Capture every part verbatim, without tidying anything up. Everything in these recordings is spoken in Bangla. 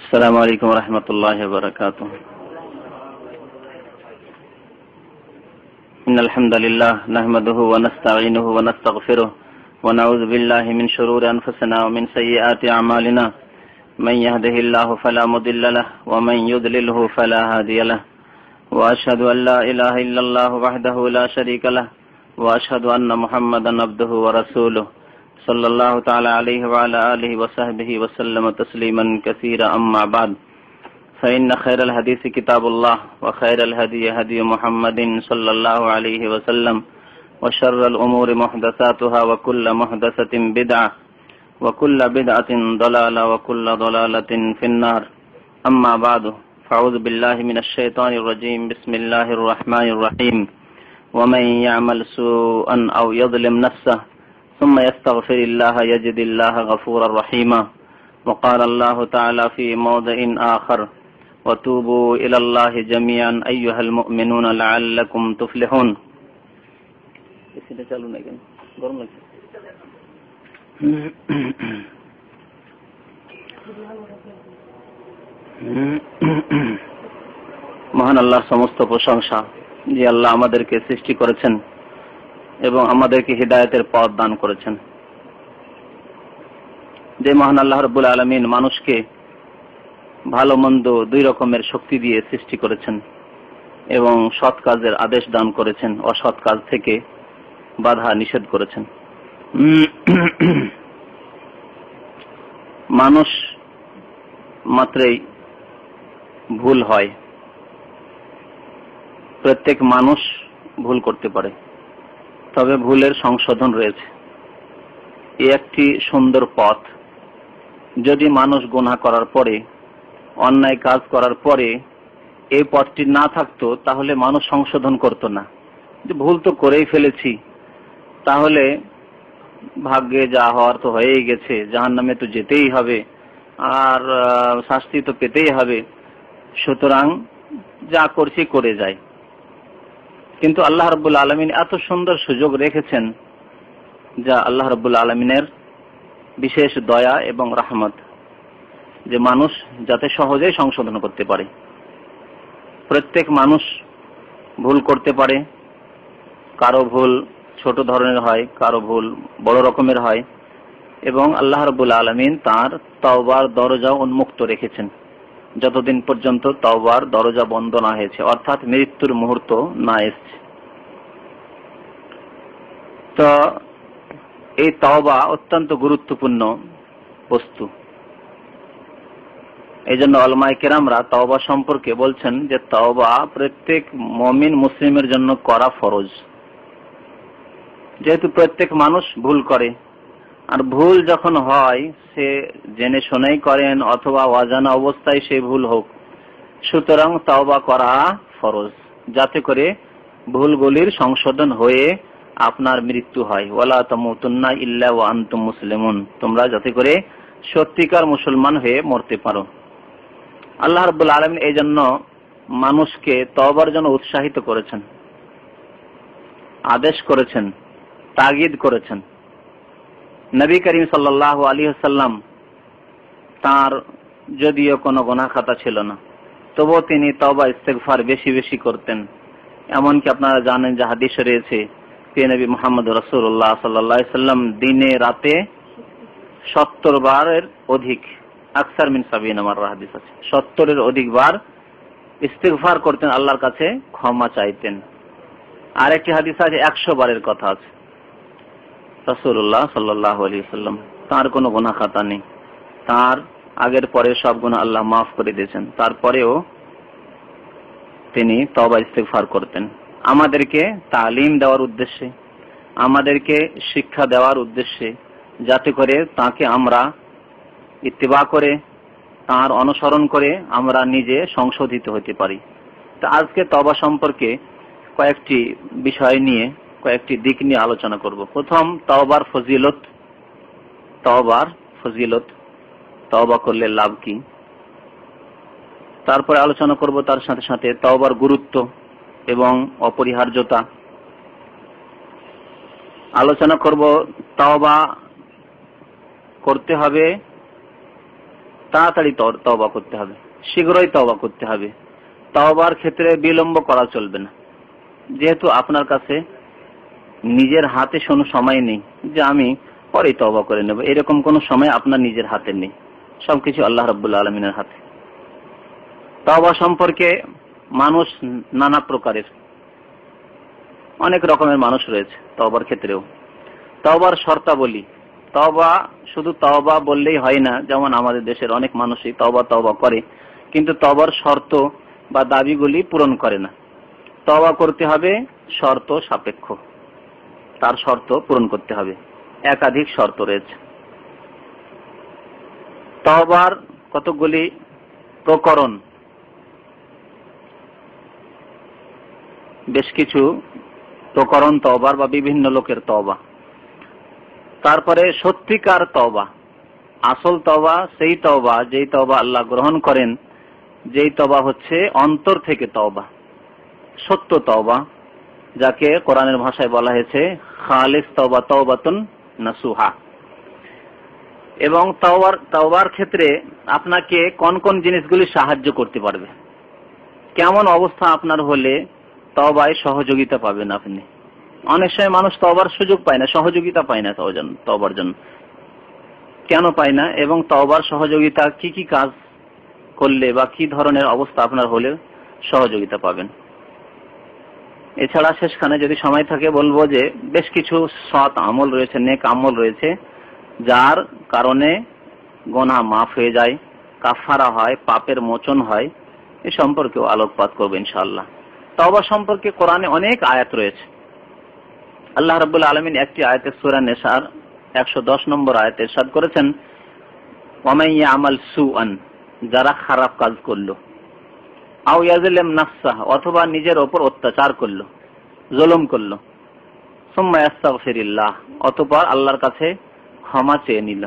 السلام عليكم ورحمة الله وبركاته. إن الحمد لله نحمده ونستعينه ونستغفره ونعوذ بالله من شرور أنفسنا ومن سيئات أعمالنا. من يهده الله فلا مضل له ومن يضلله فلا هادي له. وأشهد أن لا إله إلا الله وحده لا شريك له وأشهد أن محمدا عبده ورسوله صلى الله تعالى عليه وعلى آله وصحبه وسلم تسليما كثيرا. أما بعد، فإن خير الحديث كتاب الله وخير الهدي هدي محمد صلى الله عليه وسلم وشر الأمور محدثاتها وكل محدثة بدعة وكل بدعة ضلالة وكل ضلالة في النار. أما بعد، فأعوذ بالله من الشيطان الرجيم. بسم الله الرحمن الرحيم. ومن يعمل سوءا أو يظلم نفسه ثم يستغفر الله يجد الله غفورا رحيما. وقال الله تعالى في موضع آخر: وتوبوا إلى الله جميعا أيها المؤمنون لعلكم تفلحون. মহান আল্লাহ সমস্ত প্রশংসা, যে আল্লাহ আমাদেরকে সৃষ্টি করেছেন এবং আমাদেরকে হিদায়াতের পথ দান করেছেন। যে মহান আল্লাহ রাব্বুল আলামিন মানুষকে ভালো মন্দ দুই রকমের শক্তি দিয়ে সৃষ্টি করেছেন এবং সৎ কাজের আদেশ দান করেছেন, অসৎ কাজ থেকে বাধা নিষেধ করেছেন। মানুষ মাত্রই ভুল হয়, প্রত্যেক মানুষ ভুল করতে পারে, তবে ভুলের সংশোধন রয়েছে। এ একটি সুন্দর পথ। যদি মানুষ গুনাহ করার পরে, অন্যায় কাজ করার পরে এই পথটি না থাকতো, তাহলে মানুষ সংশোধন করত না। যে ভুল তো করেই ফেলেছি, তাহলে ভাগ্যে যা হওয়ার তো হয়েই গেছে, জাহান্নামে তো যেতেই হবে, আর শাস্তি তো পেতেই হবে, সুতরাং যা করছি করে যায়। কিন্তু আল্লাহ রাব্বুল আলামিন এত সুন্দর সুযোগ রেখেছেন, যা আল্লাহ রাব্বুল আলামিনের বিশেষ দয়া এবং রহমত, যে মানুষ যাতে সহজেই সংশোধন করতে পারে। প্রত্যেক মানুষ ভুল করতে পারে। কারো ভুল ছোট ধরনের হয়, কারো ভুল বড় রকমের হয়, এবং আল্লাহ রাব্বুল আলামিন তার তওবার দরজা উন্মুক্ত রেখেছেন যতদিন পর্যন্ত তওবার দরজা বন্ধ না হয়েছে, অর্থাৎ মৃত্যুর মুহূর্ত না এসেছে। তো এই তওবা অত্যন্ত গুরুত্বপূর্ণ বস্তু। এই জন্য উলামায়ে কেরামরা তওবা সম্পর্কে বলছেন যে তওবা প্রত্যেক মুমিন মুসলিমের জন্য করা ফরজ। যেহেতু প্রত্যেক মানুষ ভুল করে, আর ভুল যখন হয় সে জেনে শুনেই করেন অথবা অজানা অবস্থায় সে ভুল হোক, সুতরাং তওবা করা ফরজ, যাতে করে ভুলগুলির সংশোধন হয়ে আপনার মৃত্যু হয়। ওয়ালা তামুতুন্না ইল্লা ওয়া আনতুম মুসলিমুন, তোমরা যাতে করে সত্যিকার মুসলমান হয়ে মরতে পারো। আল্লাহ রাব্বুল আলামিন এই জন্য মানুষকে তওবার জন্য উৎসাহিত করেছেন, আদেশ করেছেন, তাগিদ করেছেন। নবী করিম সাল্লাল্লাহু আলাইহি ওয়াসাল্লাম তার যদিও কোনো গুনাহ খাতা ছিল না, তবুও তিনি তওবা ইস্তেগফার বেশি বেশি করতেন। এমনকি আপনারা জানেন যে হাদিসে রয়েছে যে নবী মুহাম্মদ রাসূলুল্লাহ সাল্লাল্লাহু আলাইহি ওয়াসাল্লাম দিনে রাতে সত্তর বারের অধিক, আকসার মিন সাবিনা মাররা হাদিস আছে, সত্তরের অধিক বার ইস্তেগফার করতেন, আল্লাহর কাছে ক্ষমা চাইতেন। আর একটি হাদিস আছে একশো বারের কথা আছে। রাসূলুল্লাহ সাল্লাল্লাহু আলাইহি ওয়াসাল্লাম তার কোনো গুনাহ খাতা নেই, তার আগের পরে সব গুনাহ আল্লাহ মাফ করে দিয়েছেন, তারপরেও তিনি তওবা ইস্তেগফার করতেন। আমাদেরকে তালিম দেওয়ার উদ্দেশ্যে, আমাদেরকে শিক্ষা দেওয়ার উদ্দেশ্যে, যাতে করে তাকে আমরা ইত্তিবা করে, তার অনুসরণ করে আমরা নিজে সংশোধিত হতে পারি। তো আজকে তওবা সম্পর্কে কয়েকটি বিষয় নিয়ে, কয়েকটি দিক নিয়ে আলোচনা করব। প্রথম, তওবার ফজিলত। তওবার ফজিলত, তওবা করলে লাভ কি। তারপরে আলোচনা করব তার সাথে সাথে তওবার গুরুত্ব এবং অপরিহার্যতা। আলোচনা করব তওবা করতে হবে তাড়াতাড়ি তওবা করতে হবে, শীঘ্রই তওবা করতে হবে। তওবার ক্ষেত্রে বিলম্ব করা চলবে না, যেহেতু আপনার কাছে নিজের হাতে কোনো সময় নেই যে আমি পরে তওবা করে নেব, এরকম কোনো সময় আপনার নিজের হাতে নেই, সবকিছু আল্লাহ রাব্বুল আলামিনের হাতে। তওবা সম্পর্কে মানুষ নানা প্রকারের, অনেক রকমের মানুষ রয়েছে তওবার ক্ষেত্রেও। তওবার শর্তাবলী, তওবা শুধু তওবা বললেই হয় না, যেমন আমাদের দেশের অনেক মানুষই তওবা তওবা করে কিন্তু তওবার শর্ত বা দাবিগুলি পূরণ করে না। তওবা করতে হবে শর্ত সাপেক্ষ, তার শর্ত পূরণ করতে হবে, একাধিক শর্ত রয়েছে। তওবার কতগুলি প্রকরণ, বেশ কিছু প্রকরণ তওবার বা বিভিন্ন লোকের তওবা। তারপরে সত্যিকার তওবা, আসল তওবা সেই তওবা যেই তওবা আল্লাহ গ্রহণ করেন, যেই তওবা হচ্ছে অন্তর থেকে তওবা, সত্য তওবা, যাকে কোরআনের ভাষায় বলা হয়েছে খালিস তওবা তওবাতুন নাসুহা। এবং তওবার তওবার ক্ষেত্রে আপনাকে কোন কোন জিনিসগুলি সাহায্য করতে পারবে, কেমন অবস্থা আপনার হলে তওবায় সহযোগিতা পাবেন আপনি। অনেক সময় মানুষ তওবার সুযোগ পায় না, সহযোগিতা পায় না তওবার জন্য। কেন পায় না এবং তওবার সহযোগিতা কি কি কাজ করলে বা কি ধরনের অবস্থা আপনার হলে সহযোগিতা পাবেন। এছাড়া শেষখানে যদি সময় থাকে বলবো যে বেশ কিছু সৎ আমল রয়েছে, নেক আমল রয়েছে, যার কারণে গুনাহ মাফ হয়ে যায়, কাফারা হয়, পাপের মোচন হয়, এ সম্পর্কেও আলোকপাত করবো ইনশাআল্লাহ। তওবা সম্পর্কে কোরআনে অনেক আয়াত রয়েছে। আল্লাহ রাব্বুল আলামিন একটি আয়াতে সূরা নিসার একশো দশ নম্বর আয়াতে ইরশাদ করেছেন, ওয়ামান ইয়ামাল সুআন, যারা খারাপ কাজ করলো, আও ইয়াজলিম নাফসাহ, অথবা নিজের ওপর অত্যাচার করলো, জুলুম করলো, সুম্মা ইস্তাগফিরিল্লাহ, অতঃপর আল্লাহর কাছে ক্ষমা চেয়ে নিল।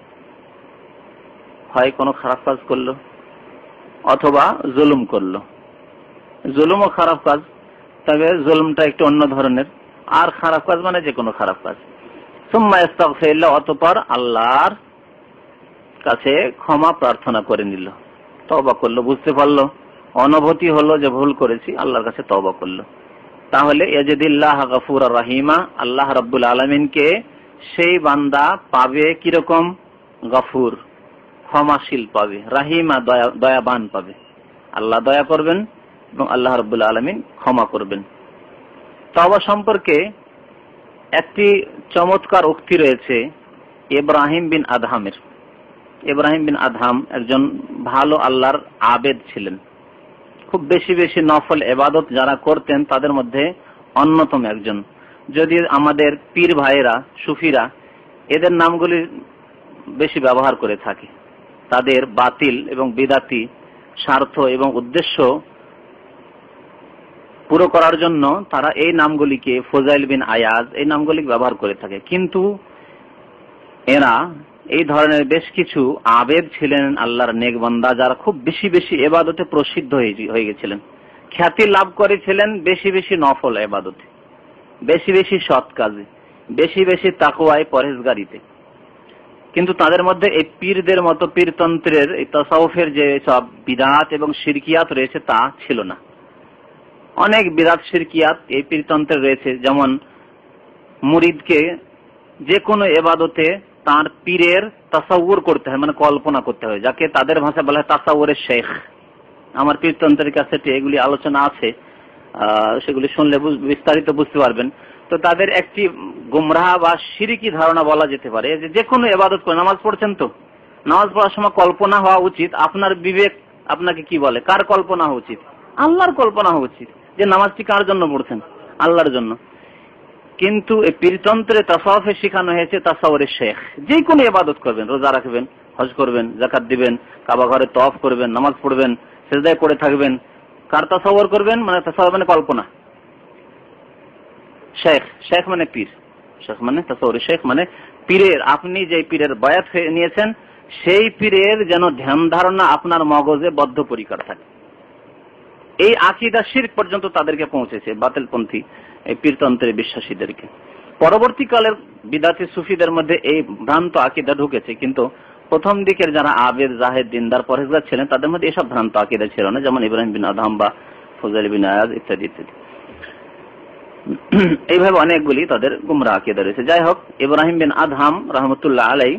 হয় কোনো খারাপ কাজ করলো অথবা জুলুম করলো, জুলুমও খারাপ কাজ, তবে জুলুমটা একটু অন্য ধরনের, আর খারাপ কাজ মানে যে কোনো খারাপ কাজ। সুম্মা ইস্তাগফিরিল্লাহ, অতঃপর আল্লাহর কাছে ক্ষমা প্রার্থনা করে নিল, তওবা করলো, বুঝতে পারলো, অনুভূতি হলো যে ভুল করেছি, আল্লাহর কাছে তওবা করলো, তাহলে ইয়াজিদিল্লাহ গফুর রাহিমা, আল্লাহ রাব্বুল আলামিনকে সেই বান্দা পাবে কিরকম, গফুর ক্ষমাশীল পাবে, রাহিমা দয়া দয়াবান পাবে। আল্লাহ দয়া করবেন এবং আল্লাহ রাব্বুল আলামিন ক্ষমা করবেন। তওবা সম্পর্কে একটি চমৎকার উক্তি রয়েছে ইব্রাহিম বিন আদহামের। ইব্রাহিম বিন আদহাম একজন ভালো আল্লাহর আবেদ ছিলেন, খুব বেশি বেশি নফল ইবাদত যারা করতেন তাদের মধ্যে অন্যতম একজন। যদি আমাদের পীর ভাইয়েরা, সুফিরা এদের নামগুলি বেশি ব্যবহার করে থাকে, তাদের বাতিল এবং বিদাতি স্বার্থ এবং উদ্দেশ্য পুরো করার জন্য তারা এই নামগুলিকে, ফজাইল বিন আয়াজ, এই নামগুলি ব্যবহার করে থাকে। কিন্তু এরা এই ধরনের বেশ কিছু আবেদ ছিলেন, আল্লাহর নেক বান্দা, যারা খুব বেশি বেশি ইবাদতে প্রসিদ্ধ হয়ে গেছিলেন, খ্যাতি লাভ করেছিলেন বেশি বেশি নফল ইবাদতে, বেশি বেশি সৎ কাজে, বেশি বেশি তাকওয়ায়, পরহেজগারিতে। কিন্তু তাদের মধ্যে এই পীরদের মতো, পীরতন্ত্রের, এই তাসাউফের যে সব বিদআত এবং শিরকিয়াত রয়েছে তা ছিল না। অনেক বিদআত শিরকিয়াত এই পীরতন্ত্রে রয়েছে, যেমন মুরিদকে যে কোনো ইবাদতে তার পীরের তাসাউর করতে হয়, মানে কল্পনা করতে হয়, যাকে তাদের ভাষায় বলা হয় তাসাউরের শেখ। আমার পীরতন্ত্রের কাছে এগুলি আলোচনা আছে, সেগুলি শুনলে বিস্তারিত বুঝতে পারবেন। তো তাদের একটি গুমরাহ বা শিরকি ধারণা বলা যেতে পারে যে যে কোনো ইবাদত করে, নামাজ পড়ছেন তো, নামাজ পড়ার সময় কল্পনা হওয়া উচিত, আপনার বিবেক আপনাকে কি বলে, কার কল্পনা হওয়া উচিত, আল্লাহর কল্পনা হওয়া উচিত, যে নামাজটি কার জন্য পড়ছেন, আল্লাহর জন্য। কিন্তু এই পীরতন্ত্রে তাসাউফে শেখানো হয়েছে তাসাউরের শেখ। যে কোনো ইবাদত করবেন, রোজা রাখবেন, হজ করবেন, যাকাত দিবেন, কাবা ঘরে তওয়াফ করবেন, নামাজ পড়বেন, সিজদায় পড়ে থাকবেন, কার তাসাউর করবেন, মানে তাসাউর মানে কল্পনা। শেখ, শেখ মানে পীর, শেখ মানে তাসাউরের শেখ মানে পীরের, আপনি যে পীরের বায়াত নিয়েছেন সেই পীরের যেন ধ্যান ধারণা আপনার মগজে বদ্ধপরিকর থাকে। এই আকীদা শিরক পর্যন্ত তাদেরকে পৌঁছেছে, বাতিলপন্থী এই পীরতন্ত্রের বিশ্বাসীদেরকে। পরবর্তীকালের বিদাতি সুফিদের মধ্যে এই ভ্রান্ত আকীদা ঢুকেছে, কিন্তু প্রথম দিকের যারা আবেদ জাহেদ দিনদার পরহেজগার ছিলেন তাদের মধ্যে এসব ভ্রান্ত আকীদা ছিল না, যেমন ইব্রাহিম বিন আদহাম বা ফুজাইল বিন আয়াজ ইত্যাদি ইত্যাদি। এইভাবে অনেকগুলি তাদের গুমরাহ আকীদা রয়েছে। যাই হোক, ইব্রাহিম বিন আদহাম রাহমাতুল্লাহ আলাইহি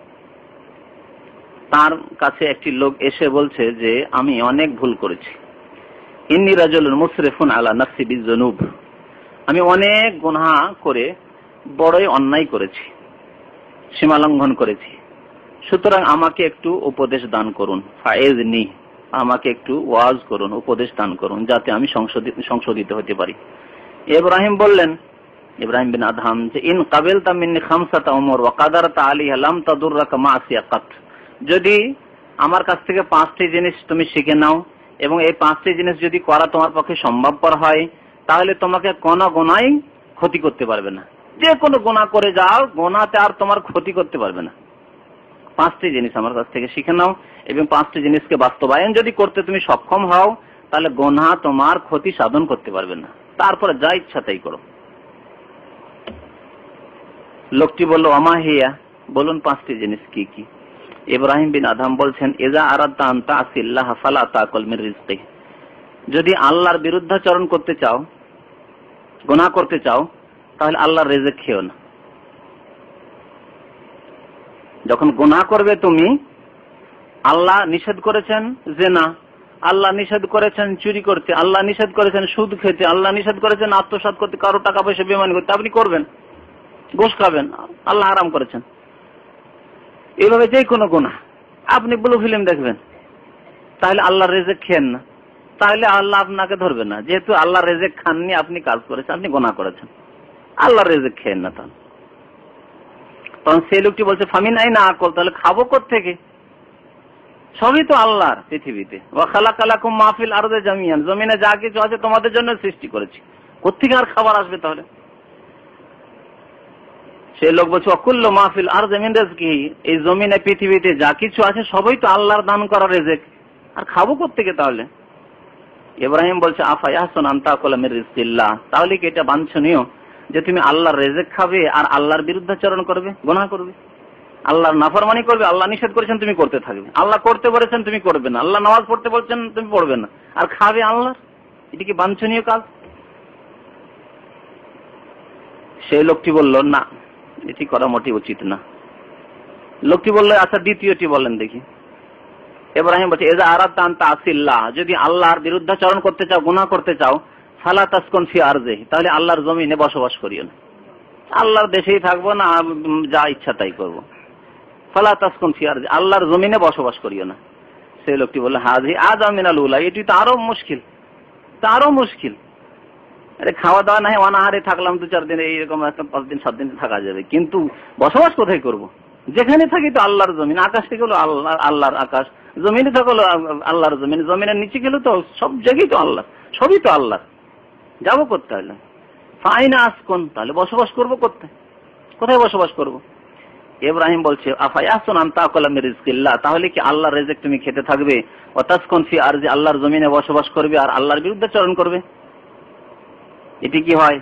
তার কাছে একটি লোক এসে বলছে যে আমি অনেক ভুল করেছি, ইন্নী রাজুলুন মুসরিফুন আলা নাফসি বিযুনুব, আমি অনেক গুনাহ করে বড়ই অন্যায় করেছি, সীমা লঙ্ঘন করেছি, সুতরাং আমাকে একটু উপদেশ দান করুন, ফায়েজনি, আমাকে একটু ওয়াজ করুন, উপদেশ দান করুন, যাতে আমি সংশোধিত হতে পারি। ইব্রাহিম বললেন, ইব্রাহিম বিন আদহাম, যে ইন কাবিলতা মিন্নি খামসাতা উমর ওয়া কাদারতা আলাইহা লাম তাদুররাকা মাসিয়া কাত, যদি আমার কাছ থেকে পাঁচটি জিনিস তুমি শিখে নাও এবং এই পাঁচটি জিনিস যদি করা তোমার পক্ষে সম্ভবপর হয়, তাহলে তোমাকে কোনো গুনাহই ক্ষতি করতে পারবে না। যে কোনো গুনাহ করে যাও, গুনাহতে আর তোমার ক্ষতি করতে পারবে না। পাঁচটি জিনিস আমার কাছ থেকে শিখে নাও এবং পাঁচটি জিনিসকে বাস্তবায়ন যদি করতে তুমি সক্ষম হও, তাহলে গুনাহ তোমার ক্ষতি সাধন করতে পারবে না, তারপরে যা ইচ্ছা তাই করো। লোকটি বলল, ওমা হিয়া, বলুন পাঁচটি জিনিস কি কি? ইব্রাহিম বিন আদহাম বলছেন, ইজা আরাদতা আন তা'সিল্লাহ ফালা তাকুল মির রিজকি, যদি আল্লাহর বিরুদ্ধাচরণ করতে চাও, গুনাহ করতে চাও, তাহলে আল্লাহর রিজিক খেও না। যখন গুনাহ করবে তুমি, আল্লাহ নিষেধ করেছেন জিনা, আল্লাহ নিষেধ করেছেন চুরি করতে, আল্লাহ নিষেধ করেছেন সুদ খেতে, আল্লাহ নিষেধ করেছেন আত্মসাৎ করতে, কারো টাকা পয়সা বেইমানি করতে, আপনি করবেন, ঘুষ খাবেন, আল্লাহ হারাম করেছেন। এইভাবে যে কোনো গুনাহ, আপনি ব্লু ফিল্ম দেখবেন, তাহলে আল্লাহর রিজিক খেয়েন না, তাহলে আল্লাহ আপনাকে ধরবে না। যেহেতু আল্লাহর রিজিক খাননি, আপনি কাজ করেছেন, আপনি গুনাহ করেছেন, আল্লাহর রিজিক খেয়েন না। তাহলে তখন সেই লোকটি বলছে, ফামিন আইনা আকল, তাহলে খাবো কোত্থেকে? সবই তো আল্লাহর পৃথিবীতে। ওয়া খালাকা লাকুম মা ফিল আরদি জামিআন, জমিনে যা কিছু আছে তোমাদের জন্য সৃষ্টি করেছি, কোত্থেকে আর খাবার আসবে? তাহলে সেই লোক বলছে, ওয়াকুল্লু মা ফিল আরদি মিন রিজকিহি, এই জমিনে পৃথিবীতে যা কিছু আছে সবই তো আল্লাহর দান করা রিজিক, আর খাবো কোত্থেকে তাহলে? ইব্রাহিম বলছে, আফা ইয়াহসুন আন তাকুলা মির রিজকিল্লাহ, তাহলে কি এটা বাঞ্ছনীয় যে তুমি আল্লাহর রিজিক খাবে আর আল্লাহর বিরুদ্ধাচরণ করবে, গুনাহ করবে, আল্লাহর নাফরমানি করবে? আল্লাহ নিষেধ করেছেন তুমি করতে থাকবে, আল্লাহ করতে বলেছেন তুমি করবে না, আল্লাহ নামাজ পড়তে বলছেন তুমি পড়বে না, আর খাবে আল্লাহর, এটা কি বাঞ্ছনীয় কাজ? সেই লোকটি বলল, না, এটি করা মোটেই উচিত না। লোকটি বলল, আচ্ছা দ্বিতীয়টি বলেন দেখি। ইব্রাহিম বলছে, ইজা আরাদতা আন তা'সিল্লাহ, যদি আল্লাহর বিরুদ্ধাচরণ করতে চাও, গুনাহ করতে চাও, ফালা তাসকুন ফি আরদিহি, তাহলে আল্লাহর জমিনে বসবাস করিও না, আল্লাহর দেশেই থাকবো না, যা ইচ্ছা তাই করবো। ফালা তাসকুন ফি আরদিহি, আল্লাহর জমিনে বসবাস করিও না। সেই লোকটি বলল, হাযি আযম মিনাল উলা, এটি তো আরো মুশকিল, তা আরো মুশকিল। আরে খাওয়া দাওয়া নাই, অনাহারে থাকলাম দু চার দিন, এইরকম একটা পাঁচ দিন সাত দিন থাকা যাবে, কিন্তু বসবাস কোথায় করব? যেখানে থাকি তো আল্লাহর জমিন, আকাশ থেকে হলো আল্লাহ, আল্লাহর আকাশ, জমিনে থাকলো আল্লাহর জমিন, জমিনের নিচে গেলে তো সব জায়গায় তো আল্লাহ, সবই তো আল্লাহ, যাবো করতে হলে ফাইনা আসকুন, তাহলে বসবাস করবো কোথায়? কোথায় বসবাস করব? ইব্রাহিম বলছে, আফা ইয়াহসুন আন তাকুলা মির রিজকিল্লাহ, তাহলে কি আল্লাহর রিজিক তুমি খেতে থাকবে, ওয়া তাসকুন ফি আরদি, আল্লাহর জমিনে বসবাস করবে আর আল্লাহর বিরুদ্ধাচরণ করবে? এটি কি হয়?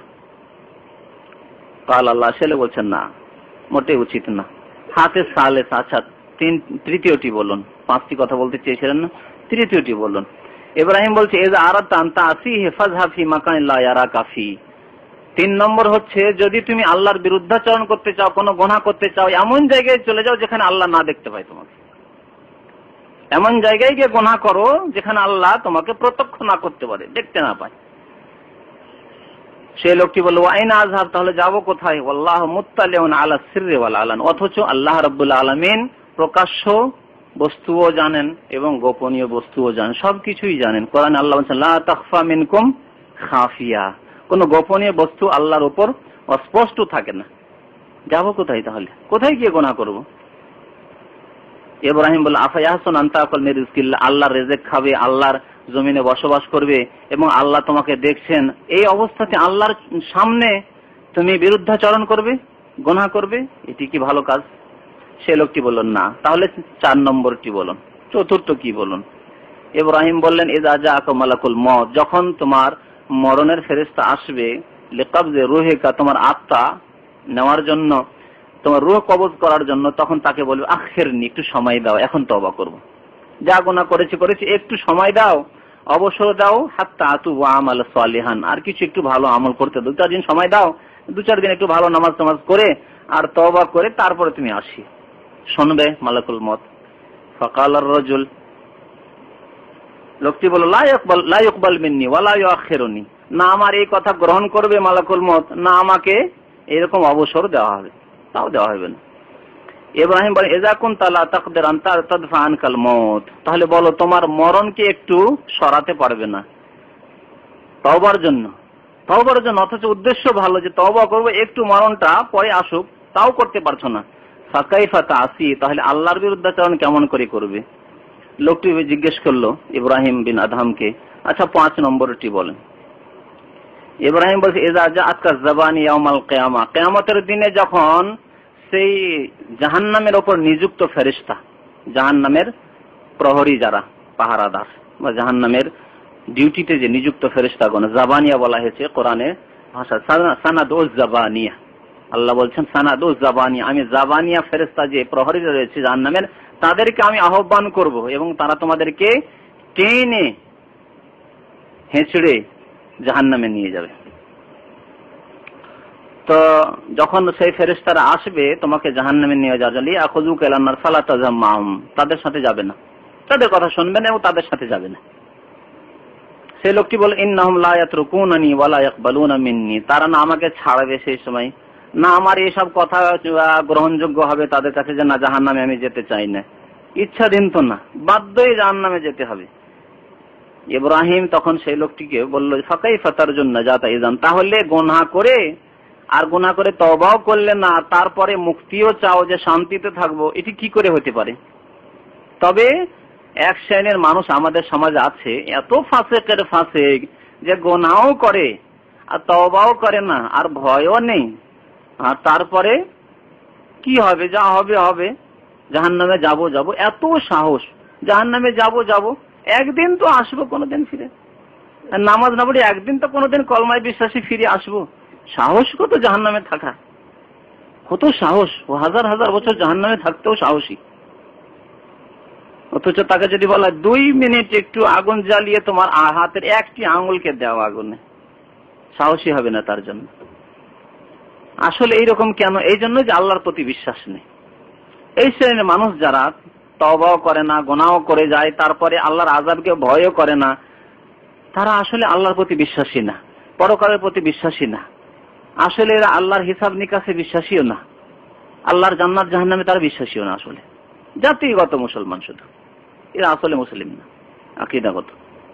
কাল আল্লাহ ছেলে বলছেন, না, মোটেই উচিত না। হাতে সালেস, আচ্ছা তিন তৃতীয়টি বলুন, পাঁচটি কথা বলতে চেয়েছিলেন না, তৃতীয়টি বলুন। ইব্রাহিম বলছে, ইজা আরাদতা আন তা'সিহি ফাযহাব ফি মাকানিন লা ইয়ারাকা ফি, তিন নম্বর হচ্ছে, যদি তুমি আল্লাহর বিরুদ্ধাচরণ করতে চাও, কোনো গুনাহ করতে চাও, এমন জায়গায় চলে যাও যেখানে আল্লাহ না দেখতে পায় তোমাকে, এমন জায়গায় গিয়ে গুনাহ করো যেখানে আল্লাহ তোমাকে প্রত্যক্ষ না করতে পারে, দেখতে না পায়। সেই লোকটি বলল, আইনা আযহাব, তাহলে যাবো কোথায়? আল্লাহু মুত্তালিউন আলা সিররি ওয়াল আলান, অথচ আল্লাহ রাব্বুল আলামিন প্রকাশ্য বস্তুও জানেন এবং গোপনীয় বস্তুও জানেন, সবকিছুই জানেন। কোরআনে আল্লাহ বলেছেন, লা তাখফা মিনকুম খাফিয়া, কোন গোপনীয় বস্তু আল্লাহর উপর অস্পষ্ট থাকে না। যাবো কোথায় তাহলে? কোথায় গিয়ে গুনাহ করব? ইব্রাহিম বলল, আফা ইয়াহসুন আন তাকুল মির রিজকিল্লাহ, আল্লাহর রিজিক খাবে, আল্লাহর জমিনে বসবাস করবে এবং আল্লাহ তোমাকে দেখছেন, এই অবস্থাতে আল্লাহর সামনে তুমি বিরুদ্ধাচরণ করবে, গুনাহ করবে, এটি কি ভালো কাজ? সে লোকটি বলল, না। তাহলে চার নম্বরটি বলুন, চতুর্থ কি বলুন? ইব্রাহিম বললেন, ইযা জাআকা মালাকুল মউত, যখন তোমার মরণের ফেরেশতা আসবে, লিকাবযি রূহিকা, তোমার আত্মা নেওয়ার জন্য, তোমার রূহ কবজ করার জন্য, তখন তাকে বলবে আখিরনি, একটু সময় দাও, এখন তওবা করব। যা গুনাহ করেছি করেছি, একটু সময় দাও, অবসর দাও, হাত্তা আতুব ওয়া আমাল সালিহান, আর কিছু একটু ভালো আমল করতে দু চার দিন সময় দাও, দু চার দিন একটু ভালো নামাজ টামাজ করে আর তওবা করে তারপরে তুমি আসি। শুনবে মালাকুল মত। ফাকাল আর-রাজুল, লোকটি বলল লা ইয়াকবাল লা ইকবাল মিন্নি ওয়া লা ইউআখিরুনি, না আমার এই কথা গ্রহণ করবে মালাকুল মত, না আমাকে এরকম অবসর দেওয়া হবে, তাও দেওয়া হবে না। ইব্রাহিম বলে ইযা কুনতা লা তাকদির আন তাদফা আনকাল মউত, তাহলে বলো তোমার মরণকে একটু সরাতে পারবে না তওবার জন্য, তওবার জন্য, অথচ উদ্দেশ্য ভালো যে তওবা করব, একটু মরণটা পরে আসুক, তাও করতে পারছো না। ফাকাইফা তাসি, তাহলে আল্লাহর বিরুদ্ধাচরণ কেমন করে করবে? লোকটি জিজ্ঞেস করলো ইব্রাহিম বিন আদহামকে, আচ্ছা পাঁচ নম্বরটি বলেন। ইব্রাহিম বলছে ইযা জাআতকা যাবানি ইয়াউমাল কিয়ামা, কিয়ামতের দিনে যখন সেই জাহান্নামের উপর নিযুক্ত ফেরেশতা, জাহান্নামের প্রহরী যারা পাহারাদার বা জাহান্নামের ডিউটিতে যে নিযুক্ত ফেরেশতাগণ, জাবানিয়া বলা হয়েছে কোরআনে ভাষা, সানাদুজ জাবানিয়া, আল্লাহ বলছেন সানাদুজ জাবানিয়া, আমি জাবানিয়া ফেরেশতা যে প্রহরী রয়েছে জাহান্নামের, তাদেরকে আমি আহ্বান করব এবং তারা তোমাদেরকে টেনে হেঁচড়ে জাহান্নামে নিয়ে যাবে। তো যখন সেই ফেরেশতারা আসবে তোমাকে জাহান্নামে নিয়ে যাওয়ার জন্য, আখুযুকা ইলান নার ফালা তাযহাব মাহুম, তাদের সাথে যাবে না, তাদের কথা শুনবে না এবং তাদের সাথে যাবে না। সেই লোকটি বলে ইন্নাহুম লা ইয়াতরুকুনানি ওয়া লা ইয়াকবালুনা মিন্নি, তারা না আমাকে ছাড়বে সেই সময়, না আমার এইসব কথা গ্রহণযোগ্য হবে তাদের কাছে যে না জাহান্নামে আমি যেতে চাই না, ইচ্ছাধীন তো না, বাধ্যই জাহান্নামে যেতে হবে। ইব্রাহিম তখন সেই লোকটিকে বলল ফাকাইফা তারজুন নাজাতা ইযান, তাহলে গুনাহ করে আর গুনাহ করে তওবাও করলে না, তারপরে মুক্তিও চাও যে শান্তিতে থাকবো, এটি কি করে হতে পারে? তবে এক শ্রেণীর মানুষ আমাদের সমাজে আছে, এত ফাসেকের ফাসেক যে গুনাহও করে আর তওবাও করে না আর ভয়ও নেই, আর তারপরে কি হবে, যা হবে হবে, জাহান্নামে যাব যাব, এত সাহস, জাহান্নামে যাব যাব, একদিন তো আসবো কোনোদিন ফিরে, নামাজ না পড়ে একদিন তো কোনোদিন কলমায় বিশ্বাসী ফিরে আসবো, সাহস কত জাহান্নামে থাকা, কত সাহস, ও হাজার হাজার বছর জাহান্নামে থাকতেও সাহসী। অথচ তাকে যদি বলা দুই মিনিট একটু আগুন জ্বালিয়ে তোমার হাতের একটি আঙুলকে দেওয়া আগুনে, সাহসী হবে না তার জন্য। আসলে এইরকম কেন? এই জন্য যে আল্লাহর প্রতি বিশ্বাস নেই। এই শ্রেণীর মানুষ যারা তওবাও করে না, গুনাহও করে যায়, তারপরে আল্লাহর আযাবকে ভয়ও করে না, তারা আসলে আল্লাহর প্রতি বিশ্বাসী না, পরকালের প্রতি বিশ্বাসী না, আসলে এরা আল্লাহর হিসাব নিকাশে বিশ্বাসীও না, আল্লাহর জান্নাত জাহান্নামে তারা বিশ্বাসীও না, আসলে জাতিগত মুসলমান শুধু, এরা আসলে মুসলিম না, আকীদাগত।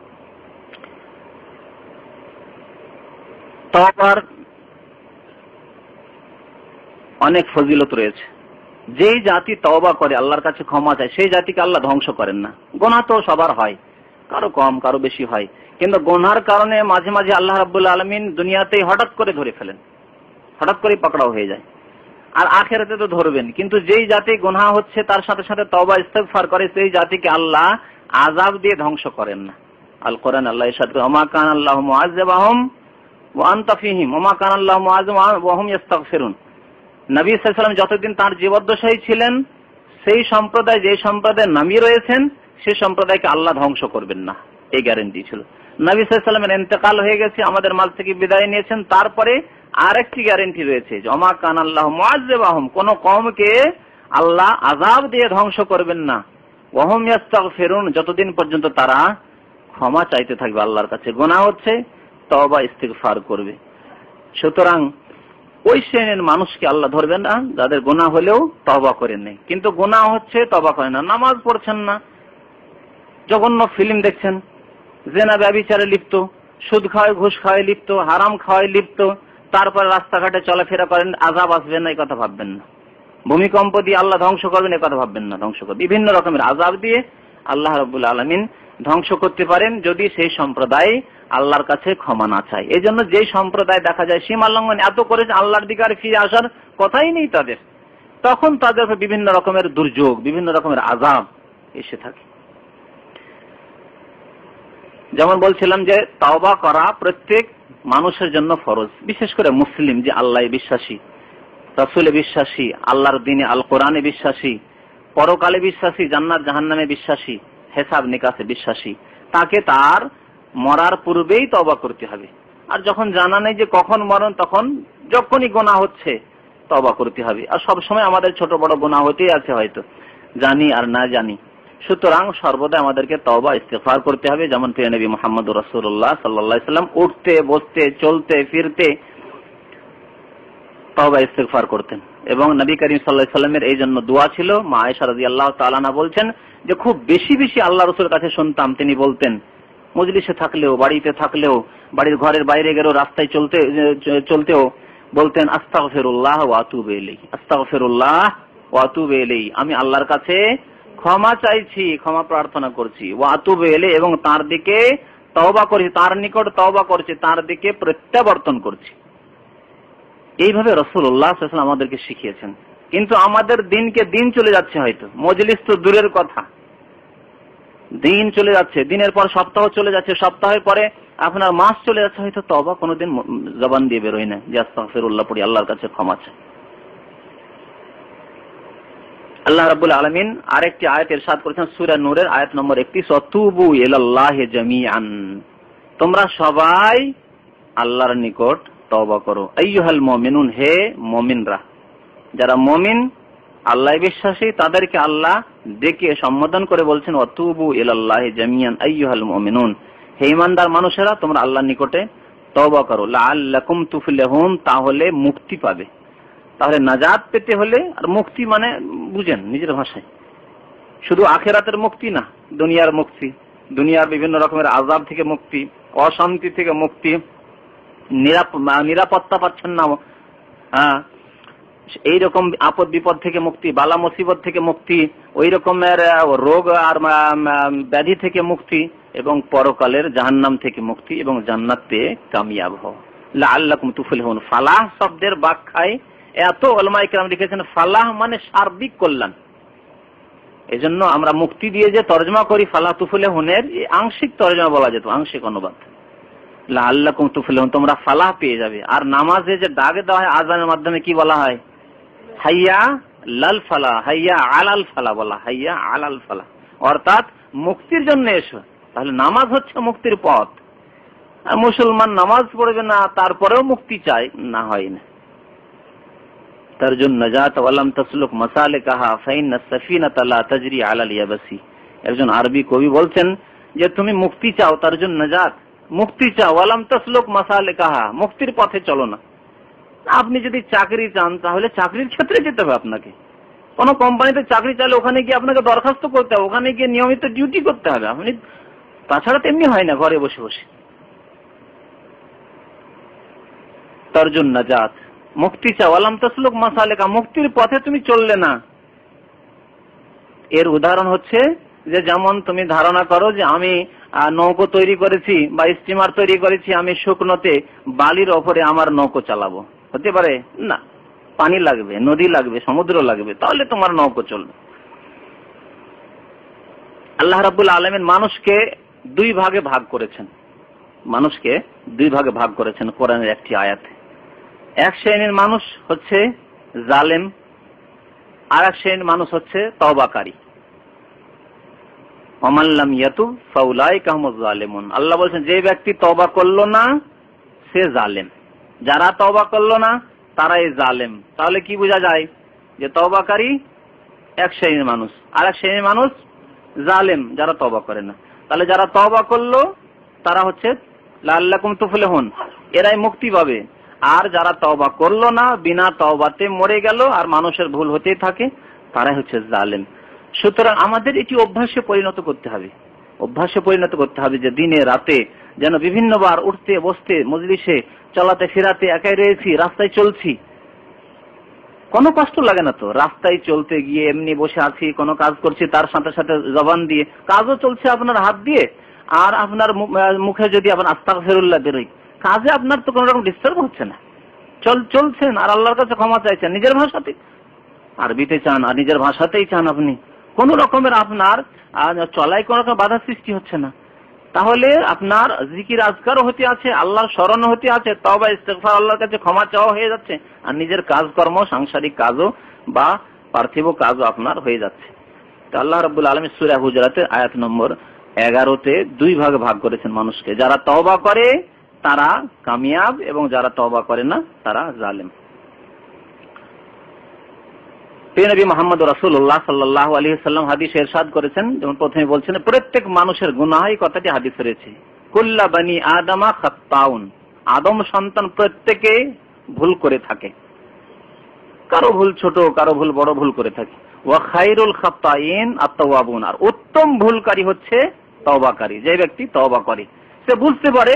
তওবার অনেক ফজিলত রয়েছে। যেই জাতি তওবা করে আল্লাহর কাছে ক্ষমা চায়, সেই জাতিকে আল্লাহ ধ্বংস করেন না। গুনাহ তো সবার হয়, কারো কম কারো বেশি হয়, কিন্তু গুনাহর কারণে মাঝে মাঝে আল্লাহ রাব্বুল আলামিন দুনিয়াতেই হঠাৎ করে ধরে ফেলেন, হঠাৎ করে পাকড়াও হয়ে যায়, আর আখিরাতে তো ধরবেন। কিন্তু যেই জাতি গুনাহ হচ্ছে তার সাথে সাথে তওবা ইস্তেগফার করে, সেই জাতিকে আল্লাহ আযাব দিয়ে ধ্বংস করেন না। আল কোরআন আল্লাহ ইরশাদ করে ওমা কানা আল্লাহু মুআযযিবাহুম ওয়া আনতা ফীহিম ওমা কানা আল্লাহু মুআযযিবাহুম ওয়া হুম ইস্তাগফিরুন। নবী সাল্লাল্লাহু আলাইহি ওয়াসাল্লাম যতদিন তার জীবদ্দশায় ছিলেন, সেই সম্প্রদায় যে সম্প্রদায়ের নামী রয়েছেন সেই সম্প্রদায়কে আল্লাহ ধ্বংস করবেন না, এই গ্যারান্টি ছিল। নবী সাল্লাল্লাহু আলাইহি ওয়াসাল্লামের ইন্তেকাল হয়ে গেছে, আমাদের মাঝ থেকে বিদায় নিয়েছেন, তারপরে আরেকটি গ্যারান্টি রয়েছে যে ওমা কানা আল্লাহু মুআযযিবাহুম, কোন কওমকে আল্লাহ আযাব দিয়ে ধ্বংস করবেন না, ওয়া হুম ইস্তাগফিরুন, যতদিন পর্যন্ত তারা ক্ষমা চাইতে থাকবে আল্লাহর কাছে, গুনাহ হচ্ছে তওবা ইস্তিগফার করবে। সুতরাং ওই শ্রেণীর মানুষকে আল্লাহ ধরবেন না যাদের গুনাহ হলেও তওবা করেন নাই, কিন্তু গুনাহ হচ্ছে তওবা করেন না, নামাজ পড়ছেন না, জঘন্য ফিল্ম দেখছেন, জেনা ব্যভিচারে লিপ্ত, সুদ খাওয়ায় ঘুষ খাওয়ায় লিপ্ত, হারাম খাওয়ায় লিপ্ত, তারপর রাস্তাঘাটে চলাফেরা করেন, আযাব আসবে না এই কথা ভাববেন না। ভূমিকম্প দিয়ে আল্লাহ ধ্বংস করবেন এই কথা ভাববেন না, ধ্বংস করবেন বিভিন্ন রকমের আযাব দিয়ে আল্লাহ রাব্বুল আলামিন ধ্বংস করতে পারেন যদি সেই সম্প্রদায় আল্লাহর কাছে ক্ষমা না চায়। এই জন্য যে সম্প্রদায় দেখা যায় সীমা লঙ্ঘন এত করেছে, আল্লাহর দিকে আর ফিরে আসার কথাই নেই তাদের, তখন তাদের বিভিন্ন রকমের দুর্যোগ, বিভিন্ন রকমের আযাব এসে থাকে। যেমন বলছিলাম যে তওবা করা প্রত্যেক মানুষের জন্য ফরজ, বিশেষ করে মুসলিম যে আল্লাহ বিশ্বাসী, রাসূলে বিশ্বাসী, আল্লাহর দিনে আল কোরআনে বিশ্বাসী, পরকালে বিশ্বাসী, জান্নাত জাহান্নামে বিশ্বাসী, হিসাব নিকাশে বিশ্বাসী, তাকে তার মরার পূর্বেই তওবা করতে হবে। আর যখন জানা নেই যে কখন মরণ, তখন যখনই গুনাহ হচ্ছে তওবা করতে হবে। আর সব সময় আমাদের ছোট বড় গুনাহ হতেই আছে, হয়তো জানি আর না জানি। সুতরাং সর্বদা আমাদেরকে তওবা ইস্তিগফার করতে হবে। যেমন প্রিয় নবী মুহাম্মদুর রাসূলুল্লাহ সাল্লাল্লাহু আলাইহি সাল্লাম উঠতে বসতে চলতে ফিরতে তওবা ইস্তিগফার করতেন। এবং নবী করিম সাল্লাল্লাহু আলাইহি সাল্লামের এই জন্য দোয়া ছিল। মা আয়েশা রাদিয়াল্লাহু তাআলা আনহা বলছেন যে খুব বেশি বেশি আল্লাহ রাসূলের কাছে শুনতাম, তিনি বলতেন মজলিসে থাকলেও, বাড়িতে থাকলেও, বাড়ির ঘরের বাইরে গেলেও, রাস্তায় চলতে চলতেও বলতেন আস্তাগফিরুল্লাহ ওয়া আতুবু ইলাইহি, আস্তাগফিরুল্লাহ ওয়া আতুবু ইলাইহি, আমি আল্লাহর কাছে ক্ষমা চাইছি, ক্ষমা প্রার্থনা করছি, ওয়া আতুবু ইলাইহি, এবং তার দিকে তওবা করছি, তার নিকট তওবা করছি, তার দিকে প্রত্যাবর্তন করছি। এইভাবে রাসূলুল্লাহ সাল্লাল্লাহু আলাইহি ওয়াসাল্লাম আমাদেরকে শিখিয়েছেন। কিন্তু আমাদের দিনকে দিন চলে যাচ্ছে, হয়তো মজলিস তো দূরের কথা, দিন চলে যাচ্ছে, দিনের পর সপ্তাহ চলে যাচ্ছে, সপ্তাহের পরে আপনার মাস চলে যাচ্ছে, হয়তো তওবা কোনোদিন জবান দিয়ে বেরোয় না যে আস্তাগফিরুল্লাহ পড়ি, আল্লাহর কাছে ক্ষমা চাই। আল্লাহ রাব্বুল আলামিন আরেকটি আয়াত ইরশাদ করেছেন সূরা নূরের আয়াত নম্বর একত্রিশ, ওয়াতুবু ইলাল্লাহি জামিআন, তোমরা সবাই আল্লাহর নিকট তওবা করো। আইয়ুহাল মুমিনুন, হে মুমিনরা, যারা মুমিন আল্লাহ বিশ্বাসী তাদেরকে আল্লাহ ডেকে সম্বোধন করে বলছেন ওয়াতুবু ইলাল্লাহি জামিআন আইয়ুহাল মুমিনুন, হে ঈমানদার মানুষেরা তোমরা আল্লাহর নিকটে তওবা করো, লাআল্লাকুম তুফলিহুন, তাহলে মুক্তি পাবে। তাহলে নাজাত পেতে হলে, আর মুক্তি মানে বুঝেন নিজের ভাষায়, শুধু আখিরাতের মুক্তি না, দুনিয়ার মুক্তি, দুনিয়ার বিভিন্ন রকমের আযাব থেকে মুক্তি, অশান্তি থেকে মুক্তি, নিরাপত্তা পাচ্ছেন না, হ্যাঁ এইরকম আপদ বিপদ থেকে মুক্তি, বালা মুসিবত থেকে মুক্তি, ওই রকমের রোগ আর ব্যাধি থেকে মুক্তি, এবং পরকালের জাহান্নাম থেকে মুক্তি, এবং জান্নাত পেয়ে কামিয়াব হও। লাআল্লাকুম তুফলিহুন, ফালাহ শব্দের ব্যাখ্যায় এত উলামায়ে কেরাম লিখেছেন, ফালাহ মানে সার্বিক কল্যাণ। এজন্য আমরা মুক্তি দিয়ে যে তরজমা করি ফালাহ তুফলিহুনের, এই আংশিক তরজমা বলা যেত, আংশিক অনুবাদ। লাআল্লাকুম তুফলিহুন, তোমরা ফালাহ পেয়ে যাবে। আর নামাজে যে ডাকে দেওয়া হয় আযানের মাধ্যমে কি বলা হয়? হাইয়া লাল ফালাহ, হাইয়া আলাল ফালাহ বলা, হাইয়া আলাল ফালাহ, অর্থাৎ মুক্তির জন্য এসো। তাহলে নামাজ হচ্ছে মুক্তির পথ। মুসলমান নামাজ পড়বে না তারপরেও মুক্তি চায়, না হয় না। তারজুন নাজাত ওয়ালাম তাসলুক মাসালিকাহা ফাইন্না সাফিনাতা লা তাজরি আলাল ইয়াবাসি। একজন আরবি কবি বলছেন যে তুমি মুক্তি চাও, তারজুন নাজাত, মুক্তি চাও, ওয়ালাম তাসলুক মাসালিকাহা, মুক্তির পথে চলো না। আপনি যদি চাকরি চান তাহলে চাকরির ক্ষেত্রে যেতে হবে আপনাকে। কোন কোম্পানিতে চাকরি চাইলে ওখানে গিয়ে আপনাকে দরখাস্ত করতে হবে, ওখানে গিয়ে নিয়মিত ডিউটি করতে হবে। আপনি তাছাড়া তেমনি হয় না ঘরে বসে বসে। তারজুন নাজাত, মুক্তি চাও, ওয়ালাম তাসলুক মাসালিকা, মুক্তির পথে তুমি চললে না। এর উদাহরণ হচ্ছে যে যেমন তুমি ধারণা করো যে আমি নৌকো তৈরি করেছি বা স্টিমার তৈরি করেছি, আমি শুকনোতে বালির ওপরে আমার নৌকো চালাবো, হতে পারে না, পানি লাগবে, নদী লাগবে, সমুদ্র লাগবে, তাহলে তোমার নৌকো চলবে। আল্লাহ রাব্বুল আলামিন মানুষকে দুই ভাগে ভাগ করেছেন, মানুষকে দুই ভাগে ভাগ করেছেন কোরআনের একটি আয়াতে। এক শ্রেণীর মানুষ হচ্ছে জালেম, আর এক শ্রেণীর মানুষ হচ্ছে তওবাকারী। ওমান লাম ইয়াতুব ফাউলাইকা হুমুজ জালিমুন, আল্লাহ বলেছেন যে ব্যক্তি তওবা করলো না সে জালেম, যারা তওবা করলো না তারাই জালেম। তাহলে কি বোঝা যায় যে তওবাকারী এক শ্রেণীর মানুষ, আর এক শ্রেণীর মানুষ জালেম যারা তওবা করে না। তাহলে যারা তওবা করলো তারা হচ্ছে লাআল্লাকুম তুফলিহুন, এরাই মুক্তি পাবে। আর যারা তওবা করলো না, বিনা তওবাতে মরে গেল আর মানুষের ভুল হতেই থাকে, তারাই হচ্ছে জালেম। সুতরাং আমাদের এটি অভ্যাসে পরিণত করতে হবে, অভ্যাসে পরিণত করতে হবে যে দিনে রাতে যেন বিভিন্নবার উঠতে বসতে মজলিসে চলাতে ফেরাতে একাই রয়েছি, রাস্তায় চলছি, কোনো কষ্ট লাগে না তো। রাস্তায় চলতে গিয়ে এমনি বসে আছি, কোনো কাজ করছি, তার সাথে সাথে জবান দিয়ে কাজও চলছে আপনার হাত দিয়ে, আর আপনার মুখে যদি আপনার আস্তাগফিরুল্লাহ বেরোয়, কাজে আপনার তো কোনো রকম ডিস্টার্ব হচ্ছে না, চল চলছেন আর আল্লাহর কাছে ক্ষমা চাইছেন নিজের ভাষাতে, আরবিতে চান আর নিজের ভাষাতেই চান, আপনি কোন রকমের আপনার চলায় কোন রকম বাধা সৃষ্টি হচ্ছে না। তাহলে আপনার জিকির আজকারও হতে আছে, আল্লাহর স্মরণ হতে আছে, তওবা ইস্তেগফার, আল্লাহর কাছে ক্ষমা চাওয়া হয়ে যাচ্ছে, আর নিজের কাজকর্ম সাংসারিক কাজও বা পার্থিব কাজও আপনার হয়ে যাচ্ছে। তো আল্লাহ রাব্বুল আলামিন সূরা হুজুরাতের আয়াত নম্বর এগারোতে দুই ভাগে ভাগ করেছেন মানুষকে। যারা তওবা করে তারা কামিয়াব এবং যারা তওবা করে না তারা জালেম। নবী মুহাম্মদ রাসূলুল্লাহ সাল্লাল্লাহু আলাইহি ওয়াসাল্লাম হাদিসে ইরশাদ করেছেন, যেমন প্রথমে বলছেন প্রত্যেক মানুষের গুনাহ, এই কথাটি হাদিসে রয়েছে, কুল্লা বানি আদমা খাত্তাউন, আদম সন্তান প্রত্যেকে ভুল করে থাকে, কারো ভুল ছোট কারো ভুল বড় ভুল করে থাকে। ওয়া খায়রুল খাত্তাইন আত-তাওয়াবুন, আর উত্তম ভুলকারী হচ্ছে তওবাকারী। যে ব্যক্তি তওবা করে, সে বুঝতে পারে,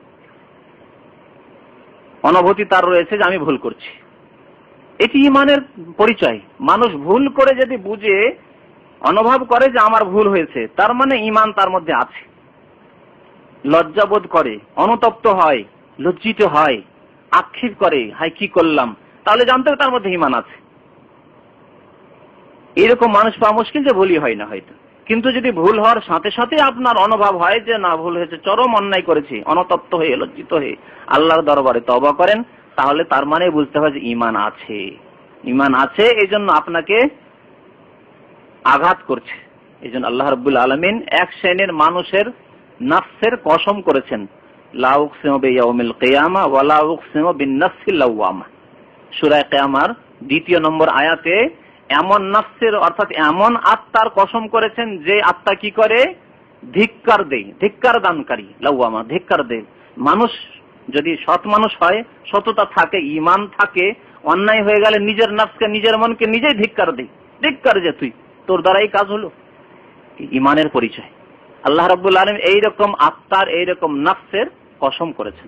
অনুভূতি তার রয়েছে যে আমি ভুল করছি, এটি ঈমানের পরিচয়। মানুষ ভুল করে যদি বুঝে অনুভব করে যে আমার ভুল হয়েছে, তার মানে ঈমান তার মধ্যে আছে। লজ্জাবোধ করে, অনুতপ্ত হয়, লজ্জিত হয়, আক্ষেপ করে, হাই কি করলাম, তাহলে জানতে হবে তার মধ্যে ঈমান আছে। এরকম মানুষ পাওয়া মুশকিল যে ভুলই হয় না হয়তো, কিন্তু যদি ভুল হওয়ার সাথে সাথে আপনার অনুভব হয় যে না ভুল হয়েছে, চরম অন্যায় করেছি, অনুতপ্ত হয়ে লজ্জিত হয়ে আল্লাহর দরবারে তওবা করেন, তাহলে তার মানে বুঝতে হবে যে ঈমান আছে। ঈমান আছে, এই জন্য আপনাকে আঘাত করছে। এই জন্য আল্লাহ রাব্বুল আলামিন এক শ্রেণীর মানুষের নফসের কসম করেছেন, লা উকসিমু বিয়াউমিল কিয়ামা ওয়া লা উকসিমু বিন-নাফসিল লাওয়ামা। সূরা কিয়ামার দ্বিতীয় নম্বর আয়াতে এমন নফসের অর্থাৎ এমন আত্মার কসম করেছেন যে আত্মা কি করে, ধিক্কার দেয়, ধিক্কার দানকারী, লাওয়ামা, ধিক্কার দেয়। মানুষ যদি সৎ মানুষ হয়, সততা থাকে, ঈমান থাকে, অন্যায় হয়ে গেলে নিজের নফসকে, নিজের মনকে নিজেই ধিক্কার দেয়, ধিক্কার যে তুই, তোর দ্বারা এই কাজ হলো। ঈমানের পরিচয়। আল্লাহ রাব্বুল আলামিন এইরকম আত্মার, এইরকম নফসের কসম করেছেন।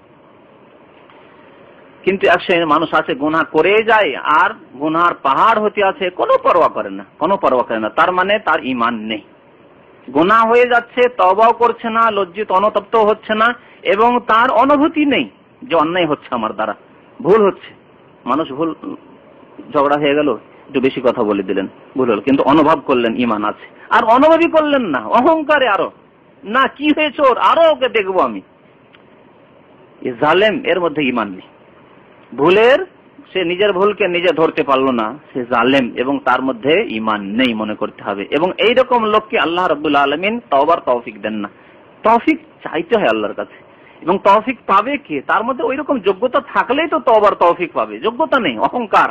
কিন্তু এক শ্রেণীর মানুষ আছে গুনাহ করে যায়, আর গুনার পাহাড় হতে আছে, কোনো পরোয়া করে না, কোনো পরোয়া করে না, তার মানে তার ঈমান নেই। গুনাহ হয়ে যাচ্ছে, তওবাও করছে না, লজ্জিত অনুতপ্ত হচ্ছে না, এবং তার অনুভূতি নেই যে অন্যায় হচ্ছে আমার দ্বারা, ভুল হচ্ছে। মানুষ ভুল, ঝগড়া হয়ে গেল, একটু বেশি কথা বলে দিলেন, ভুল হল, কিন্তু অনুভব করলেন ঈমান আছে। আর অনুভবই করলেন না, অহংকারে আরো না, কি হয়েছে ওর, আরো ওকে দেখবো আমি, এ জালেম, এর মধ্যে ঈমান নেই। ভুলের, সে নিজের ভুলকে নিজে ধরতে পারলো না, সে জালেম, এবং তার মধ্যে ঈমান নেই মনে করতে হবে। এবং এইরকম লোককে আল্লাহ রাব্বুল আলামিন তওবার তৌফিক দেন না। তৌফিক চাইতে হয় আল্লাহর কাছে, এবং তৌফিক পাবে কে, তার মধ্যে ওই রকম যোগ্যতা থাকলেই তো তওবার তৌফিক পাবে। যোগ্যতা নেই, অহংকার,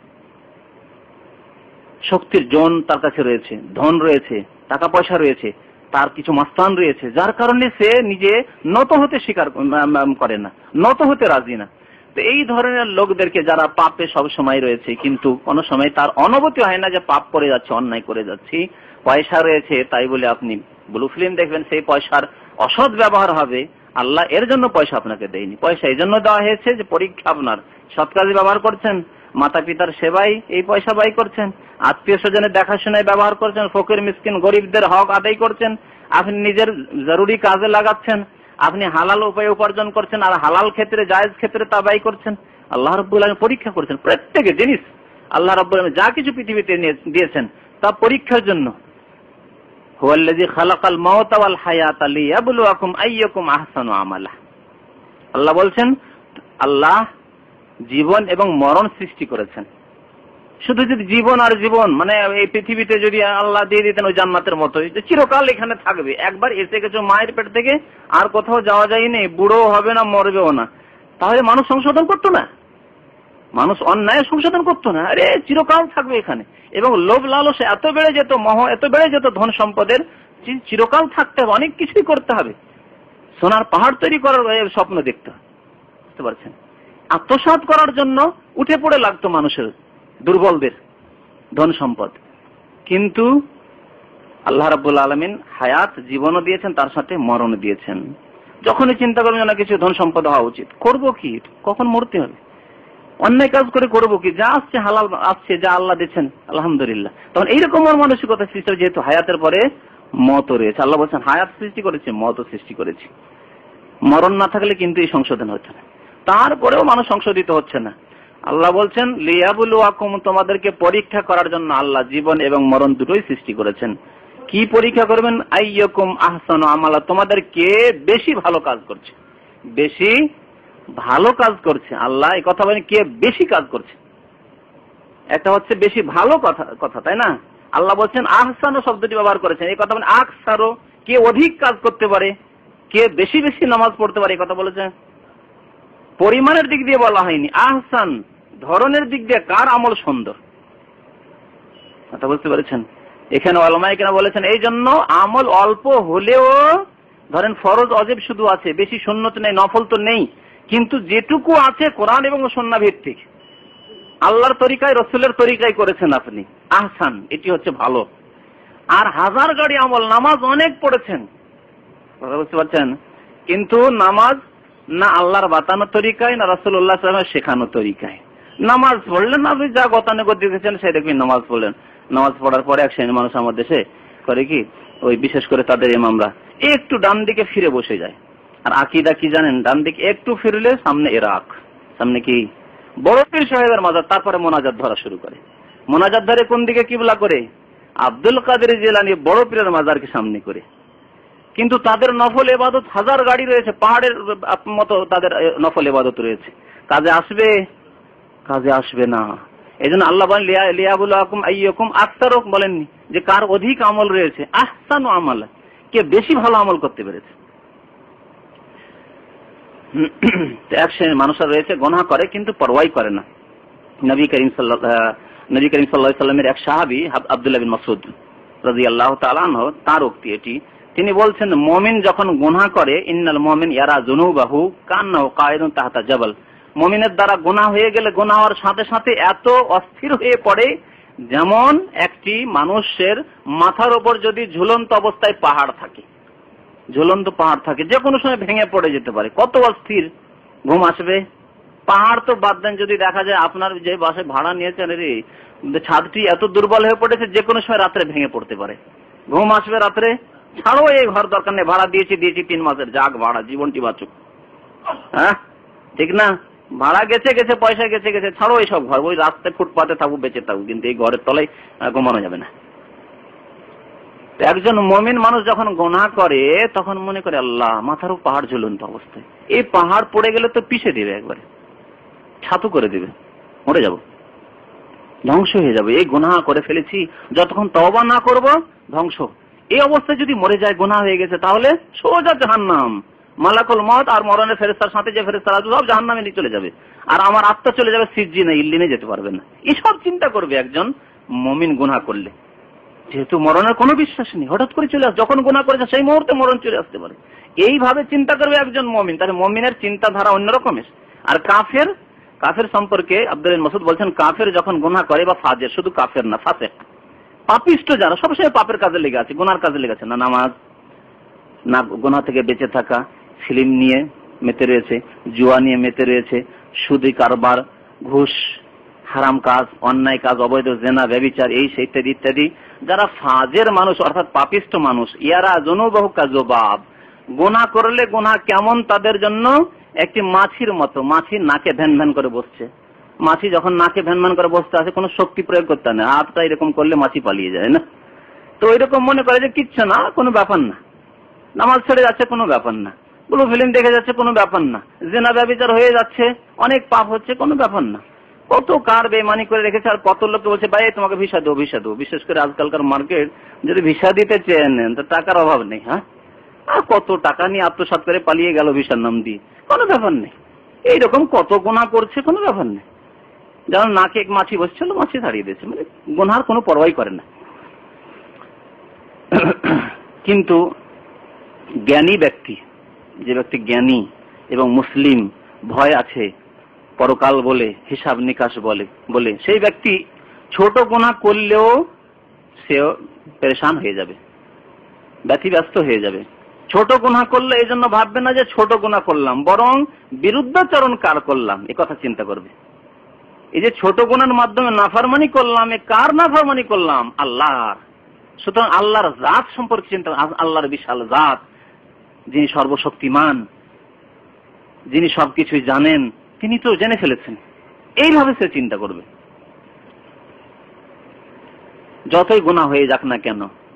শক্তির জন তার কাছে রয়েছে, ধন রয়েছে, টাকা পয়সা রয়েছে, তার কিছু মাস্তান রয়েছে, যার কারণে সে নিজে নত হতে স্বীকার করে না, নত হতে রাজি না। তো এই ধরনের লোকদেরকে, যারা পাপে সব সময় রয়েছে, কিন্তু কোন সময় তার অনুভূতি হয় না যে পাপ করে যাচ্ছে, অন্যায় করে যাচ্ছি, পয়সা রয়েছে তাই বলে আপনি ব্লু ফিল্ম দেখবেন, সেই পয়সার অসৎ ব্যবহার হবে। আল্লাহ এর জন্য পয়সা আপনাকে দেয়নি, পয়সা এই জন্য দেওয়া হয়েছে যে পরীক্ষা, আপনার সৎ কাজে ব্যবহার করছেন, মাতা পিতার সেবায় এই পয়সা ব্যয় করছেন, আত্মীয় স্বজনের দেখাশোনায় ব্যবহার করছেন, ফকির মিসকিন গরিবদের হক আদায় করছেন, আপনি নিজের জরুরি কাজে লাগাচ্ছেন, আপনি হালাল উপায়ে উপার্জন করছেন, আর হালাল ক্ষেত্রে, জায়েজ ক্ষেত্রে তা ব্যয় করছেন। আল্লাহ রাব্বুল আলামিন পরীক্ষা করছেন প্রত্যেক জিনিস। আল্লাহ রাব্বুল আলামিন যা কিছু পৃথিবীতে দিয়েছেন তা পরীক্ষার জন্য। হুয়াল্লাযী খালাকাল মাউতা ওয়াল হায়াতা লিয়াবলুয়াকুম আইয়ুকুম আহসানু আমালা। আল্লাহ বলছেন, আল্লাহ জীবন এবং মরণ সৃষ্টি করেছেন। শুধু যদি জীবন আর জীবন, মানে এই পৃথিবীতে যদি আল্লাহ দিয়ে দিতেন ওই জান্নাতের মতোই, যে চিরকাল এখানে থাকবে, একবার এসে গেছো মায়ের পেট থেকে, আর কোথাও যাওয়া যায়নি, বুড়ো হবে না, মরবেও না, তাহলে মানুষ সংশোধন করতো না, মানুষ অন্যায় সংশোধন করতো না। আরে চিরকাল থাকবে এখানে, এবং লোভ লালস এত বেড়ে যেত, মোহ এত বেড়ে যেত ধন সম্পদের, চিরকাল থাকতে হবে, অনেক কিছুই করতে হবে, সোনার পাহাড় তৈরি করার স্বপ্ন দেখতে হবে, বুঝতে পারছেন? আত্মসাৎ করার জন্য উঠে পড়ে লাগতো মানুষের, দুর্বলদের ধন সম্পদ। কিন্তু আল্লাহ রাব্বুল আলামিন হায়াত, জীবনও দিয়েছেন, তার সাথে মরণও দিয়েছেন। যখনই চিন্তা করবেন না কিছু ধন সম্পদ হওয়া উচিত, করবো কি, কখন মরতে হবে, অন্যায় কাজ করে করবো কি, যা আসছে হালাল আসছে, যা আল্লাহ দিচ্ছেন আলহামদুলিল্লাহ, তখন এইরকম মানসিকতা সৃষ্টি, যেহেতু হায়াতের পরে মত রয়েছে। আল্লাহ বলছেন হায়াত সৃষ্টি করেছে, মত সৃষ্টি করেছে, মরণ না থাকলে কিন্তু এই সংশোধন হচ্ছে না, তারপরেও মানুষ সংশোধিত হচ্ছে না। আল্লাহ বলছেন লিয়াবলুয়াকুম, তোমাদেরকে পরীক্ষা করার জন্য আল্লাহ জীবন এবং মরণ দুটোই সৃষ্টি করেছেন। কি পরীক্ষা করবেন? আইয়াকুম আহসানু আমালা, তোমাদের কে বেশি ভালো কাজ করছে, বেশি ভালো কাজ করছে। আল্লাহ এই কথা বলেন কে বেশি কাজ করছে। একটা হচ্ছে বেশি ভালো কথা কথা তাই না? আল্লাহ বলছেন আহসানু শব্দটি ব্যবহার করেছেন। এই কথা মানে আকসারো, কে অধিক কাজ করতে পারে, কে বেশি বেশি নামাজ পড়তে পারে, এই কথা বলেছেন। পরিমাণের দিক দিয়ে বলা হয়নি, আহসান ধরনের দিক দিয়ে কার আমল সুন্দর, কথা বুঝতে পেরেছেন? এখানে ওলামায়ে কেরাম বলেছেন এই জন্য আমল অল্প হলেও, ধরেন ফরজ অজিব শুধু আছে, বেশি সুন্নত নেই, নফল তো নেই, কিন্তু যেটুকু আছে কোরআন এবং সুন্নাহ ভিত্তিক, আল্লাহর তরিকায় রাসূলের তরিকায় করেছেন আপনি, আহসান, এটি হচ্ছে ভালো। আর হাজার গাড়ি আমল, নামাজ অনেক পড়েছেন, কথা বুঝতে পারছেন, কিন্তু নামাজ না আল্লাহর বাতানো তরিকায় না রাসূলুল্লাহ সাল্লাল্লাহু আলাইহি ওয়াসাল্লামের শেখানো তরিকায়। নামাজ পড়লেন, আপনি যা গতানুগত দেখেছেন সেই দেখবেন নামাজ পড়লেন। নামাজ পড়ার পরে এক শ্রেণীর মানুষ আমার দেশে করে কি, ওই বিশেষ করে তাদের ইমামরা একটু ডান দিকে ফিরে বসে যায়। আর আকীদা কি জানেন? ডান দিকে একটু ফিরলে সামনে ইরাক, সামনে কি বড় পীর সাহেবের মাজার, তারপরে মোনাজাত ধরা শুরু করে। মোনাজাত ধরে কোন দিকে কিবলা করে? আব্দুল কাদের জিলানী বড় পীরের মাজারকে সামনে করে। কিন্তু তাদের নফল ইবাদত হাজার গাড়ি রয়েছে, পাহাড়ের মতো তাদের নফল ইবাদত রয়েছে, কাজে আসবে? কাজে আসবে না। এই জন্য আল্লাহ বলেন লিয়াবুলুকুম আইয়াকুম আকসারু, বলেননি যে কার অধিক আমল রয়েছে, আহসানু আমালা, কে বেশি ভালো আমল করতে পেরেছে। এক শ্রেণীর মানুষরা রয়েছে গুনাহ করে কিন্তু পরোয়াই করে না। নবী করিম সাল্লাল্লাহু নবী করিম সাল্লাল্লাহু আলাইহি সাল্লামের এক সাহাবী আব্দুল্লাহ বিন মাসউদ রাদিয়াল্লাহু তাআলা আনহু, তার উক্তি এটি, তিনি বলছেন মুমিন যখন গুনাহ করে, ইন্নাল মুমিন ইয়ারা যুনুবাহু কান্নাহু কায়িদুন তাহতা জাবাল, মুমিনের দ্বারা গুনাহ হয়ে গেলে গুনাহ হওয়ার সাথে সাথে এত অস্থির হয়ে পড়ে যেমন একটি মানুষের মাথার উপর যদি ঝুলন্ত অবস্থায় পাহাড় থাকে, ঝুলন্ত পাহাড় থাকে, যে কোনো সময় ভেঙে পড়ে যেতে পারে, কত অস্থির ঘুম আসবে। পাহাড় তো বাদ দেন, যদি দেখা যায় আপনার যে বাসায় ভাড়া নিয়েছেন রে ছাদটি এত দুর্বল হয়ে পড়েছে যে কোনো সময় রাত্রে ভেঙে পড়তে পারে, ঘুম আসবে রাত্রে? ছাড়ো, এই ঘর দরকার নেই, ভাড়া দিয়েছি দিয়েছি তিন মাসের, যাক ভাড়া, জীবনটি বাঁচুক, হ্যাঁ ঠিক না? ভাড়া গেছে গেছে, পয়সা গেছে গেছে, ছাড়ো এইসব ঘর, ওই রাস্তায় ফুটপাতে থাকুক, বেঁচে থাকুক, কিন্তু এই ঘরের তলায় ঘুমানো যাবে না। একজন মুমিন মানুষ যখন গুনাহ করে তখন মনে করে আল্লাহ মাথার উপর পাহাড় ঝুলন্ত অবস্থায়, এই পাহাড় পড়ে গেলে তো পিষে দেবে, একবারে ছাতু করে দেবে, মরে যাব, ধ্বংস হয়ে যাবে, এই গুনাহ করে ফেলেছি, যতক্ষণ তওবা না করব ধ্বংস। এই অবস্থায় যদি মরে যায়, গুনাহ হয়ে গেছে, তাহলে সোজা জাহান্নাম, মালাকুল মউত আর মরণের ফেরেশতার সাথে যে ফেরেশতারা আছে সব জাহান্নামে নিয়ে চলে যাবে, আর আমার আত্মা চলে যাবে সিজ্জিনে, ইল্লিনে যেতে পারবে না। এসব চিন্তা করবে একজন মুমিন গুনাহ করলে, যেহেতু মরণের কোনো বিশ্বাস নেই, হঠাৎ করে চলে আসে, যখন গুনাহ করেছে সেই মুহূর্তে মরণ চলে আসতে পারে, এইভাবে চিন্তা করবে একজন মুমিন। তাহলে মুমিনের চিন্তাধারা অন্যরকমের। আর কাফের, কাফের সম্পর্কে আব্দুল্লাহ মাসউদ বলছেন, কাফের যখন গুনাহ করে বা ফাজের, শুধু কাফের না, ফাসিক, পাপিষ্ট যারা, সবসময় পাপের কাজে লেগে আছে, গুনার কাজে লেগে আছে, না নামাজ, না গুনাহ থেকে বেঁচে থাকা, ফিল্ম নিয়ে মেতে রয়েছে, জুয়া নিয়ে মেতে রয়েছে, সুদি কারবার, ঘুষ, হারাম কাজ, অন্যায় কাজ, অবৈধ জেনা, ব্যভিচার, এই সেই ইত্যাদি ইত্যাদি। যারা ফাজের মানুষ অর্থাৎ পাপিষ্ট মানুষ, ইয়ারা যুনুবাহু কাযুবাব, গুনাহ করলে গুনাহ কেমন তাদের জন্য একটি মাছির মতো, মাছি নাকে ভ্যান ভ্যান করে বসছে, মাছি যখন নাকে ভ্যান ভ্যান করে বসতে আসে কোনো শক্তি প্রয়োগ করতে না, হাতটা এরকম করলে মাছি পালিয়ে যায় না, তো এরকম মনে করে যে কিচ্ছু না, কোনো ব্যাপার না, নামাজ ছেড়ে যাচ্ছে কোনো ব্যাপার না, ব্লু ফিল্ম দেখে যাচ্ছে কোনো ব্যাপার না, জিনা ব্যভিচার হয়ে যাচ্ছে, অনেক পাপ হচ্ছে, কোনো ব্যাপার না। কত কার বেমানি করে রেখেছে, আর কত লোককে বলছে ভাই তোমাকে ভিসা দেবো ভিসা দেবো। বিশেষ করে আজকালকার মার্কেট, যদি ভিসা দিতে চেয়েন তো টাকার অভাব নেই, হ্যাঁ, আর কত টাকা নিয়ে আত্মসাৎ করে পালিয়ে গেল ভিসার নাম দিয়ে, কোনো ব্যাপার নেই। এইরকম কত গুনাহ করছে, কোনো ব্যাপার নেই। যেমন নাকে এক মাছি বসছিল, মাছি ছাড়িয়ে দিয়েছে, মানে গুনার কোনো পরোয়াই করে না। কিন্তু জ্ঞানী ব্যক্তি, যে ব্যক্তি জ্ঞানী এবং মুসলিম, ভয় আছে পরকাল বলে, হিসাব নিকাশ বলে বলে সেই ব্যক্তি ছোট গুনাহ করলেও সে পেরেশান হয়ে যাবে, ব্যতিব্যস্ত হয়ে যাবে। ছোট গুনাহ করলে এই জন্য ভাববে না যে ছোট গুনাহ করলাম, বরং বিরুদ্ধাচরণ কার করলাম এ কথা চিন্তা করবে। এই যে ছোট গুনাহের মাধ্যমে নাফরমানি করলাম, এ কার নাফরমানি করলাম? আল্লাহর। সুতরাং আল্লাহর জাত সম্পর্কে চিন্তা, আল্লাহর বিশাল জাত, যিনি সর্বশক্তিমান, যিনি সবকিছু জানেন, তিনি তো জেনে ফেলেছেন, এইভাবে সে চিন্তা করবে। যতই গুনাহ হয়ে যাক না কেন,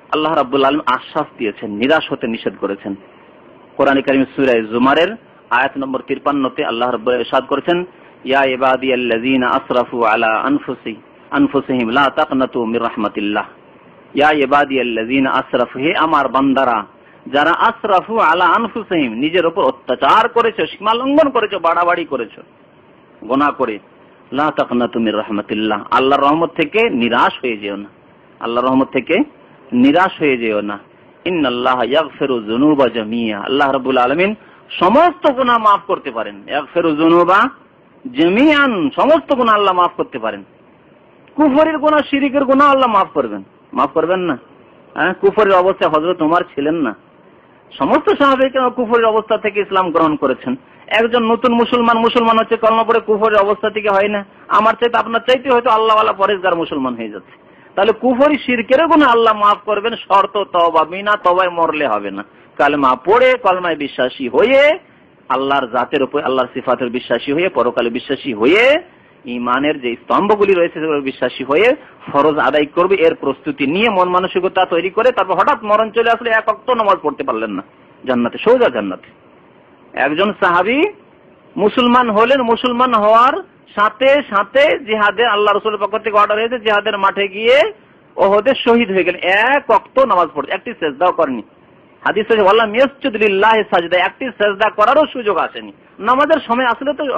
আল্লাহ রাব্বুল আলামিন আশ্বাস দিয়েছেন, নিরাশ হতে নিষেধ করেছেন। কোরআন কারীম সূরা জুমারের আয়াত নম্বর তিপ্পান্ন-তে আল্লাহ রাব্বুল আলামিন ইরশাদ করেছেন, ইয়া ইবাদিয়াল্লাযীনা আসরাফু আলা আনফুসিহিম আনফুসিহিম লা তাকনাতু মির রাহমাতিল্লাহ। ইয়া ইবাদিয়াল্লাযীনা আসরাফু, হে আমার বান্দারা যারা আসরাফু আলা আনফুসিহিম, নিজের উপর অত্যাচার করেছো, সীমা লঙ্ঘন করেছো, বাড়াবাড়ি করেছো, গুনাহ করে, লা তাকনাতু মির রাহমাতিল্লাহ, আল্লাহর রহমত থেকে নিরাশ হয়ে যেও না, আল্লাহর রহমত থেকে নিরাশ হয়ে যেও না। ইন্নাল্লাহা ইয়াগফিরু যুনুবা জামিয়া, আল্লাহ রাব্বুল আলামিন সমস্ত গুনাহ মাফ করতে পারেন। ইয়াগফিরু যুনুবা জামিয়ান, সমস্ত গুনাহ আল্লাহ মাফ করতে পারেন। কুফরের গুনাহ, শিরকের গুনাহ আল্লাহ মাফ করবেন, মাফ করবেন না? হ্যাঁ, কুফরের অবস্থায় হযরত ওমর ছিলেন না। সমস্ত সাহাবীরা কুফরের অবস্থা থেকে ইসলাম গ্রহণ করেছেন। একজন নতুন মুসলমান মুসলমান হচ্ছে, কলমা পড়ে কুফরের অবস্থা থেকে হয় না। আমার চাইতে আপনার চাইতে হয়তো আল্লাহওয়ালা পরেজগার মুসলমান হয়ে যাচ্ছে। তাহলে কুফরি শিরকের গুনাহ আল্লাহ মাফ করবেন, শর্ত তওবা, বিনা তওবায় মরলে হবে না। কালেমা পড়ে, কলমায় বিশ্বাসী হয়ে, আল্লাহর জাতের উপর, আল্লাহর সিফাতের বিশ্বাসী হয়ে, পরকালে বিশ্বাসী হয়ে, ইমানের যে স্তম্ভগুলি রয়েছে সেগুলো বিশ্বাসী হয়ে ফরজ আদায় করবে। এর প্রস্তুতি নিয়ে মন মানসিকতা তৈরি করে, তারপর হঠাৎ মরণ চলে আসলে এক ওয়াক্ত নামাজ পড়তে পারলেন না, জান্নাতে, সোজা জান্নাতে। একজন সাহাবী মুসলমান হলেন, মুসলমান হওয়ার সাথে সাথে জিহাদে, আল্লাহ রাসূলের পক্ষ থেকে অর্ডার হয়েছে, জিহাদের মাঠে গিয়ে ওহদে শহীদ হয়ে গেলেন। এক ওয়াক্ত নামাজ পড়তে, একটি সেজদাও করেনি। হাদিসে ওয়াল্লাম ইয়াসজুদ লিল্লাহি সাজদা, একটি সেজদা করারও সুযোগ আসেনি। নামাজের সময় আসলে তো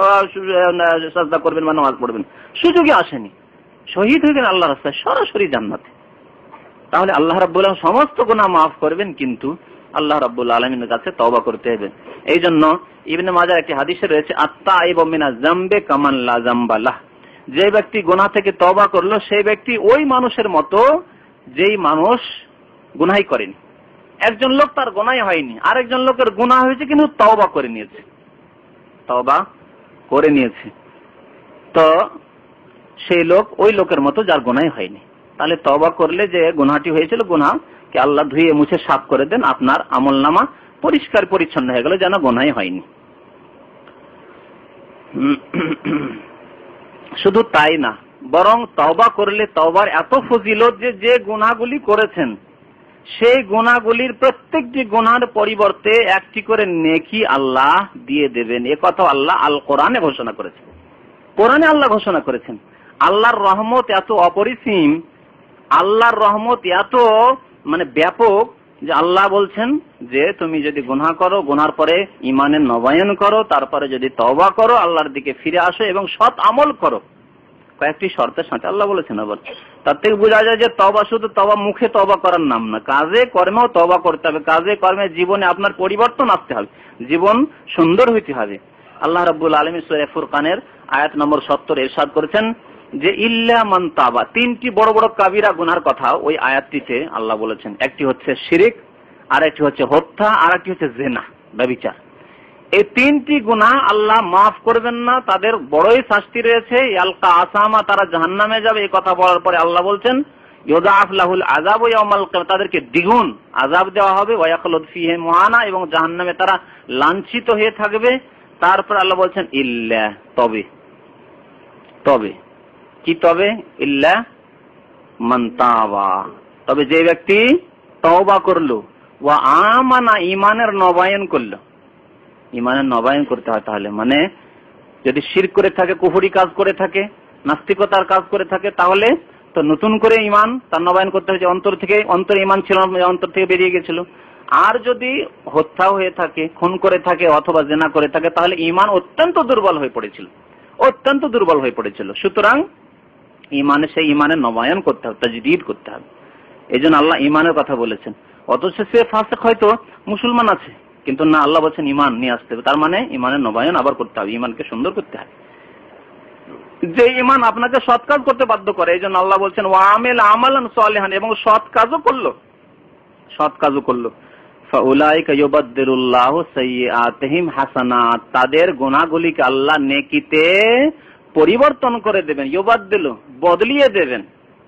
সেজদা করবেন বা নামাজ পড়বেন, সুযোগই আসেনি। শহীদ হয়ে গেলেন আল্লাহর রাস্তায়, সরাসরি জান্নাতে। তাহলে আল্লাহ রাব্বুল আলামিন সমস্ত গুনাহ মাফ করবেন, কিন্তু আল্লাহ রাব্বুল আলামিনের কাছে তওবা করতে হবে। এই জন্য ইবনে মাজাহ একটি হাদিসে রয়েছে, আত-তাইবু মিনাজ যামবি কামান লা যামবা লাহ, যে ব্যক্তি গুনাহ থেকে তওবা করলো সেই ব্যক্তি ওই মানুষের মতো যেই মানুষ গুনাহই করেনি। একজন লোক তার গুনাহই হয়নি, আরেকজন লোকের গুনাহ হয়েছে কিন্তু তওবা করে নিয়েছে, তওবা করে নিয়েছে, তো সেই লোক ওই লোকের মতো যার গুনাহই হয়নি। তাহলে তওবা করলে যে গুনাহটি হয়েছিল, গুনাহকে আল্লাহ ধুয়ে মুছে সাফ করে দেন, আপনার আমলনামা পরিষ্কার পরিচ্ছন্ন হয়ে গেল, যেন গুনাহই হয়নি। শুধু তাই না, বরং তওবা করলে তওবার এত ফজিলত যে যে গুনাহগুলি করেছেন সেই গুনাহগুলির প্রত্যেকটি গুনাহের পরিবর্তে একটি করে নেকি আল্লাহ দিয়ে দেবেন। এ কথা আল্লাহ আল কোরআনে ঘোষণা করেছেন, কোরআনে আল্লাহ ঘোষণা করেছেন। আল্লাহর রহমত এত অপরিসীম, আল্লাহর রহমত এত মানে ব্যাপক যে আল্লাহ বলছেন যে তুমি যদি গুনাহ করো, গুনার পরে ঈমানের নবায়ন করো, তারপরে যদি তওবা করো, আল্লাহর দিকে ফিরে আসো এবং সৎ আমল করো, কয়েকটি শর্তের সাথে আল্লাহ বলেছেন। আবার তার থেকে বোঝা যায় যে তওবা শুধু তওবা মুখে তওবা করার নাম না, কাজে কর্মেও তওবা করতে হবে। কাজে কর্মে জীবনে আপনার পরিবর্তন আসতে হবে, জীবন সুন্দর হইতে হবে। আল্লাহ রাব্বুল আলামিন সূরা ফুরকানের আয়াত নম্বর সত্তর ইরশাদ করেছেন যে ইল্লা মান তাবা, তিনটি বড় বড় কাবিরা গুনার কথা ওই আয়াতটিতে আল্লাহ বলেছেন। একটি হচ্ছে শিরক, আর একটি হচ্ছে হত্যা, আর একটি হচ্ছে জিনা, ব্যভিচার। এই তিনটি গুনাহ আল্লাহ মাফ করবেন না, তাদের বড়ই শাস্তি রয়েছে। ইয়ালকা আসামা, তারা জাহান্নামে যাবে। এই কথা বলার পরে আল্লাহ বলছেন ইউদাআফ লাহুল আযাবু ইয়াওমাল কিয়ামাহ, তাদেরকে দ্বিগুণ আযাব দেওয়া হবে। ওয়া ইয়াখলুদ ফীহি মুহানা, এবং জাহান্নামে তারা লাঞ্ছিত হয়ে থাকবে। তারপর আল্লাহ বলছেন ইল্লা, তবে, তবে কি, তবে ইল্লা মান তাবা, তবে যে ব্যক্তি তওবা করলো, ওয়া আমানা, ঈমানের নবায়ন করলো। ঈমানের নবায়ন করতে হয়, তাহলে মানে যদি শিরক করে থাকে, কুফরি কাজ করে থাকে, নাস্তিকতার কাজ করে থাকে, তাহলে তো নতুন করে ঈমান তার নবায়ন করতে হয়েছে। অন্তর থেকে, অন্তর ঈমান ছিল, অন্তর থেকে বেরিয়ে গেছিল। আর যদি হত্যাও হয়ে থাকে, খুন করে থাকে, অথবা জিনা করে থাকে, তাহলে ঈমান অত্যন্ত দুর্বল হয়ে পড়েছিল, অত্যন্ত দুর্বল হয়ে পড়েছিল। সুতরাং ঈমানে, সেই ঈমানের নবায়ন করতে হবে, তাজদীদ করতে হবে। এই জন্য আল্লাহ ঈমানের কথা বলেছেন। অথচ সে ফাসিক, হয়তো মুসলমান আছে, কিন্তু না, আল্লাহ বলছেন ঈমান নিয়ে আসতে হবে। তার মানে ঈমানের নবায়ন আবার করতে হবে, ঈমানকে সুন্দর করতে হবে। যে ঈমান আপনাকে সৎ কাজ করতে বাধ্য করে, এই জন্য আল্লাহ বলছেন ওয়া আমিল আমালান সালিহান, এবং সৎ কাজও করলো, সৎ কাজও করলো। ফাউলাইকা ইউবাদদিলুল্লাহু সাইয়্যাতিহিম হাসানাত, তাদের গুনাহগুলিকে আল্লাহ নেকিতে পরিবর্তন করে দেবেন। ইউবাদদিলু, বদলিয়ে দেবেন,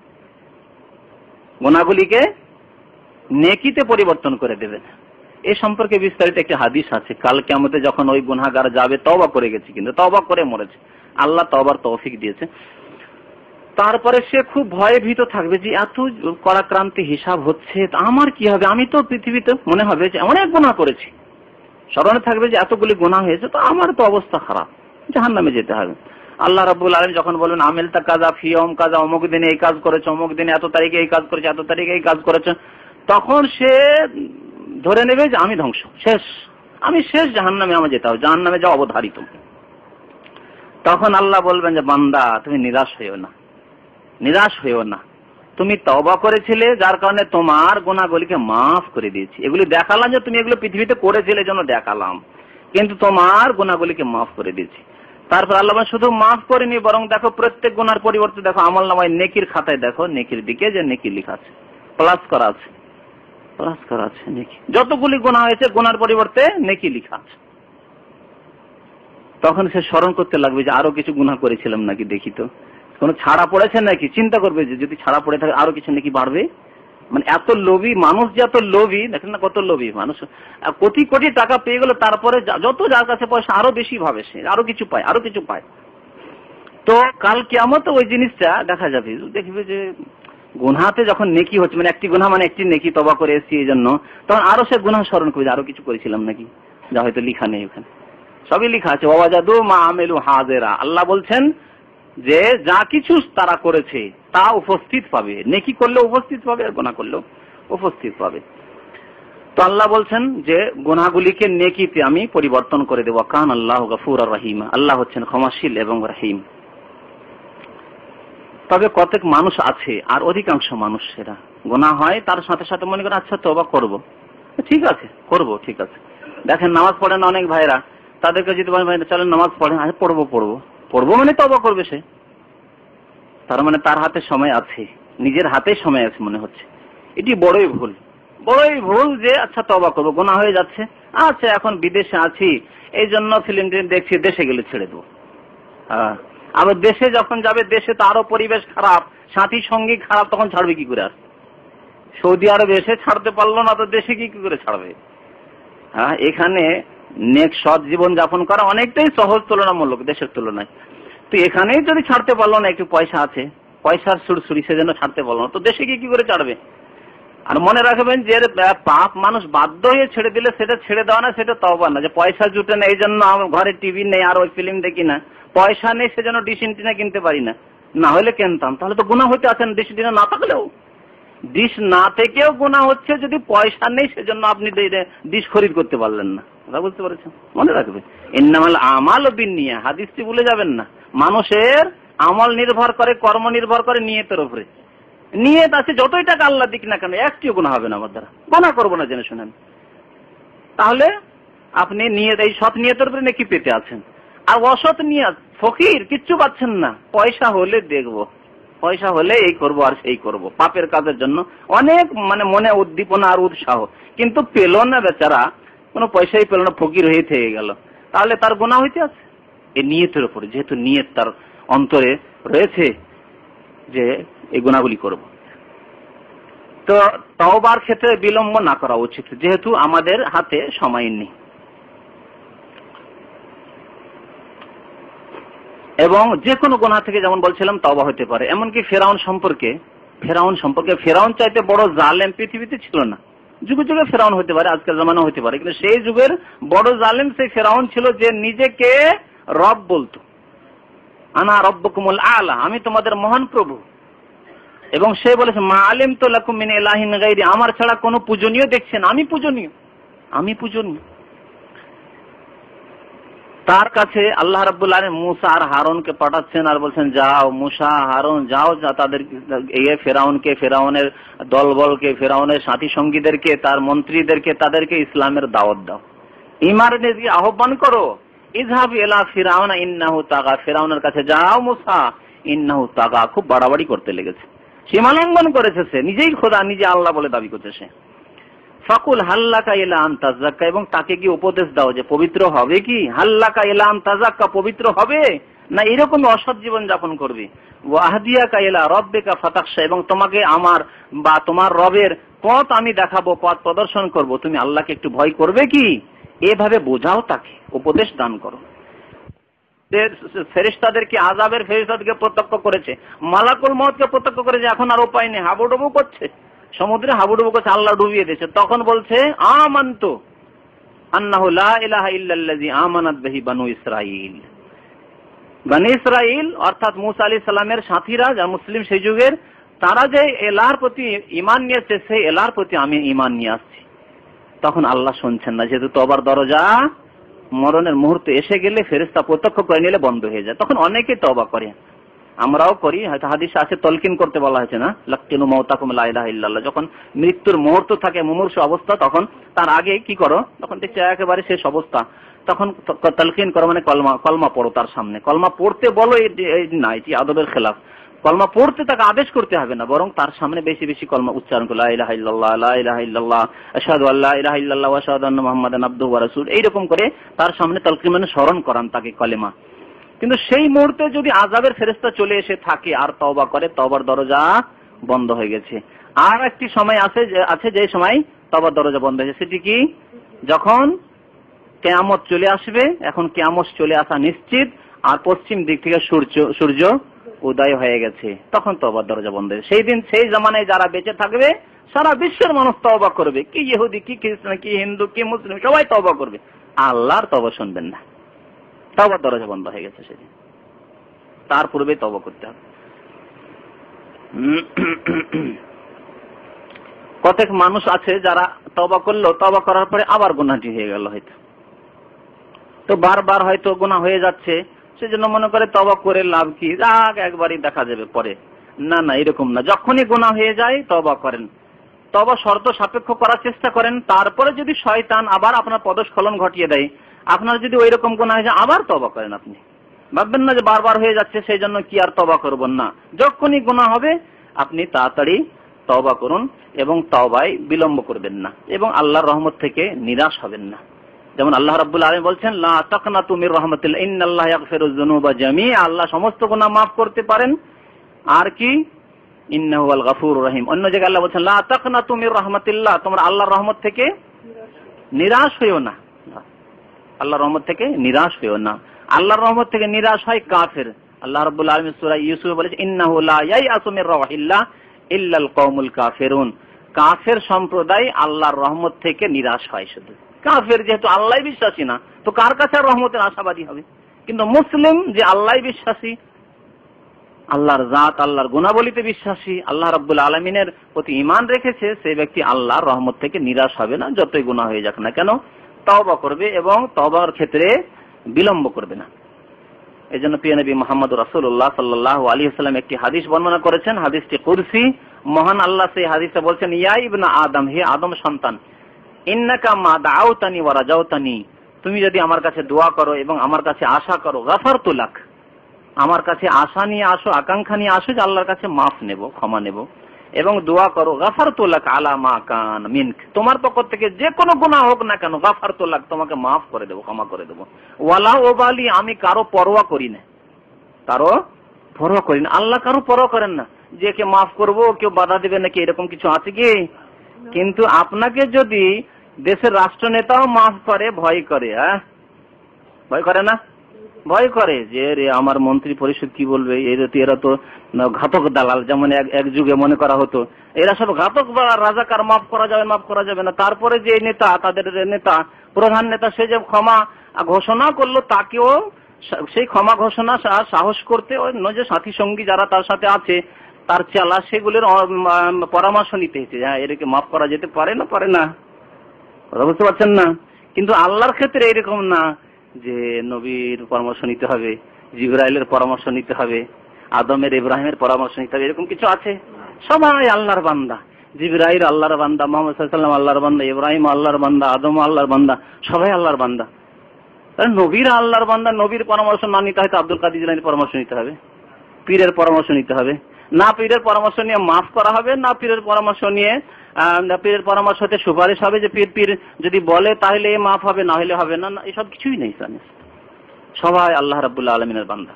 গুনাহগুলিকে নেকিতে পরিবর্তন করে দেবেন। এই সম্পর্কে বিস্তারিত একটি হাদিস আছে। কাল কিয়ামতে যখন ওই গুনাহগার যাবে, তওবা করে গেছে, কিন্তু তওবা করে মরেছে, আল্লাহ তওবার তৌফিক দিয়েছে, তারপরে সে খুব ভয়ে ভীত থাকবে যে এত করাক্রান্তি হিসাব হচ্ছে, আমার কি হবে, আমি তো পৃথিবীতে মনে হবে যে অনেক গুনাহ করেছি, স্মরণে থাকবে যে এতগুলি গুনাহ হয়েছে, তো আমার তো অবস্থা খারাপ, জাহান্নামে যেতে হবে। আল্লাহ রাব্বুল আলামিন যখন বলেন আমিল তা কাজা ফিয়ম কাজা, অমুক দিনে এই কাজ করেছে, অমুক দিনে এত তারিখে এই কাজ করেছে, এত তারিখে এই কাজ করেছে, তখন সে ধরে নেবে যে আমি ধ্বংস, শেষ, আমি শেষ, জাহান্নামে আমার যেতে হবে, জাহান্নামে যাওয়া অবধারিত। তখন আল্লাহ বলবেন যে বান্দা তুমি নিরাশ হইও না, নিরাশ হইও না, তুমি তওবা করেছিলে যার কারণে তোমার গুনাহগুলিকে মাফ করে দিয়েছি। এগুলি দেখালাম যে তুমি এগুলো পৃথিবীতে করেছিলে জন্য দেখালাম, কিন্তু তোমার গুনাহগুলিকে মাফ করে দিয়েছি। তারপর আল্লাহ শুধু মাফ করেনি, বরং দেখো প্রত্যেক গুনার পরিবর্তে দেখো আমলনামায় নেকির খাতায় দেখো নেকির দিকে যে নেকি লেখা আছে, প্লাস করা আছে, প্লাস করা আছে নেকি, যতগুলি গুনাহ হয়েছে গুনার পরিবর্তে নেকি লেখা আছে। তখন সে স্মরণ করতে লাগবে যে আরো কিছু গুনাহ করেছিলাম নাকি, দেখি তো কোন ছাড়া পড়েছে নাকি, চিন্তা করবে যে যদি ছাড়া পড়ে থাকে আরো কিছু নাকি বাড়বে। মানে এত লোভী মানুষ, যে এত লোভী, দেখেন না কত লোভী মানুষ, কোটি কোটি টাকা পেয়ে গেল, তারপরে যত যার কাছে পয়সা আরো বেশি ভাবে সে আরো কিছু পায়, আরো কিছু পায়। তো কাল কিয়ামতে ওই জিনিসটা দেখা যাবে, দেখবে যে গুনাহতে যখন নেকি হচ্ছে, মানে একটি গুনাহ মানে একটি নেকি তওবা করে এসেছি এই জন্য, তখন আরো সে গুনাহ স্মরণ করবে আরো কিছু করেছিলাম নাকি, যা হয়তো লিখা নেই ওখানে, সবই লিখা আছে। ওয়াজাদু মা আমিলু হাজিরা, আল্লাহ বলছেন যে যা কিছু তারা করেছে তা উপস্থিত পাবে, নেকি করলে উপস্থিত পাবে আর গুনাহ করলেও উপস্থিত পাবে। তো আল্লাহ বলছেন যে গুনাহগুলিকে নেকিতে আমি পরিবর্তন করে দেব। কান আল্লাহু গফুরুর রহিম, আল্লাহ হচ্ছেন ক্ষমাশীল এবং রহিম। তবে কতক মানুষ আছে, আর অধিকাংশ মানুষেরা গুনাহ হয় তার সাথে সাথে মনে করে আচ্ছা তওবা করব, ঠিক আছে করব, ঠিক আছে। দেখেন নামাজ পড়েন অনেক ভাইরা, তাদেরকে যদি বলেন চলেন নামাজ পড়েন, আচ্ছা পড়বো পড়বো পড়বো মানে তওবা করবে সে, তার মানে তার হাতে সময় আছে, নিজের হাতে সময় আছে মনে হচ্ছে। এটি বড়ই ভুল, বড়ই ভুল যে আচ্ছা তওবা করবো, গুনাহ হয়ে যাচ্ছে, আচ্ছা এখন বিদেশে আছি এই জন্য ফিল্ম দেখছি, দেশে গেলে ছেড়ে দেবো। হ্যাঁ, আবার দেশে যখন যাবে, দেশে তো আরো পরিবেশ খারাপ, সাথী সঙ্গী খারাপ, তখন ছাড়বে কি করে? আর সৌদি আরবে এসে ছাড়তে পারলো না, তো দেশে কি করে ছাড়বে? হ্যাঁ, এখানে নেক সৎ জীবন যাপন করা অনেকটাই সহজ তুলনামূলক দেশের তুলনায়। তো এখানেই যদি ছাড়তে পারলো না, একটু পয়সা আছে, পয়সার সুড়সুড়ি, সেজন্য ছাড়তে পারলো না, তো দেশে গিয়ে কি করে ছাড়বে? আর মনে রাখবেন যে পাপ মানুষ বাধ্য হয়ে ছেড়ে দিলে সেটা ছেড়ে দেওয়া না, সেটা তওবা না। যে পয়সা জুটে না এই জন্য আমার ঘরে টিভি নেই আর ওই ফিল্ম দেখি না, পয়সা নেই সেজন্য ডিশ এন্টিনা কিনতে পারি না, না হলে কিনতাম, তাহলে তো গুনাহ হইতে আছেন। ডিশ এন্টিনা না থাকলেও, ডিশ না থেকেও গুনাহ হচ্ছে যদি পয়সা নেই সেজন্য আপনি ডিশ খরিদ করতে পারলেন না। কথা বুঝতে পারছেন? মনে রাখবে ইন্নামাল আমালু বিন্নিয়াহ, হাদিসটি ভুলে যাবেন না। মানুষের আমল নির্ভর করে, কর্ম নির্ভর করে নিয়তের উপরে। নিয়ত আছে যতই টাকা আল্লাহ দিক না কেন, একটিও গুনাহ হবে না আমার দ্বারা, গুনাহ করবো না জেনে শুনেন। তাহলে আপনি নিয়ত, এই সৎ নিয়তের উপরে নাকি পেতে আছেন। আর অসৎ নিয়ত, ফকির, কিচ্ছু পাচ্ছেন না, পয়সা হলে দেখবো, পয়সা হলে এই করব আর সেই করব, পাপের কাজের জন্য অনেক মানে মনে উদ্দীপনা আর উৎসাহ, কিন্তু পেল না বেচারা, কোনো পয়সাই পেল না, ফকির হয়ে থেকে গেল, তাহলে তার গুনাহ হইতে আছে এই নিয়তের উপরে। যেহেতু নিয়ত তার অন্তরে রয়েছে যে এই গুনাহগুলি করব, তো তওবার ক্ষেত্রে বিলম্ব না করা উচিত, যেহেতু আমাদের হাতে সময় নেই। এবং যে কোনো গুনাহ থেকে যেমন বলছিলাম তওবা হতে পারে। এমনকি ফেরাউন সম্পর্কে, ফেরাউন সম্পর্কে ফেরাউন চাইতে বড় জালেম পৃথিবীতে ছিল না। যুগে যুগে ফেরাউন হতে পারে, আজকের জামানা হতে পারে, কিন্তু সেই যুগের বড় জালেম সেই ফেরাউন ছিল, যে নিজেকে রব বলতো, আনা রব্বুকুমুল আলা, আমি তোমাদের মহান প্রভু। এবং সে বলেছে মা আলিমতু লাকুম মিন ইলাহিন গায়রি, আমার ছাড়া কোনো পূজনীয় দেখছেন, আমি পূজনীয়, আমি পূজনীয়। তার কাছে আল্লাহ রাব্বুল আলামিন মুসা আর হারুনকে পাঠাচ্ছেন আর বলছেন যাও মুসা, হারুন যাও, যা তাদের এই ফেরাউনকে, ফেরাউনের দলবলকে, ফেরাউনের সাথী সঙ্গীদেরকে, তার মন্ত্রীদেরকে, তাদেরকে ইসলামের দাওয়াত দাও, ঈমানের দিকে আহ্বান করো। ইযহাব ইলা ফিরাউনা ইন্নাহু তাগা, ফেরাউনের কাছে যাও মুসা, ইন্নাহু তাগা, খুব বাড়াবাড়ি করতে লেগেছে, সীমালঙ্ঘন করেছে, সে নিজেই খোদা, নিজে আল্লাহ বলে দাবি করছে সে। ফাকুল হাল্লাকা ইলা আন তাযাক্কা, এবং তাকে কি উপদেশ দাও যে পবিত্র হবে কি, হাল্লাকা ইলা আন তাযাক্কা, পবিত্র হবে না এরকম অসৎ জীবন যাপন করবে। ওয়া আহদিয়াকা ইলা রাব্বিকা ফাতাখশা, এবং তোমাকে আমার বা তোমার রবের পথ আমি দেখাবো, পথ প্রদর্শন করব, তুমি আল্লাহকে একটু ভয় করবে কি, এভাবে বোঝাও, তাকে উপদেশ দান করো। ফেরেশতাদেরকে, আযাবের ফেরেশতাদেরকে প্রত্যক্ষ করেছে, মালাকুল মউতকে প্রত্যক্ষ করেছে, এখন আর উপায় নেই, হাবুডুবু করছে, সমুদ্রে হাবুডুবু করছে, আল্লাহ ডুবিয়ে দিয়েছে। তখন বলছে আমানতু আন্নাহু লা ইলাহা ইল্লাল্লাযী আমানাত বিহি বানু ইসরাঈল। বনি ইসরাঈল অর্থাৎ মুসা আলাইহিস সালামের সাথীরা, যারা মুসলিম সেই যুগের, তারা যে এলাহর প্রতি ঈমান নিয়েছে, সেই এলাহর প্রতি আমি ঈমান নিয়ে আসছি। তখন আল্লাহ শুনছেন না, যেহেতু তওবার দরজা মরণের মুহূর্তে এসে গেলে ফেরেশতা প্রত্যক্ষ করে নিলে বন্ধ হয়ে যায়, তখন অনেকেই তওবা করে, আমরাও করি। হয়তো হাদিসে আছে তলকিন করতে বলা হয়েছে না, লাকিনু মাউতাকুম লা ইলাহা ইল্লাল্লাহ। যখন মৃত্যুর মুহূর্ত থাকে, মুমূর্ষু অবস্থা, তখন তার আগে কি করো, তখন দেখছি একেবারে শেষ অবস্থা, তখন তলকিন করো, মানে কলমা কলমা পড়ো তার সামনে। কলমা পড়তে বলো এই না, এটি আদবের খেলাফ। কলমা পড়তে তাকে আদেশ করতে হবে না, বরং তার সামনে বেশি বেশি কলমা উচ্চারণ করো, লা ইলাহা ইল্লাল্লাহ, লা ইলাহা ইল্লাল্লাহ, আশহাদু আল্লা ইলাহা ইল্লাল্লাহ ওয়া আশহাদু আন্না মুহাম্মাদান আবদুহু ওয়া রাসূলুহু, এইরকম করে তার সামনে তলকিন মানে স্মরণ করান তাকে কলেমা। কিন্তু সেই মুহূর্তে যদি আযাবের ফেরেশতা চলে এসে থাকে আর তওবা করে, তওবার দরজা বন্ধ হয়ে গেছে। আর একটি সময় আছে আছে যে সময় তওবার দরজা বন্ধ হয়েছে, সেটি কি, যখন কিয়ামত চলে আসবে। এখন কিয়ামত চলে আসা নিশ্চিত, আর পশ্চিম দিক থেকে সূর্য সূর্য উদয় হয়ে গেছে, তখন তওবার দরজা বন্ধ হয়ে। সেই দিন সেই জামানায় যারা বেঁচে থাকবে, সারা বিশ্বের মানুষ তওবা করবে, কি ইহুদি, কি খ্রিস্টান, কি হিন্দু, কি মুসলিম, সবাই তওবা করবে, আল্লাহর তওবা শুনবেন না, তওবার দরজা বন্ধ হয়ে গেছে সেদিন। তার পূর্বেই তওবা করতে হবে। কতক মানুষ আছে যারা তওবা করলো, তওবা করার পরে আবার গুনাহটি হয়ে গেল, হয়তো তো বারবার হয়তো গুনাহ হয়ে যাচ্ছে, সেজন্য মনে করে তওবা করে লাভ কি, যাক একবারই দেখা যাবে পরে। না না, এরকম না, যখনই গুনাহ হয়ে যায় তওবা করেন, তওবা শর্ত সাপেক্ষ করার চেষ্টা করেন। তারপরে যদি শয়তান আবার আপনার পদস্খলন ঘটিয়ে দেয়, আপনার যদি ওই রকম গুনাহ হয়ে যায়, আবার তওবা করেন। আপনি ভাববেন না যে বারবার হয়ে যাচ্ছে সেই জন্য কি আর তওবা করবেন না, যখনই গুনাহ হবে আপনি তাড়াতাড়ি তওবা করুন এবং তওবায় বিলম্ব করবেন না, এবং আল্লাহর রহমত থেকে নিরাশ হবেন না। যেমন আল্লাহ রাব্বুল আলামিন বলছেন, লা তাকনাতু মির রাহমাতিল্লাহ ইন্নাল্লাহা ইয়াগফিরুয যুনুবা জামিআ, আল্লাহ সমস্ত গুনাহ maaf করতে পারেন, আর কি ইন্নাহু আল গফুরুর রহিম। অন্য জায়গায় আল্লাহ বলছেন, লা তাকনাতু মির রাহমাতিল্লাহ, তোমরা আল্লাহর রহমত থেকে নিরাশ হইও না, আল্লাহর রহমত থেকে নিরাশ হইও না। আল্লাহর রহমত থেকে নিরাশ হয় কাফের। আল্লাহ রাব্বুল আলামিন সূরা ইউসুফে বলেছেন, ইন্নাহু লা ইয়াইআসু মির রাহিল্লাহ ইল্লাল কওমুল কাফিরুন, কাফের সম্প্রদায় আল্লাহর রহমত থেকে নিরাশ হয়। শুধু কাফের যেহেতু আল্লাহ বিশ্বাসী না, তো কার কাছে রহমতের আশাবাদী হবে? কিন্তু মুসলিম যে আল্লাহ বিশ্বাসী, আল্লাহর জাত, আল্লাহর গুণাবলীতে বিশ্বাসী, আল্লাহ রাব্বুল আলামিনের প্রতি ঈমান রেখেছে, সেই ব্যক্তি আল্লাহর রহমত থেকে নিরাশ হবে না, যতই গুনাহ হয়ে যাক না কেন, তওবা করবে এবং তওবার ক্ষেত্রে বিলম্ব করবে না। এজন্য প্রিয় নবী মুহাম্মদ রাসূলুল্লাহ সাল্লাল্লাহু আলাইহি ওয়াসাল্লাম একটি হাদিস বর্ণনা করেছেন, হাদিসটি কুরসি। মহান আল্লাহ সেই হাদিসে বলছেন, ইয়া ইবনা আদম, হে আদম সন্তান, ইন্নাকা মা দাউতানি ওয়া রাজাউতানি, তুমি যদি আমার কাছে দোয়া করো এবং আমার কাছে আশা করো, গাফারতু লাক, আমার কাছে আশা নিয়ে আসো, আকাঙ্ক্ষা নিয়ে আসো যে আল্লাহর কাছে মাফ নেব, ক্ষমা নেব, এবং দোয়া করো গাফারতু লাক আলা মা কান মিনক, তোমার পক্ষ থেকে যে কোনো গুনাহ হোক না কেন, গাফারতু লাক, তোমাকে মাফ করে দেব, ক্ষমা করে দেব। ওয়ালা ওবালি, আমি কারো পরোয়া করি না, কারো পরোয়া করি না। আল্লাহ কারো পরোয়া করেন না যে কে মাফ করব, কেউ বাধা দেবে নাকি, এরকম কিছু আছে কি? কিন্তু আপনাকে যদি দেশের রাষ্ট্রনেতাও মাফ করে, ভয় করে, হ্যাঁ ভয় করে না, ভয় করে যে রে আমার মন্ত্রী পরিষদ কি বলবে, এরা তো ঘাতক দালাল, যেমন এক যুগে মনে করা হতো এরা সব ঘাতক দালাল, রাজাকার, মাফ করা যাবে মাফ করা যাবে না। তারপরে যে নেতা, তাদের নেতা, প্রধান নেতা, সে যে ক্ষমা ঘোষণা করলো, তাকেও সেই ক্ষমা ঘোষণা সাহস করতে অন্য যে সাথী সঙ্গী যারা তার সাথে আছে, তার চালা, সেগুলোর পরামর্শ নিতে হয়েছে, হ্যাঁ এটাকে মাফ করা যেতে পারে না, পারে না, কথা বুঝতে পারছেন না? কিন্তু আল্লাহর ক্ষেত্রে এরকম না যে নবীর পরামর্শ নিতে হবে, জিবরাইলের পরামর্শ নিতে হবে, আদমের ইব্রাহিমের পরামর্শ নিতে হবে, এরকম কিছু আছে? সবাই আল্লাহর বান্দা, জিবরাইল আল্লাহর বান্দা, মুহাম্মদ সাল্লাল্লাহু আলাইহি ওয়াসাল্লাম আল্লাহর বান্দা, ইব্রাহিম আল্লাহর বান্দা, আদম আল্লাহর বান্দা, সবাই আল্লাহর বান্দা। নবীর আল্লাহর বান্দা, নবীর পরামর্শ না নিতে হয় তো আব্দুল কাদের জিলানীর পরামর্শ নিতে হবে, পীরের পরামর্শ নিতে হবে। না পীরের পরামর্শ নিয়ে মাফ করা হবে, না পীরের পরামর্শ নিয়ে পীরের পরামর্শ হতে সুপারিশ হবে যে পীর পীর যদি বলে তাহলে মাফ হবে, না হলে হবে না, এসব কিছুই নেই। সবাই আল্লাহ রাব্বুল আলামিনের বান্দা।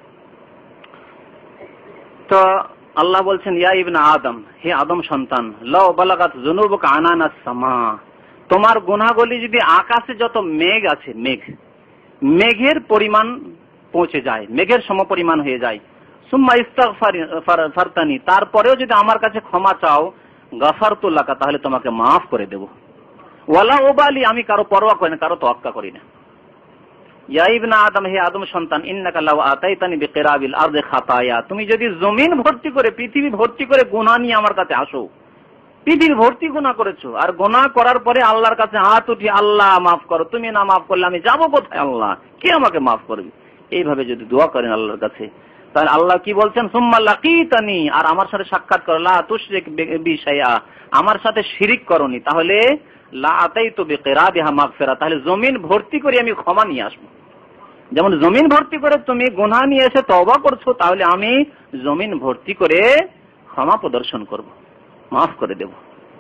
তো আল্লাহ বলছেন, ইয়া ইবনা আদম, হে আদম সন্তান, লাউ বালাগাত যুনুবুকা আনানাস সামা, তোমার গুনাহগুলি যদি আকাশে যত মেঘ আছে, মেঘ মেঘের পরিমাণ পৌঁছে যায়, মেঘের সমপরিমাণ হয়ে যায়। সুম্মা ইস্তাগফারতানি, তারপরেও যদি আমার কাছে ক্ষমা চাও, গাফারতু লাকা, তাহলে তোমাকে মাফ করে দেব। ওয়ালা উবালি, আমি কারো পরোয়া করি না, কারো তোয়াক্কা করি না। ইয়া ইবনা আদম, হে আদম সন্তান, ইন্নাকা লাউ আতাইতানি বিকিরাবিল আরদি খাতায়া, তুমি যদি জমিন ভর্তি করে, পৃথিবী ভর্তি করে গুনাহ নিয়ে আমার কাছে আসো, পৃথিবী ভর্তি গুনাহ করেছো, আর গুনাহ করার পরে আল্লাহর কাছে হাত উঠি, আল্লাহ মাফ করো, তুমি না মাফ করলে আমি যাবো কোথায়? আল্লাহ কে আমাকে মাফ করবে? এইভাবে যদি দোয়া করেন আল্লাহর কাছে, তাহলে আল্লাহ কি বলছেন? সুম্মা লাকিতানি, আর আমার সাথে সাক্ষাৎ করো, লা তুশরিক বি শাইআ, আমার সাথে শিরিক করনি, তাহলে লা আতাইতু বিকিরাবিহা মাগফিরা, তাহলে জমিন ভর্তি করে আমি ক্ষমা নিয়ে আসবো। যেমন জমিন ভর্তি করে তুমি গুনাহ নিয়ে এসে তওবা করছো, তাহলে আমি জমিন ভর্তি করে ক্ষমা প্রদর্শন করব, মাফ করে দেব।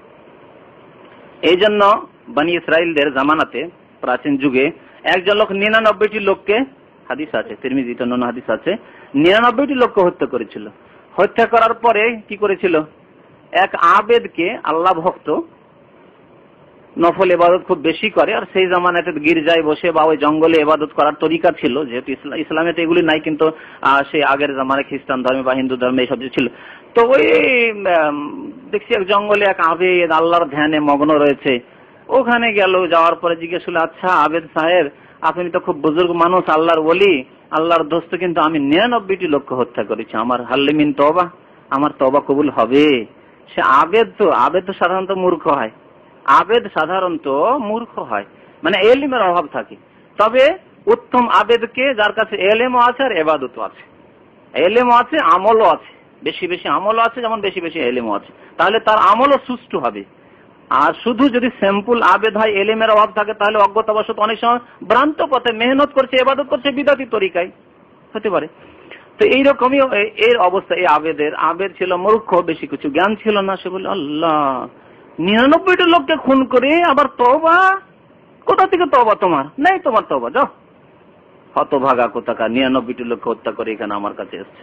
এই জন্য বনি ইসরাইলদের জামানাতে, প্রাচীন যুগে, একজন লোক নিরানব্বইটি লোককে, হাদিস আছে তিরমিজিতে অন্যান্য হাদিস আছে, নিরানব্বইটি লোককে হত্যা করেছিল। হত্যা করার পরে কি করেছিল? এক আবেদকে, আল্লাহ ভক্ত, নফল ইবাদত খুব বেশি করে, আর সেই জামানাতে গির্জায় বসে বা ওই জঙ্গলে ইবাদত করার তরিকা ছিল, যেহেতু ইসলামে তো এগুলি নাই, কিন্তু সেই আগের জামানায় খ্রিস্টান ধর্মে বা হিন্দু ধর্মে এইসব ছিল। তো ওই দেখছি এক জঙ্গলে এক আবেদ আল্লাহর ধ্যানে মগ্ন রয়েছে। ওখানে গেল, যাওয়ার পরে জিজ্ঞেস করলো, আচ্ছা আবেদ সাহেব, আপনি তো খুব বুজুর্গ মানুষ, আল্লাহর ওলি, আল্লাহর দোস্ত, কিন্তু আমি নিরানব্বইটি লোককে হত্যা করেছি, আমার হাল্লিমিন তওবা, আমার তওবা কবুল হবে? সে আবেদ তো, আবেদ তো সাধারণত মূর্খ হয়, আবেদ সাধারণত মূর্খ হয়, মানে এলিমের অভাব থাকে। তবে উত্তম আবেদকে, যার কাছে এলেমও আছে আর ইবাদতও আছে, এলেমও আছে আমলও আছে, বেশি বেশি আমলও আছে, যেমন বেশি বেশি এলেমও আছে, তাহলে তার আমলও সুষ্ঠু হবে। আর শুধু যদি সিম্পল আবেদ হয়, এলেমের অভাব থাকে, তাহলে অজ্ঞতাবশত অনেক সময় ভ্রান্ত পথে মেহনত করছে, ইবাদত করছে বিদাতি তরিকায়, হতে পারে। তো এইরকমই এর অবস্থা এই আবেদের। আবেদ ছিল মূর্খ, বেশি কিছু জ্ঞান ছিল না। সে বলে, আল্লাহ, নিরানব্বইটা লোককে খুন করে আবার তওবা? কোথা থেকে তওবা তোমার? নেই তোমার তওবা, যাও। হতভাগা কোথাকার, নিরানব্বইটি লোককে হত্যা করে এখানে আমার কাছে এসছে।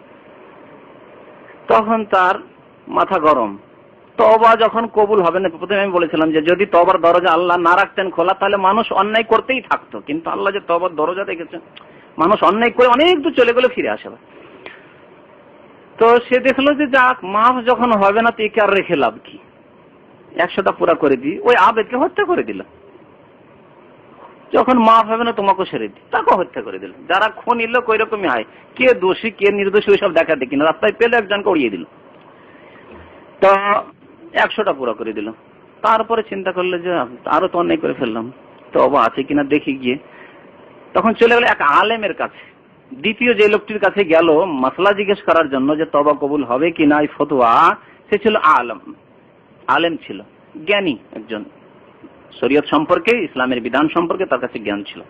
তখন তার মাথা গরম। তওবা যখন কবুল হবে না, প্রথমে আমি বলেছিলাম যে যদি তওবার দরজা আল্লাহ না রাখতেন খোলা, তাহলে মানুষ অন্যায় করতেই থাকতো, কিন্তু আল্লাহ যে তওবার দরজা রেখেছেন, মানুষ অন্যায় করে অনেক দূর চলে গেলে ফিরে আসে। তো সে দেখলো যে যাক, মাফ যখন হবে না, তো একে আর রেখে লাভ কি, একশোটা পুরা করে দিই, ওই আবেদকে হত্যা করে দিল। যখন মাফ হবে না, তোমাকে ছেড়ে দিই, তাকে হত্যা করে দিল। যারা খুনি লোক ওই রকমই হয়, কে দোষী কে নির্দোষী ওইসব দেখা দেখি না, রাস্তায় পেলে একজনকে উড়িয়ে দিল। তো একশোটা পুরা করে দিল। তারপরে চিন্তা করলো যে আরো তো অন্যায় করে ফেললাম, তওবা আছে কিনা দেখি গিয়ে। তখন চলে গেল এক আলেমের কাছে, দ্বিতীয় যে লোকটির কাছে গেল মাসলা জিজ্ঞেস করার জন্য যে তওবা কবুল হবে কিনা, এই ফতোয়া। সে ছিল আলেম, আলেম ছিল, জ্ঞানী একজন, শরীয়ত সম্পর্কে, ইসলামের বিধান সম্পর্কে তার কাছে জ্ঞান ছিল।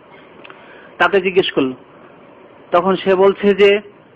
তাকে জিজ্ঞেস করলো, তখন সে বলছে যে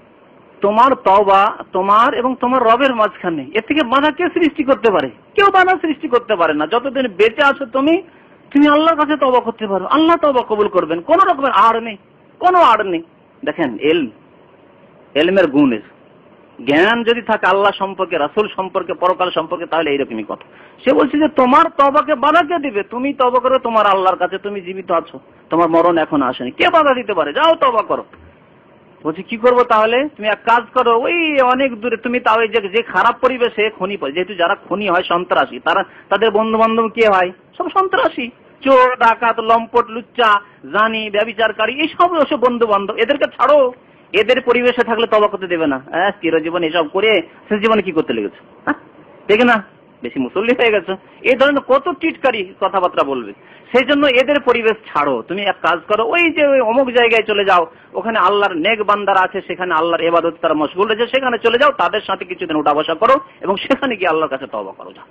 তোমার তওবা তোমার এবং তোমার রবের মাঝখানে, এর থেকে বাধা কে সৃষ্টি করতে পারে? কেউ বাধা সৃষ্টি করতে পারে না। যতদিন বেঁচে আছো তুমি, তুমি আল্লাহর কাছে তওবা করতে পারো, আল্লাহ তওবা কবুল করবেন, কোন রকমের আড় নেই, কোনো আড় নেই। দেখেন এলম, এলমের গুণ, জ্ঞান যদি থাকে আল্লাহ সম্পর্কে, রাসূল সম্পর্কে, পরকাল সম্পর্কে, তাহলে এইরকমই কথা। সে বলছে যে তোমার তওবাকে বাধা কে দিবে? তুমি তওবা করো তোমার আল্লাহর কাছে, তুমি জীবিত আছো, তোমার মরণ এখন আসেনি, কে বাধা দিতে পারে? যাও তওবা করো। বলছি কি করবো তাহলে? তুমি এক কাজ করো, ওই অনেক দূরে তুমি, তাও যে খারাপ পরিবেশে খনি, যেহেতু যারা খনি হয় সন্ত্রাসী, তারা তাদের বন্ধু বান্ধব কে হয়? সব সন্ত্রাসী, চোর, ডাকাত, লম্পট, লুচ্চা, জানি, ব্যভিচারকারী, এইসব ওসব বন্ধু বান্ধব। এদেরকে ছাড়ো, এদের পরিবেশে থাকলে তওবা করতে দেবে না। হ্যাঁ, চিরজীবন এসব করে শেষ জীবনে কি করতে লেগেছে? দেখে না, বেশি মুসল্লি হয়ে গেছে, এই ধরনের কত টিটকারি কথাবার্তা বলবে। সেই জন্য এদের পরিবেশ ছাড়ো, তুমি এক কাজ করো, ওই যে ওই অমুক জায়গায় চলে যাও, ওখানে আল্লাহর নেক বান্দারা আছে, সেখানে আল্লাহর ইবাদত তারা মশগুল রয়েছে, সেখানে চলে যাও, তাদের সাথে কিছুদিন উঠা বসা করো এবং সেখানে গিয়ে আল্লাহর কাছে তওবা করো। যাও,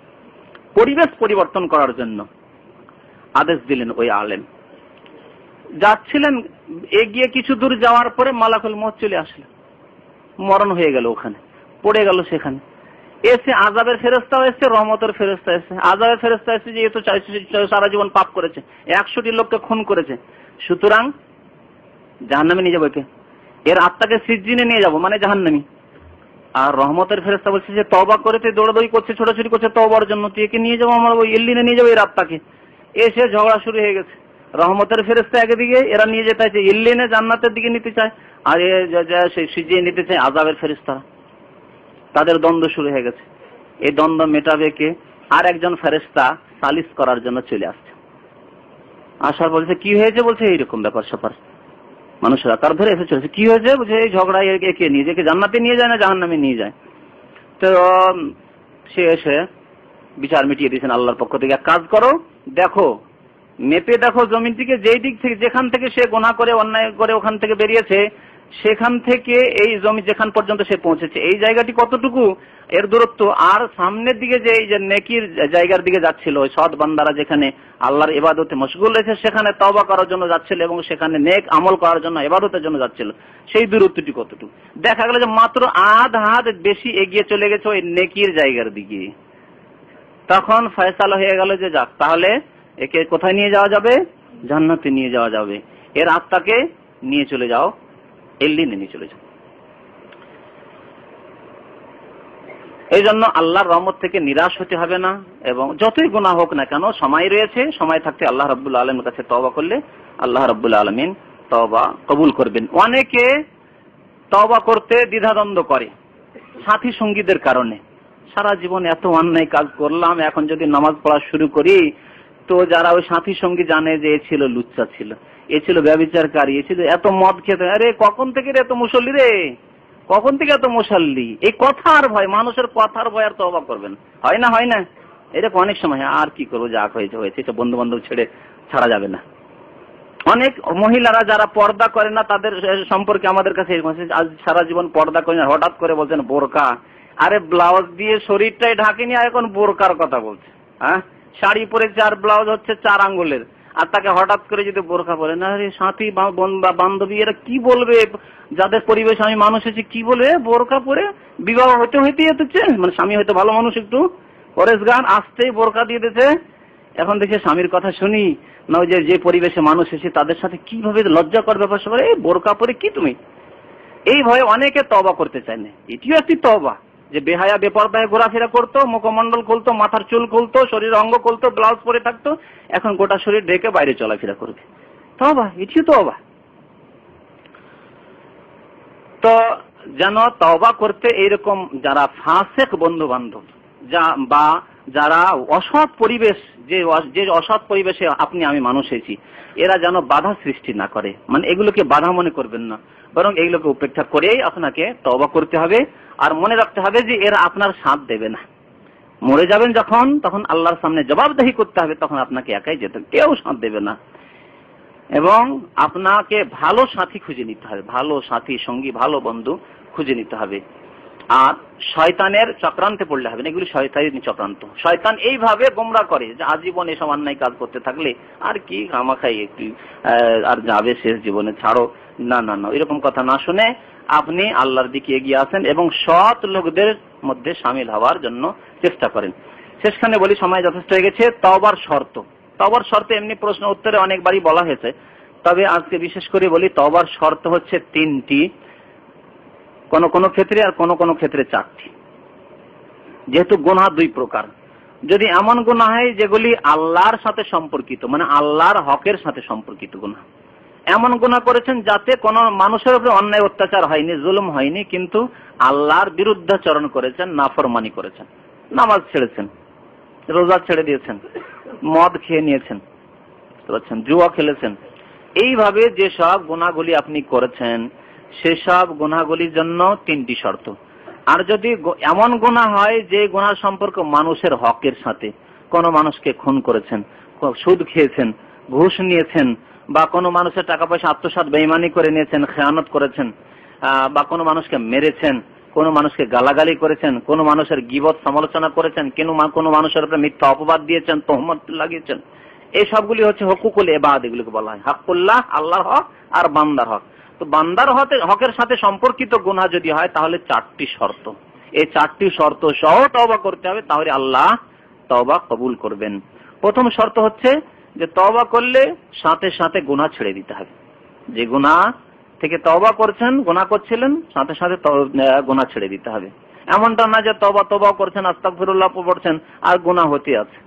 পরিবেশ পরিবর্তন করার জন্য আদেশ দিলেন ওই আলেম। যাচ্ছিলেন, এগিয়ে কিছু দূর যাওয়ার পরে মালাকুল মউত চলে আসলো, মরণ হয়ে গেল, ওখানে পড়ে গেল। সেখানে এসে আযাবের ফেরেশতাও এসে, রহমতের ফেরেশতা এসে। আযাবের ফেরেশতা এসে যে এ তো সারা জীবন পাপ করেছে, একশোটি লোককে খুন করেছে, সুতরাং জাহান্নামে নিয়ে যাবো একে, এর আত্মাকে সিজ্জিনে নিয়ে যাবো, মানে জাহান্নামী। আর রহমতের ফেরেশতা বলছে যে তওবা করে তুই দৌড়াদৌড়ি করছে, ছোটাছুটি করছে তওবার জন্য, তুই একে নিয়ে যাবো আমার ওই ইল্লিনে নিয়ে যাবো এর আত্মাকে। এসে ঝগড়া শুরু হয়ে গেছে, রহমতের ফেরেশতা একদিকে, এরা নিয়ে যেতে চায় ইল্লিনে জান্নাতের দিকে নিতে চায়, আর সিজিয়ে নিতে চায় আযাবের ফেরেশতারা। তাদের দ্বন্দ্ব শুরু হয়ে গেছে। এই দ্বন্দ্ব মেটাবে কে? আর একজন ফেরেশতা সালিস করার জন্য চলে আসছে। আসার বলছে কি হয়েছে? বলছে এইরকম ব্যাপার স্যাপার। মানুষেরা কার ধরে এসে চলেছে, কি হয়েছে? বলছে এই ঝগড়া, একে নিয়ে যায়, জান্নাতে নিয়ে যায় না জাহান্নামে নিয়ে যায়। তো সে এসে বিচার মিটিয়ে দিয়েছেন আল্লাহর পক্ষ থেকে, এক কাজ করো, দেখো মেপে দেখো জমিন থেকে, যেই দিক থেকে যেখান থেকে সে গুনাহ করে অন্যায় করে ওখান থেকে বেরিয়েছে, সেখান থেকে এই জমি যেখান পর্যন্ত সে পৌঁছেছে এই জায়গাটি কতটুকু এর দূরত্ব, আর সামনের দিকে যে এই যে নেকির জায়গার দিকে যাচ্ছিল, সৎ বান্দারা যেখানে আল্লাহর ইবাদতে মশগুল রয়েছে সেখানে তওবা করার জন্য যাচ্ছিল এবং সেখানে নেক আমল করার জন্য ইবাদতের জন্য যাচ্ছিল, সেই দূরত্বটি কতটুকু। দেখা গেল যে মাত্র আধ হাত বেশি এগিয়ে চলে গেছে ওই নেকির জায়গার দিকে। তখন ফয়সালা হয়ে গেল যে যাক, তাহলে একে কোথায় নিয়ে যাওয়া যাবে? জান্নাতে নিয়ে যাওয়া যাবে। এর আত্মাকে নিয়ে চলে যাও, এল্লিনে নিয়ে চলে যাও। এই জন্য আল্লাহর রহমত থেকে নিরাশ হতে হবে না, এবং যতই গুনাহ হোক না কেন সময় রয়েছে, সময় থাকতে আল্লাহ রাব্বুল আলামিনের কাছে তওবা করলে আল্লাহ রাব্বুল আলামিন তওবা কবুল করবেন। অনেকে তওবা করতে দ্বিধাদ্বন্দ্ব করে সাথী সঙ্গীদের কারণে। সারা জীবন এত অন্যায় কাজ করলাম, এখন যদি নামাজ পড়া শুরু করি তো যারা ওই সাথী সঙ্গী জানে যে এ ছিল লুচ্চা, ছিল এ ছিল ব্যভিচারকারী, এ ছিল এত মদ খেতে, আরে কখন থেকে এত মুসল্লি রে, কখন থেকে এত মুসল্লি, এই কথার ভয়, মানুষের কথার ভয় আর তওবা করবেন হয় না, হয় না এরকম অনেক সময়। আর কি করবো, যা হয়েছে হয়েছে, এটা বন্ধু বান্ধব ছেড়ে ছাড়া যাবে না। অনেক মহিলারা যারা পর্দা করে না তাদের সম্পর্কে আমাদের কাছে আজ সারা জীবন পর্দা করে না, হঠাৎ করে বলছেন বোরকা, আরে ব্লাউজ দিয়ে শরীরটাই ঢাকেনি আর এখন বোরকার কথা বলছে। হ্যাঁ, শাড়ি পরে চার ব্লাউজ হচ্ছে চার আঙ্গুলের, আর তাকে হঠাৎ করে যদি বোরকা পরে, না রে সাথী বান্ধবী এরা কি বলবে, যাদের পরিবেশ আমি মানুষ হয়েছি কি বলবে, বোরকা পরে বিবাহ হইতে হইতে যেতেছে, মানে স্বামী হয়তো ভালো মানুষ, একটু পরেশ গান আসতেই বোরকা দিয়ে দিতেছে। এখন দেখে স্বামীর কথা শুনি না, ওই যে যে পরিবেশে মানুষ এসে তাদের সাথে কিভাবে লজ্জাকর ব্যাপার সবার, এই বোরকা পরে কি তুমি, এই ভয়ে অনেকে তওবা করতে চায় না। এটিও একটি তওবা যে বেহায়া বেপরদায় ঘোরাফেরা করতো, মুখমন্ডল খুলতো, মাথার চুল খুলতো, শরীর অঙ্গ খুলতো, ব্লাউজ পরে থাকতো, এখন গোটা শরীর ঢেকে বাইরে চলাফেরা করবে। তওবা, এটিও তওবা। তো যেন তওবা করতে এইরকম যারা ফাসিক বন্ধু বান্ধব যা বা যারা অসৎ পরিবেশ, যে যে অসৎ পরিবেশে আপনি আমি মানুষ হয়েছি, এরা যেন বাধা সৃষ্টি না করে, মানে এগুলোকে বাধা মনে করবেন না, বরং এগুলোকে উপেক্ষা করেই আপনাকে তওবা করতে হবে। আর মনে রাখতে হবে যে এরা আপনার সাথ দেবে না, মরে যাবেন যখন তখন আল্লাহর সামনে জবাবদিহি করতে হবে, তখন আপনাকে একাই যেতে, কেউ সাথ দেবে না। এবং আপনাকে ভালো সাথী খুঁজে নিতে হবে, ভালো সাথী সঙ্গী ভালো বন্ধু খুঁজে নিতে হবে। আর শয়তানের চক্রান্তে পড়লে হবে না, এগুলি শয়তানি চক্রান্ত। শয়তান এইভাবে গোমরাহ করে যে আজীবন এসব অন্যায় কাজ করতে থাকলে আর কি খামাখাই একটু আর যাবে শেষ জীবনে, ছাড়ো, না না না, এরকম কথা না শুনে আপনি আল্লাহর দিকে এগিয়ে আসেন এবং সৎ লোকদের মধ্যে শামিল হওয়ার জন্য চেষ্টা করেন। শেষখানে বলি, সময় যথেষ্ট হয়ে গেছে। তওবার শর্ত, তওবার শর্ত এমনি প্রশ্ন উত্তরে অনেকবারই বলা হয়েছে, তবে আজকে বিশেষ করে বলি তওবার শর্ত হচ্ছে তিনটি, কোন কোন ক্ষেত্রে আর কোন কোন ক্ষেত্রে চারটি। যেহেতু গুনাহ দুই প্রকার, যদি এমন গুনাহ হয় যেগুলি আল্লাহর সাথে সম্পর্কিত, মানে আল্লাহর হকের সাথে সম্পর্কিত গুনাহ, এমন গুনাহ করেছেন যাতে কোন মানুষের উপরে অন্যায় অত্যাচার হয়নি, জুলুম হয়নি, কিন্তু আল্লাহর বিরুদ্ধাচরণ করেছেন, নাফরমানি করেছেন, নামাজ ছেড়েছেন, রোজা ছেড়ে দিয়েছেন, মদ খেয়ে নিয়েছেন, জুয়া খেলেছেন, এইভাবে যে সব গুনাহগুলি আপনি করেছেন সেসব গুনাহগুলির জন্য তিনটি শর্ত। আর যদি এমন গুনাহ হয় যে গুনাহ সম্পর্ক মানুষের হকের সাথে, কোন মানুষকে খুন করেছেন, সুদ খেয়েছেন, ঘুষ নিয়েছেন, বা কোনো মানুষের টাকা পয়সা আত্মসাৎ বেঈমানি করে নিয়েছেন, খেয়ানত করেছেন, বা কোনো মানুষকে মেরেছেন, কোনো মানুষকে গালাগালি করেছেন, কোনো মানুষের গীবত সমালোচনা করেছেন, কোনো মানুষের উপরে মিথ্যা অপবাদ দিয়েছেন, তহমত লাগিয়েছেন, এই সবগুলি হচ্ছে হকুকুল ইবাদ, এগুলোকে বলা হয় হকুল্লাহ, আল্লাহর হক আর বান্দার হক। তো বান্দার হকের সাথে সম্পর্কিত গুনাহ যদি হয় তাহলে চারটি শর্ত, এই চারটি শর্ত সহ তওবা করতে হবে, তাহলে আল্লাহ তওবা কবুল করবেন। প্রথম শর্ত হচ্ছে যে তওবা করলে সাথে সাথে গুনাহ ছেড়ে দিতে হবে। যে গুনাহ থেকে তওবা করছেন, গুনাহ করছিলেন, সাথে সাথে গুনাহ ছেড়ে দিতে হবে। এমনটা না যে তওবা তওবা করছেন, আস্তাগফিরুল্লাহ পড়ছেন আর গুনাহ হতে আছে,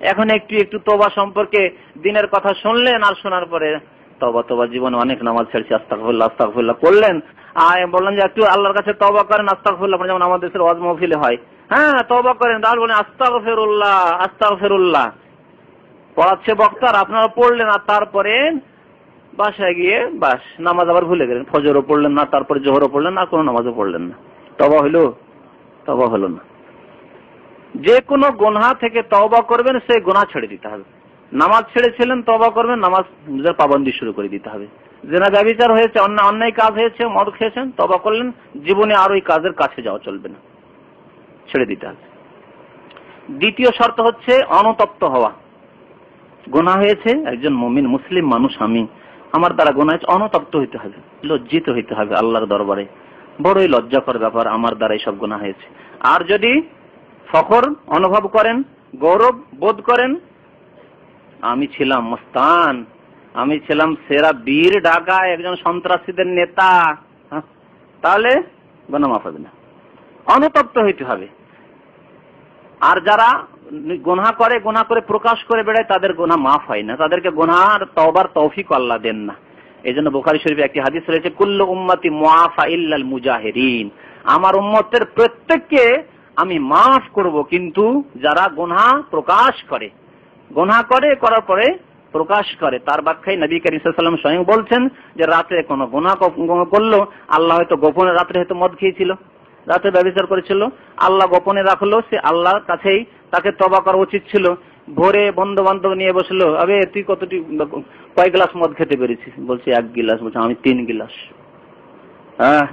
এখন একটু একটু তওবা সম্পর্কে দিনের কথা শুনলেন, আর শোনার পরে তওবা তওবা জীবনে অনেক নামাজ ছেড়েছি, আস্তাগফিরুল্লাহ আস্তাগফিরুল্লাহ করলেন, আর বললেন যে একটু আল্লাহর কাছে তওবা করেন, আস্তাগফিরুল্লাহ, যেমন আমাদের দেশের ওয়াজ মাহফিলে হয়, হ্যাঁ তওবা করেন, তাহলে বলেন আস্তাগফিরুল্লাহ আস্তাগফিরুল্লাহ পড়াচ্ছে বক্তা, আর আপনারা পড়লেন, আর তারপরে বাসায় গিয়ে বাস নামাজ আবার ভুলে গেলেন, ফজরও পড়লেন না, তারপরে জোহরও পড়লেন না, কোনো নামাজও পড়লেন না। তওবা হলো? তওবা হলো না। যে কোনো গুনাহ থেকে তওবা করবেন, সেই গুনাহ ছেড়ে দিতে হবে। নামাজ ছেড়েছিলেন, তওবা করবেন, নামাজ নিজের পাবন্দি শুরু করে দিতে হবে। জিনা ব্যভিচার হয়েছে, অন্য অন্যায় কাজ হয়েছে, মদ খেয়েছেন, তওবা করলেন, জীবনে আর ওই কাজের কাছে যাওয়া চলবে না, ছেড়ে দিতে হবে। দ্বিতীয় শর্ত হচ্ছে অনুতপ্ত হওয়া। গুনাহ হয়েছে, একজন মুমিন মুসলিম মানুষ আমি, আমার দ্বারা গুনাহ হয়েছে, অনুতপ্ত হইতে হবে, লজ্জিত হইতে হবে আল্লাহর দরবারে, বড়ই লজ্জাকর ব্যাপার, আমার দ্বারা এইসব গুনাহ হয়েছে। আর যদি ফখর অনুভব করেন, গৌরব বোধ করেন, আমি ছিলাম মস্তান, আমি ছিলাম সেরা বীর ডাকা একজন সন্ত্রাসীদের নেতা, তাহলে গুনাহ মাফ হবে না, অনুতপ্ত হইতে হবে। আর যারা গুনাহ করে, গুনাহ করে প্রকাশ করে বেড়ায়, তাদের গুনাহ মাফ হয় না, তাদেরকে গুনাহর তওবার তৌফিক আল্লাহ দেন না। এই জন্য বুখারী শরীফে একটি হাদিস রয়েছে, কুল্লু উম্মতি মুআফা ইল্লাল মুজাহিরিন, আমার উম্মতের প্রত্যেককে আমি মাফ করব, কিন্তু যারা গুনাহ প্রকাশ করে, গুনাহ করে করার পরে প্রকাশ করে। তার ব্যাখ্যায় নবী করিম সাল্লাল্লাহু আলাইহি ওয়াসাল্লাম স্বয়ং বলছেন যে রাতে কোনো গুনাহ করলো, আল্লাহ হয়তো গোপনে, রাত্রে হয়তো মদ খেয়েছিল, রাতে ব্যভিচার করেছিল, আল্লাহ গোপনে রাখলো, সে আল্লাহর কাছেই তাকে তওবা করা উচিত ছিল। ভোরে বন্ধু বান্ধব নিয়ে বসলো, আবে তুই কতটি কয় গ্লাস মদ খেতে পেরেছিস? বলছে এক গিলাস। বলছে আমি তিন গিলাস। হ্যাঁ,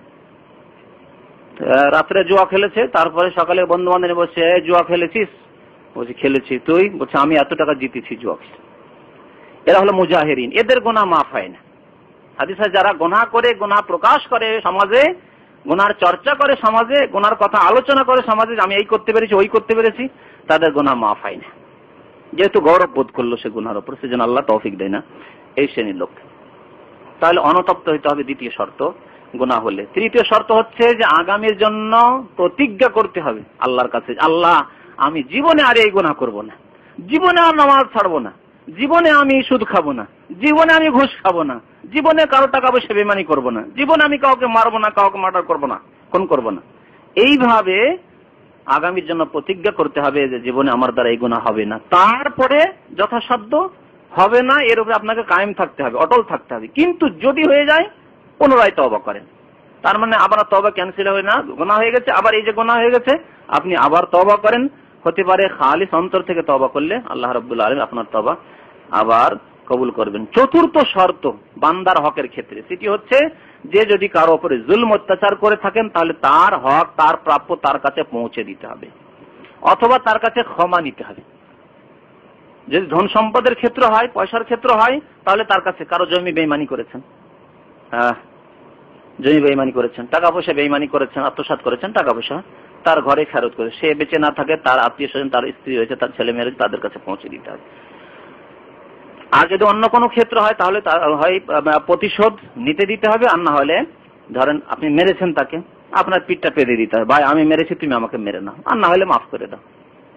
রাত্রে জুয়া খেলেছে, তারপরে সকালে বন্ধু বান্ধব নিয়ে বসে, জুয়া খেলেছিস? বলছে খেলেছি। তুই? বলছে আমি এত টাকা জিতেছি জুয়া খেলে। এরা হলো মুজাহিরিন, এদের গুনাহ মাফ হয় না। হাদিসে যারা গুনাহ করে, গুনাহ প্রকাশ করে সমাজে, গুনার চর্চা করে সমাজে, গুনার কথা আলোচনা করে সমাজে, আমি এই করতে পেরেছি ওই করতে পেরেছি, তাদের গুনাহ মাফ হয় না, যেহেতু গৌরব বোধ করলো সে গুনার উপর, সেজন্য আল্লাহ তৌফিক দেয় না এই শ্রেণীর লোক। তাহলে অনুতপ্ত হইতে হবে, দ্বিতীয় শর্ত গুনাহ হলে। তৃতীয় শর্ত হচ্ছে যে আগামীর জন্য প্রতিজ্ঞা করতে হবে আল্লাহর কাছে, আল্লাহ আমি জীবনে আর এই গুনাহ করব না, জীবনে আর নামাজ ছাড়বো না, জীবনে আমি সুদ খাবো না, জীবনে আমি ঘুষ খাবো না, জীবনে কারো টাকা পয়সা বেইমানি করবো না, জীবনে আমি কাউকে মারবো না, কাউকে মার্ডার করবো না, খুন করবো না। এইভাবে আগামীর জন্য প্রতিজ্ঞা করতে হবে যে জীবনে আমার দ্বারা এই গুনাহ হবে না। তারপরে যথাসাধ্য হবে না এর উপরে আপনাকে কায়েম থাকতে হবে, অটল থাকতে হবে। কিন্তু যদি হয়ে যায় পুনরায় তওবা করেন, তার মানে আবার তওবা ক্যান্সেল হয় না, গুনাহ হয়ে গেছে, আবার এই যে গুনাহ হয়ে গেছে আপনি আবার তওবা করেন। হতে পারে খালিস অন্তর থেকে তওবা করলে আল্লাহ রাব্বুল আলামিন আপনার তওবা আবার কবুল করবেন। চতুর্থ শর্ত বান্দার হকের ক্ষেত্রে, সেটি হচ্ছে যে যদি কারো উপরে জুলম অত্যাচার করে থাকেন, তাহলে তার হক, তার প্রাপ্য তার কাছে পৌঁছে দিতে হবে, অথবা তার কাছে ক্ষমা নিতে হবে। যদি ধন সম্পদের ক্ষেত্র হয়, পয়সার ক্ষেত্র হয়, তাহলে তার কাছে কারো জমি বেইমানি করেছেন, হ্যাঁ জমি বেইমানি করেছেন, টাকা পয়সা বেইমানি করেছেন, আত্মসাৎ করেছেন, টাকা পয়সা তার ঘরে ফেরত করে, সে বেঁচে না থাকে, তার আত্মীয় স্বজন, তার স্ত্রী হয়েছে, তার ছেলে মেয়ে, তাদের কাছে পৌঁছে দিতে হবে। আর যদি অন্য কোনো ক্ষেত্র হয় তাহলে তার হয় প্রতিশোধ নিতে দিতে হবে, আর না হলে ধরেন আপনি মেরেছেন তাকে, আপনার পিঠটা পেতে দিতে হবে, ভাই আমি মেরেছি তুমি আমাকে মেরে নাও, আর না হলে মাফ করে দাও।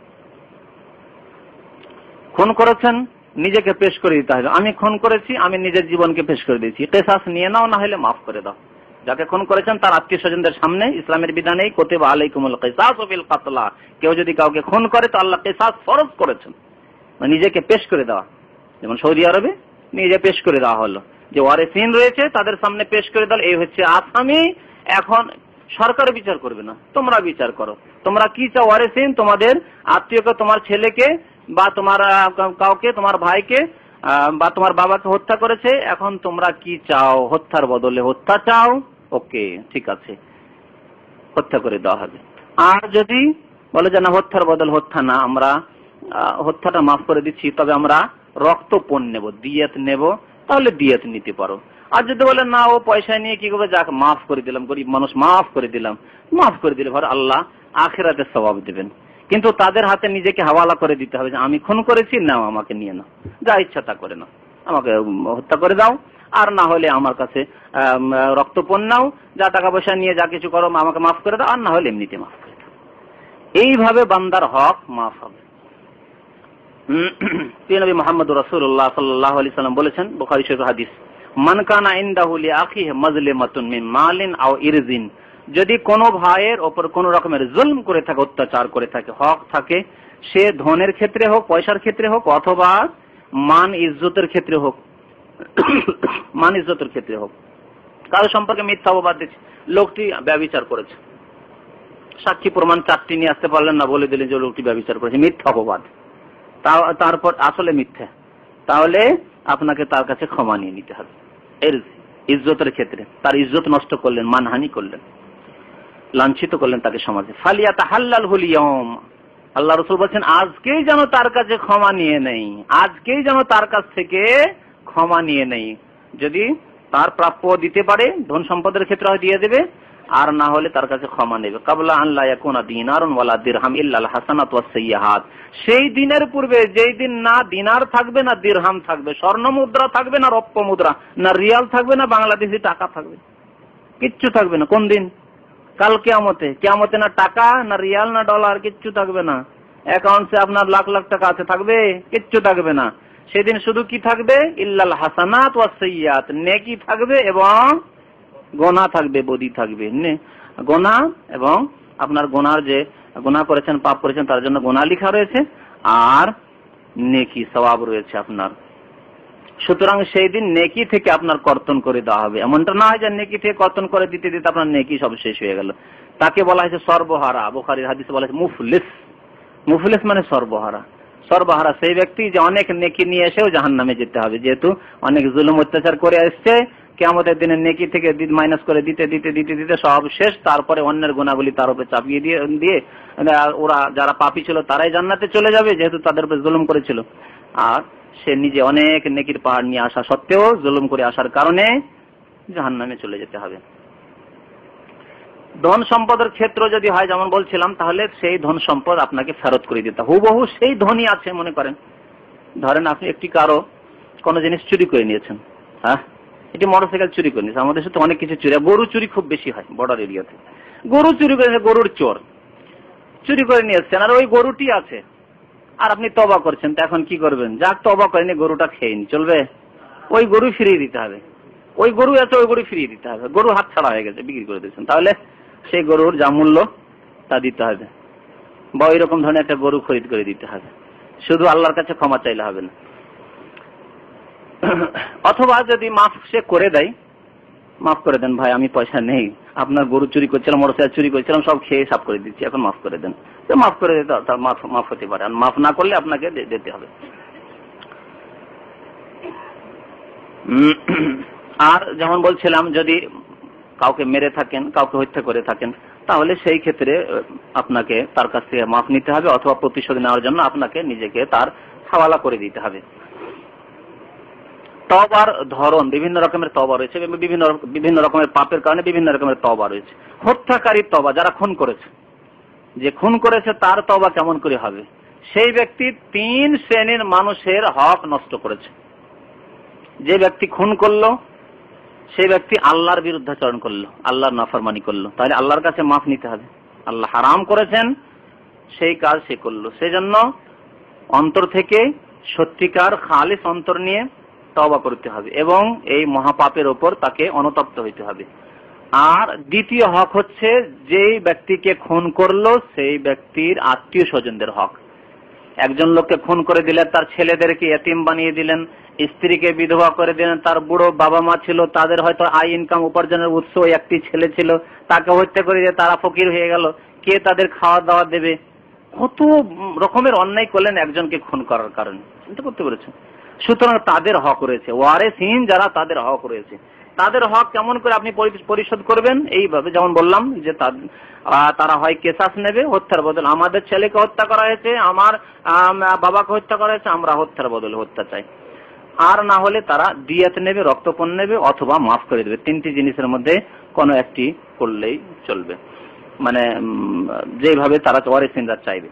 খুন করেছেন, নিজেকে পেশ করে দিতে হবে, আমি খুন করেছি, আমি নিজের জীবনকে পেশ করে দিয়েছি, কিসাস নিয়ে নাও, না হলে মাফ করে দাও। যাকে খুন করেছেন তার আত্মীয় স্বজনদের সামনে ইসলামের বিধানেই কুতিবা আলাইকুমুল কিসাসু বিল কাতলা, কেউ যদি কাউকে খুন করে তো আল্লাহ কিসাস ফরজ করেছেন, মানে নিজেকে পেশ করে দেওয়া। যেমন সৌদি আরবে নিজে পেশ করে দেওয়া হলো, যে ওয়ারিসিন রয়েছে তাদের সামনে পেশ করে দাও, এই হচ্ছে আসামি, এখন সরকার বিচার করবে না, তোমরা বিচার করো, তোমরা কি চাও ওয়ারিসিন, তোমাদের আত্মীয়কে, তোমার ছেলেকে বা তোমার কাউকে, তোমার ভাইকে বা তোমার বাবাকে হত্যা করেছে, এখন তোমরা কি চাও, হত্যার বদলে হত্যা চাও, ওকে ঠিক আছে হত্যা করে দেওয়া হবে। আর যদি বলে যে না হত্যার বদল হত্যা না, আমরা হত্যাটা মাফ করে দিচ্ছি, তবে আমরা রক্তপণ নেব, দিয়াত নেব, তাহলে দিয়াত নিতে পারো। আর যদি বলে না ও পয়সা নিয়ে কি করবে, যাক মাফ করে দিলাম, গরিব মানুষ মাফ করে দিলাম, মাফ করে দিলে ভাই আল্লাহ আখিরাতে সওয়াব দেবেন। কিন্তু তাদের হাতে নিজেকে হাওয়ালা করে দিতে হবে যে আমি খুন করেছি, নাও আমাকে নিয়ে নাও, যা ইচ্ছা তা করে নাও, আমাকে হত্যা করে দাও, আর না হলে আমার কাছে রক্তপণ নাও, যা টাকা পয়সা নিয়ে যা কিছু করো আমাকে মাফ করে দাও, আর না হলে এমনিতে মাফ করে দাও। এইভাবে বান্দার হক মাফ হবে। নবী মুহাম্মদ রাসূলুল্লাহ সাল্লাল্লাহু আলাইহি সাল্লাম বলেছেন, বুখারী শরীফ হাদিস, মান কানা ইনদাহু লিআখিহি মাজলিমাতুন মিন মালিন আও ইরজিন, যদি কোনো ভাইয়ের ওপর কোন রকমের জুলম করে থাকে, অত্যাচার করে থাকে, হক থাকে, সে ধনের ক্ষেত্রে হোক, পয়সার ক্ষেত্রে হোক, অথবা মান ইজ্জতের ক্ষেত্রে হোক, মান ইজ্জতের ক্ষেত্রে হোক, কারো সম্পর্কে মিথ্যা অপবাদ দিচ্ছে, লোকটি ব্যভিচার করেছে, সাক্ষী প্রমাণ চারটি নিয়ে আসতে পারলেন না, বলে দিলেন যে লোকটি ব্যভিচার করেছে, মিথ্যা অপবাদ, তারপর আসলে মিথ্যা, তাহলে আপনাকে তার কাছে ক্ষমা নিয়ে নিতে হবে। এর ইজ্জতের ক্ষেত্রে তার ইজ্জত নষ্ট করলেন, মানহানি করলেন, লাঞ্ছিত করলেন তাকে সমাজে। ফালিয়াতাহাল্লালহুল ইয়াউম, আল্লাহ রাসূল বলেন আজকেই যেন তার কাছে ক্ষমা নিয়ে নেই, আজকেই যেন তার কাছ থেকে ক্ষমা নিয়ে নেই। যদি তার প্রাপ্য দিতে পারে, ধন সম্পদের ক্ষেত্রে হয় দিয়ে দেবে, আর না হলে তার কাছে ক্ষমা নেবে। কাবলা আন লা ইয়াকুনা দিনারুন ওয়ালা দিরহাম ইল্লাল হাসানাত ওয়াস সাইয়্যাহাত, সেই দিনের পূর্বে যেই দিন না দিনার থাকবে, না দিরহাম থাকবে, স্বর্ণ মুদ্রা থাকবে, না রৌপ্য মুদ্রা, না রিয়াল থাকবে, না বাংলাদেশি টাকা থাকবে, কিচ্ছু থাকবে না। কোন দিন? কাল কিয়ামতে। কিয়ামতে না টাকা, না রিয়াল, না ডলার, কিচ্ছু থাকবে না। অ্যাকাউন্টে আপনার লাখ লাখ টাকা আছে, থাকবে? কিচ্ছু থাকবে না। সেদিন শুধু কি থাকবে? ইল্লাল হাসানাত ওয়াস সাইয়্যাত, নেকি থাকবে এবং গোনা থাকবে, বদি থাকবে। গোনা এবং আপনার গোনার যে গোনা করেছেন, পাপ করেছেন, তার জন্য গোনা লেখা রয়েছে, আর নেকি সওয়াব রয়েছে আপনার। সুতরাং সেই দিন নেকি থেকে আপনার কর্তন করে দেওয়া হবে। এমনটা না হয় যে নেকি থেকে কর্তন করে দিতে দিতে আপনার নেকি সব শেষ হয়ে গেল। তাকে বলা হয়েছে সর্বহারা। বুখারীর হাদিসে বলা হয়েছে মুফলিস। মুফলিস মানে সর্বহারা। সর্বহারা সেই ব্যক্তি যে অনেক নেকি নিয়ে এসেও জাহান্নামে যেতে হবে, যেহেতু অনেক জুলুম অত্যাচার করে আসছে। কিয়ামতের দিনে নেকি থেকে মাইনাস করে দিতে দিতে দিতে দিতে সব শেষ। তারপরে অন্যের গুনাহগুলি তার উপরে চাপিয়ে দিয়ে দিয়ে ওরা যারা পাপী ছিল তারাই জান্নাতে চলে যাবে, যেহেতু তাদের উপরে জুলুম করেছিল। আর সে নিজে অনেক নেকির পাহাড় নিয়ে আসা সত্ত্বেও জুলুম করে আসার কারণে জাহান্নামে চলে যেতে হবে। ধন সম্পদের ক্ষেত্র যদি হয় যেমন বলছিলাম, তাহলে সেই ধন সম্পদ আপনাকে ফেরত করে দিতে হবে। হুবহু সেই ধনই আছে। মনে করেন, ধরেন আপনি একটি কারো কোনো জিনিস চুরি করে নিয়েছেন, হ্যাঁ, এটি মোটরসাইকেল চুরি করে নিয়েছে। আমাদের সাথে অনেক কিছু চুরি, গরু চুরি খুব বেশি হয় বর্ডার এরিয়াতে। গরু চুরি করে, গরুর চোর চুরি করে নিয়েছেন, আর ওই গরুটি আছে, আর আপনি তওবা করছেন। তো এখন কি করবেন? যাক তওবা করেনি, গরুটা খেয়ে নি, চলবে? ওই গরু ফিরিয়ে দিতে হবে। ওই গরু আছে, ওই গরু ফিরিয়ে দিতে হবে। গরু হাত ছাড়া হয়ে গেছে, বিক্রি করে দিয়েছেন, তাহলে সেই গরুর যা মূল্য তা দিতে হবে, বা ওই রকম ধরনের একটা গরু খরিদ করে দিতে হবে। শুধু আল্লাহর কাছে ক্ষমা চাইলে হবে না। অথবা যদি মাফ সে করে দেয়, মাফ করে দেন ভাই, আমি পয়সা নেই, আপনার গরু চুরি করছিলাম, মোটরসাইকেল চুরি করছিলাম, সব খেয়ে সাফ করে দিচ্ছি, এখন মাফ করে দেন, তো মাফ করে দিতে মাফ মাফ হতে পারে। আর মাফ না করলে আপনাকে দিতে হবে। আর যেমন বলছিলাম, যদি কাউকে মেরে থাকেন, কাউকে হত্যা করে থাকেন, তাহলে সেই ক্ষেত্রে আপনাকে তার কাছ থেকে মাফ নিতে হবে, অথবা প্রতিশোধ নেওয়ার জন্য আপনাকে নিজেকে তার হাওয়ালা করে দিতে হবে। তওবার ধরন বিভিন্ন রকমের তওবা রয়েছে, বিভিন্ন বিভিন্ন রকমের পাপের কারণে বিভিন্ন রকমের তওবা রয়েছে। হত্যাকারীর তওবা, যারা খুন করেছে, যে খুন করেছে তার তওবা কেমন করে হবে? সেই ব্যক্তি তিন শ্রেণীর মানুষের হক নষ্ট করেছে। যে ব্যক্তি খুন করলো, সেই ব্যক্তি আল্লাহর বিরুদ্ধাচরণ করলো, আল্লাহর নাফরমানি করলো, তাহলে আল্লাহর কাছে মাফ নিতে হবে। আল্লাহ হারাম করেছেন সেই কাজ সে করলো, সেজন্য অন্তর থেকে সত্যিকার খালিস অন্তর নিয়ে তওবা করতে হবে এবং এই মহাপাপের ওপর তাকে অনুতপ্ত হইতে হবে। আর দ্বিতীয় হক হচ্ছে, যেই ব্যক্তিকে খুন করলো সেই ব্যক্তির আত্মীয় স্বজনদের হক। একজন লোককে খুন করে দিলেন, তার ছেলেদেরকে এতিম বানিয়ে দিলেন, স্ত্রীকে বিধবা করে দিলেন, তার বুড়ো বাবা মা ছিল, তাদের হয়তো আয় ইনকাম উপার্জনের উৎস একটি ছেলে ছিল, তাকে হত্যা করে দিয়ে তারা ফকির হয়ে গেল, কে তাদের খাওয়া দাওয়া দেবে? কত রকমের অন্যায় করলেন একজনকে খুন করার কারণে, চিন্তা করতে পেরেছেন? সুতরাং তাদের হক রয়েছে, ওয়ারিসিন যারা, তাদের হক রয়েছে। তাদের হক কেমন করে আপনি পরিশোধ করবেন? এইভাবে, যেমন বললাম যে তারা হয় কেসাস নেবে হত্যার বদল, আমাদের ছেলেকে হত্যা করা হয়েছে, আমার বাবাকে হত্যা করা হয়েছে, আমরা হত্যার বদলে হত্যা চাই। আর না হলে তারা দিয়াত নেবে, রক্তপণ নেবে, অথবা মাফ করে দেবে। তিনটি জিনিসের মধ্যে কোনো একটি করলেই চলবে, মানে যেভাবে তারা ওয়ারিসিনরা চাইবে।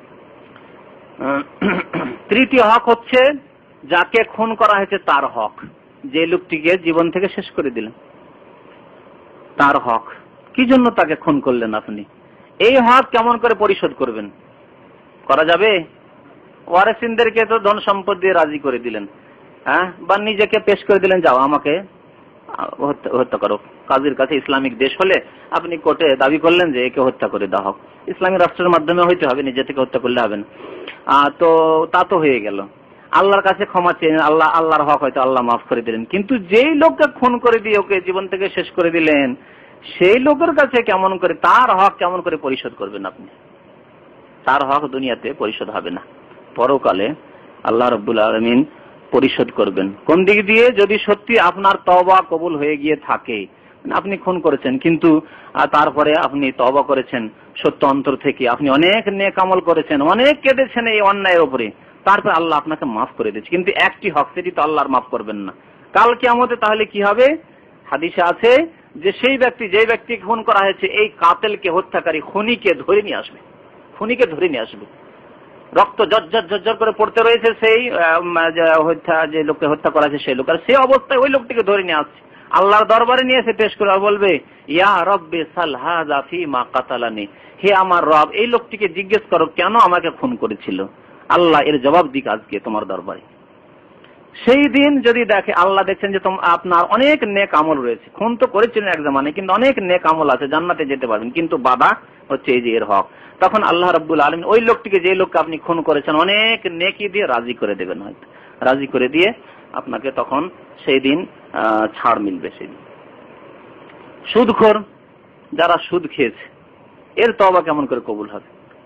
তৃতীয় হক হচ্ছে যাকে খুন করা হয়েছে তার হক, যে লোকটিকে জীবন থেকে শেষ করে দিলেন, তার হক। কি জন্য তাকে খুন করলেন আপনি? এই হক কেমন করে পরিশোধ করবেন? করা যাবে? ওয়ারিসিনদেরকে তো ধন সম্পদ দিয়ে রাজি করে দিলেন, হ্যাঁ, বা নিজেকে পেশ করে দিলেন, যাও আমাকে হত্যা করো। কাজীর কাছে ইসলামিক দেশ হলে আপনি কোর্টে দাবি করলেন যে একে হত্যা করে দেওয়া হোক, ইসলামী রাষ্ট্রের মাধ্যমে হইতে হবে, নিজে থেকে হত্যা করলে হবে না। তো তা তো হয়ে গেল। আল্লাহর কাছে ক্ষমা চেয়ে আল্লাহ আল্লাহর হক হয়তো আল্লাহ মাফ করে দিলেন, কিন্তু যেই লোককে খুন করে দিয়ে ওকে জীবন থেকে শেষ করে দিলেন, সেই লোকের কাছে কেমন করে তার হক কেমন করে পরিশোধ করবেন আপনি? তার হক দুনিয়াতে পরিশোধ হবে না, পরকালে আল্লাহ রাব্বুল আলামিন পরিশোধ করবেন। কোন দিক দিয়ে? যদি সত্যি আপনার তওবা কবুল হয়ে গিয়ে থাকে, আপনি খুন করেছেন কিন্তু তারপরে আপনি তওবা করেছেন সত্য অন্তর থেকে, আপনি অনেক নেক আমল করেছেন, অনেক কেঁদেছেন এই অন্যায়ের উপরে, তারপর আল্লাহ আপনাকে মাফ করে দিয়েছে, কিন্তু একটি হক সেটি তো আল্লাহর মাফ করবেন না। কাল কিয়ামতে তাহলে কি হবে? হাদিসে আছে যে সেই ব্যক্তি যে ব্যক্তি খুন করা হয়েছে, এই কাতেলকে, হত্যাকারী খুনিকে ধরে নিয়ে আসবে, খুনিকে ধরে নিয়ে আসবে, রক্ত জর্জর জর্জর করে পড়তে রয়েছে সেই হত্যা যে লোককে হত্যা করা হয়েছে সেই লোক, আর সে অবস্থায় ওই লোকটিকে ধরে নিয়ে আসছে, আল্লাহর দরবারে নিয়ে এসে পেশ করে বলবে, ইয়া রব্বি সাল হাযা ফীমা কাতালানি, হে আমার রব, এই লোকটিকে জিজ্ঞেস করো কেন আমাকে খুন করেছিল, আল্লাহ এর জবাব দিক আজকে তোমার দরবারে। সেই দিন যদি দেখে, আল্লাহ দেখছেন যে আপনার অনেক নেক আমল রয়েছে, খুন তো করেছিলেন এক জামানে, কিন্তু অনেক নেক আমল আছে, জান্নাতে যেতে পারবেন, কিন্তু বাধা হচ্ছে এই যে এর হক, তখন আল্লাহ রাব্বুল আলামিন ওই লোকটিকে, যে লোককে আপনি খুন করেছেন, অনেক নেকি দিয়ে রাজি করে দেবেন, হয়তো রাজি করে দিয়ে আপনাকে তখন সেই দিন ছাড় মিলবে। সেই দিন সুদখোর যারা সুদ খেয়েছে, এর তওবা কেমন করে কবুল হবে?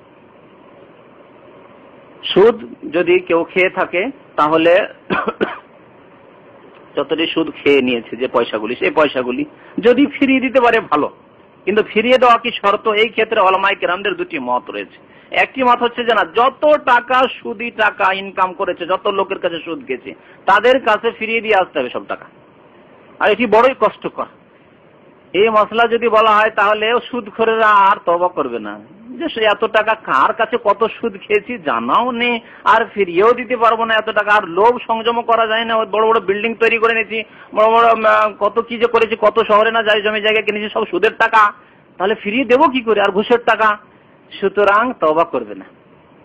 সুদ যদি কেউ খেয়ে থাকে, তাহলে যতটি সুদ খেয়ে নিয়েছে যে পয়সাগুলি, সেই পয়সাগুলি যদি ফিরিয়ে দিতে পারে ভালো, কিন্তু ফিরিয়ে দেওয়া কি শর্ত? এই ক্ষেত্রে উলামায়ে কেরামদের দুটি মত রয়েছে। একটি মত হচ্ছে যে না, যত টাকা সুদি টাকা ইনকাম করেছে, যত লোকের কাছে সুদ গেছে, তাদের কাছে ফিরিয়ে দিয়ে আসতে হবে সব টাকা, আর এটি বড়ই কষ্টকর। এই মসলা যদি বলা হয় তাহলে সুদখোরেরা আর তওবা করবে না, যে সে এত টাকা কার কাছে কত সুদ খেয়েছি জানাও নেই, আর ফিরিয়েও দিতে পারবো না এত টাকা, আর লোভ সংযম করা যায় না, বড় বড় বিল্ডিং তৈরি করে নিয়েছি, বড় বড় কত কি যে করেছি, কত শহরে না যাই জমি জায়গা কিনেছি, সব সুদের টাকা, তাহলে ফিরিয়ে দেবো কি করে, আর ঘুষের টাকা, সুতরাং তওবা করবে না।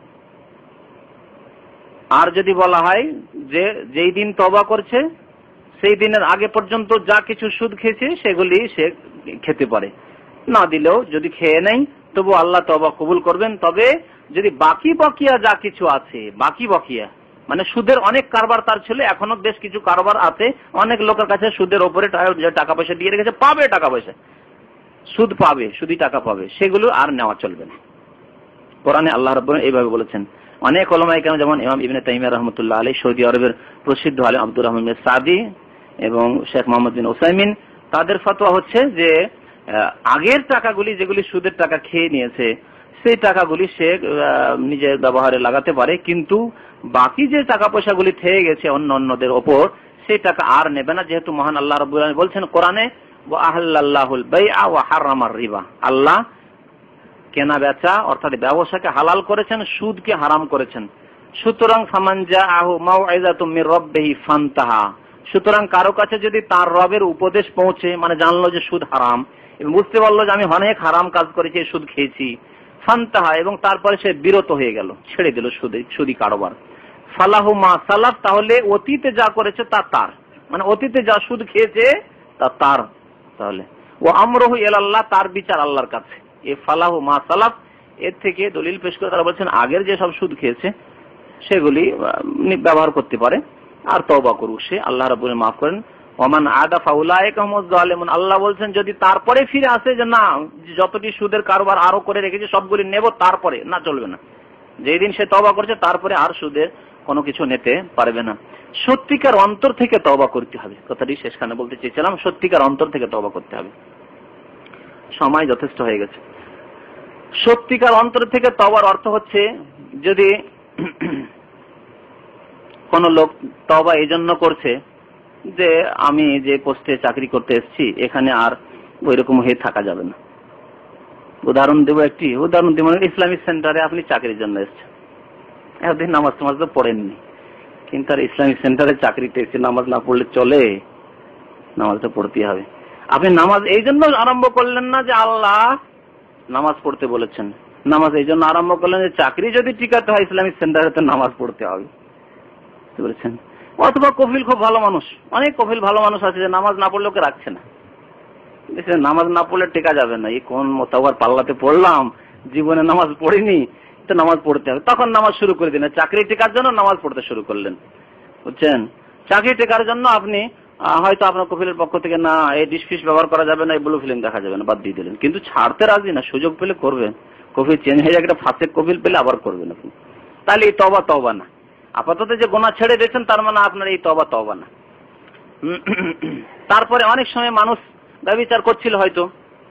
আর যদি বলা হয় যে যেই দিন তওবা করছে সেই দিনের আগে পর্যন্ত যা কিছু সুদ খেয়েছে সেগুলি সে খেতে পারে, না দিলেও যদি খেয়ে নেই তবু আল্লাহ তওবা কবুল করবেন। তবে যদি বাকি বকিয়া যা কিছু আছে, বাকি বকিয়া মানে সুদের অনেক কারবার তার ছিল, এখনো বেশ কিছু কারবার আছে, অনেক লোকের কাছে সুদের ওপরে টাকা পয়সা দিয়ে রেখেছে, পাবে টাকা পয়সা, সুদ পাবে, সুদি টাকা পাবে, সেগুলো আর নেওয়া চলবে না। কোরআনে আল্লাহ রাব্বুল আলামিন এইভাবে বলেছেন। অনেক উলামায়ে কেরাম, যেমন ইমাম ইবনে তাইমিয়া রাহমাতুল্লাহ আলাইহি, সৌদি আরবের প্রসিদ্ধ আলেম আব্দুর রহমান বিন সাদি এবং শেখ মোহাম্মদ বিন উসাইমিন, তাদের ফতোয়া হচ্ছে যে আগের টাকাগুলি যেগুলি সুদের টাকা খেয়ে নিয়েছে, সেই টাকাগুলি সে নিজের ব্যবহারে লাগাতে পারে, কিন্তু বাকি যে টাকা পয়সাগুলি থেকে গেছে অন্য অন্যদের ওপর, সেই টাকা আর নেবে না, যেহেতু মহান আল্লাহ রাব্বুল আলামিন বলছেন কোরআনে, ওয়া আহাল্লাল্লাহুল বাইআ ওয়া হারামার রিবা, আল্লাহ কেনা বেচা অর্থাৎ ব্যবসাকে হালাল করেছেন, সুদকে হারাম করেছেন। সুতরাং ফামান জাআহু মাউইযাতুম মির রাব্বিহি ফান্তাহা, সুতরাং কারো কাছে যদি তার রবের উপদেশ পৌঁছে, মানে জানলো যে সুদ হারাম এবং বুঝতে পারলো যে আমি অনেক হারাম কাজ করেছি, সুদ খেয়েছি, ফান্তাহা, এবং তারপরে সে বিরত হয়ে গেল, ছেড়ে দিল সুদে সুদি কারবার, ফালাহু মা সালাফ, তাহলে অতীতে যা করেছে তা তার, মানে অতীতে যা সুদ খেয়েছে তা তার, তাহলে ও আমরুহু ইলাল্লাহ, তার বিচার আল্লাহর কাছে। এ ফালাহু মা সালাফ, এর থেকে দলিল পেশ করে তারা বলছেন আগের যে সব সুদ খেয়েছে সেগুলি ব্যবহার করতে পারে, আর তওবা করুক সে, আল্লাহ রাব্বুল আলামিন মাফ করেন। ওমান আদা ফাউলাইকা হুমুজ জালিমুন, আল্লাহ বলছেন যদি তারপরে ফিরে আসে যে না যতটি সুদের কারবার আরো করে রেখেছে সবগুলি নেব, তারপরে না, চলবে না। যেই দিন সে তওবা করছে তারপরে আর সুদের কোনো কিছু নিতে পারবে না। সত্যিকার অন্তর থেকে তওবা করতে হবে, কথাটি শেষখানে বলতে চেয়েছিলাম, সত্যিকার অন্তর থেকে তওবা করতে হবে। সময় যথেষ্ট হয়ে গেছে। সত্যিকার অন্তর থেকে তওবার অর্থ হচ্ছে, যদি কোন লোক তওবা এই জন্য করছে যে আমি যে পোস্টে চাকরি করতে এসেছি এখানে আর ওই রকম হয়ে থাকা যাবে না। উদাহরণ দেব একটি, উদাহরণ দেব ইসলামিক সেন্টারে আপনি চাকরির জন্য এসেছেন, এতদিন নামাজ টামাজ তো পড়েননি, কিন্তু আর ইসলামিক সেন্টারে চাকরিতে এসে নামাজ না পড়লে চলে, নামাজটা পড়তে হবে। আপনি নামাজ এই জন্য আরম্ভ করলেন না যে আল্লাহ নামাজ পড়তে বলেছেন, নামাজ এই জন্য আরম্ভ করলেন যে চাকরি যদি টিকাতে হয় ইসলামিক সেন্টারে তো নামাজ পড়তে হবে, বুঝতে পেরেছেন। অথবা কফিল খুব ভালো মানুষ, অনেক কফিল ভালো মানুষ আছে যে নামাজ না পড়লে ওকে রাখছে না, নামাজ না পড়লে টেকা যাবে না, এই কোন মোতাবার পাল্লাতে পড়লাম, জীবনে নামাজ পড়িনি, তো নামাজ পড়তে হবে, তখন নামাজ শুরু করে দিলেন। চাকরি টেকার জন্য নামাজ পড়তে শুরু করলেন, বুঝছেন। চাকরি টেকার জন্য আপনি হয়তো আপনার কফিলের পক্ষ থেকে না এই ডিশ ফিশ ব্যবহার করা যাবে না, এই ব্লু ফিল্ম দেখা যাবে না, বাদ দিয়ে দিলেন, কিন্তু ছাড়তে রাজি না, সুযোগ পেলে করবেন। কফিল চেঞ্জ হয়ে যায়, একটা ফাঁসেক কফিল পেলে আবার করবেন আপনি, তাহলে এই তওবা তওবা না। আপাতত যে গোনা ছেড়ে দিয়েছেন তার মানে আপনার এই তওবা তওবা না। তারপরে অনেক সময় মানুষ ব্যভিচার করছিল, হয়তো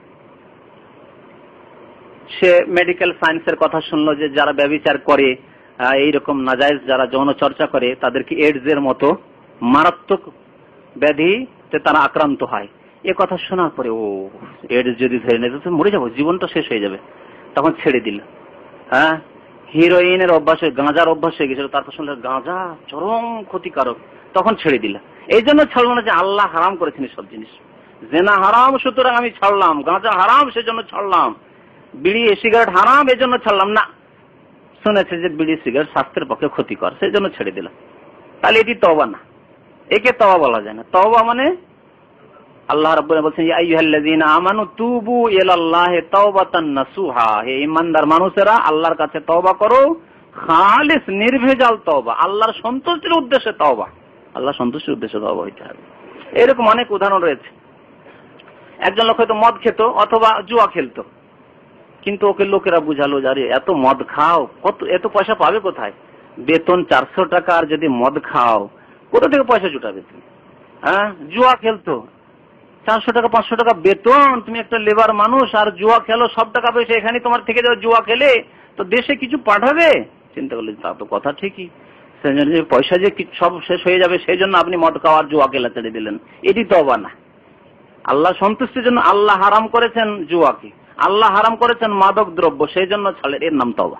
সে মেডিকেল সায়েন্সের কথা শুনলো যে যারা ব্যভিচার করে, এইরকম নাজায়েজ যারা যৌন চর্চা করে, তাদেরকে এইডস এর মতো মারাত্মক ব্যাধিতে তারা আক্রান্ত হয়। এ কথা শোনার পরে ও এইডস যদি ধরে নেয় তো মরে যাবো, জীবনটা শেষ হয়ে যাবে, তখন ছেড়ে দিল। হ্যাঁ, হিরোইনের অভ্যাস হয়ে গাঁজার অভ্যাস হয়ে গেছিল, তারপর শুনলে গাঁজা চরম ক্ষতিকারক, তখন ছেড়ে দিল। এই জন্য ছাড়লো না যে আল্লাহ হারাম করেছেন সব জিনিস, জেনা হারাম সুতরাং আমি ছাড়লাম, গাঁজা হারাম সেজন্য ছাড়লাম, বিড়ি সিগারেট হারাম এই জন্য ছাড়লাম না, শুনেছে যে বিড়ি সিগারেট স্বাস্থ্যের পক্ষে ক্ষতিকর সেই জন্য ছেড়ে দিলাম, তাহলে এটি তওবা না, একে তওবা বলা যায় না। তওবা মানে আল্লাহ রাব্বুল বলছেন ইয়া আইয়ুহাল্লাযীনা আমানু তুবু ইলাল্লাহি তাওবাতান নাসুহা, হে ঈমানদার মানুষেরা আল্লাহর কাছে তওবা করো, খালিস নির্ভেজাল তওবা, আল্লাহর সন্তুষ্টির উদ্দেশ্যে তওবা, আল্লাহর সন্তুষ্টির উদ্দেশ্যে তওবা হইতে হবে। এরকম অনেক উদাহরণ রয়েছে। একজন লোক হয়তো মদ খেত অথবা জুয়া খেলতো, কিন্তু ওকে লোকেরা বুঝালো যে এত মদ খাও, কত এত পয়সা পাবে কোথায়, বেতন চারশো টাকা, আর যদি মদ খাও কোথা থেকে পয়সা জুটাবে তুমি। হ্যাঁ, জুয়া খেলতো, চারশো টাকা পাঁচশো টাকা বেতন, তুমি একটা লেবার মানুষ আর জুয়া খেলো, সব টাকা পয়সা এখানে তোমার থেকে যাবে, জুয়া খেলে তো দেশে কিছু পাঠাবে। চিন্তা করলে তা তো কথা ঠিকই, পয়সা যে সব শেষ হয়ে যাবে সেই জন্য আপনি মদ খাওয়ার জুয়া খেলা ছেড়ে দিলেন, এটি তওবা না। আল্লাহ সন্তুষ্টির জন্য আল্লাহ হারাম করেছেন জুয়াকে, আল্লাহ হারাম করেছেন মাদক দ্রব্য, সেই জন্য ছাড়লে, এর নাম তওবা।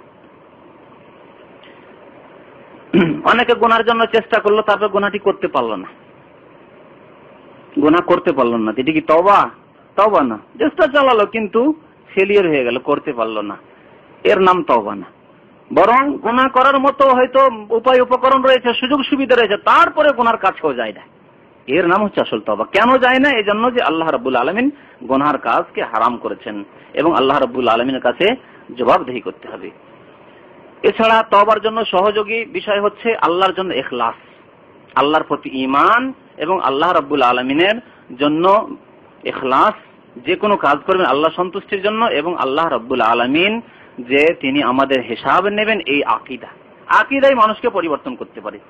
অনেকে গুনার জন্য চেষ্টা করলো, তারপর গুনাহটি করতে পারলো না, গুনাহ করতে পারলো না, এটি কি তওবা? তওবা না। চেষ্টা চালালো কিন্তু ফেলিয়ার হয়ে গেল, করতে পারলো না, এর নাম তওবা না। বরং গুনাহ করার মতো হয়তো উপায় উপকরণ রয়েছে, সুযোগ সুবিধা রয়েছে, তারপরে গুনার কাছেও যায় না, এর নাম হচ্ছে আসল তওবা। কেন যায় না? এই জন্য যে আল্লাহ রাব্বুল আলামিন গুনার কাজকে হারাম করেছেন এবং আল্লাহ রাব্বুল আলামিনের কাছে জবাবদিহি করতে হবে। এছাড়া তওবার জন্য সহযোগী বিষয় হচ্ছে আল্লাহর জন্য ইখলাস, আল্লাহর প্রতি ঈমান এবং আল্লাহ রাব্বুল আলামিনের জন্য ইখলাস। যে কোনো কাজ করবেন আল্লাহ সন্তুষ্টির জন্য এবং আল্লাহ রাব্বুল আলামিন যে তিনি আমাদের হিসাব নেবেন, এই আকীদা, আকীদাই মানুষকে পরিবর্তন করতে পারে।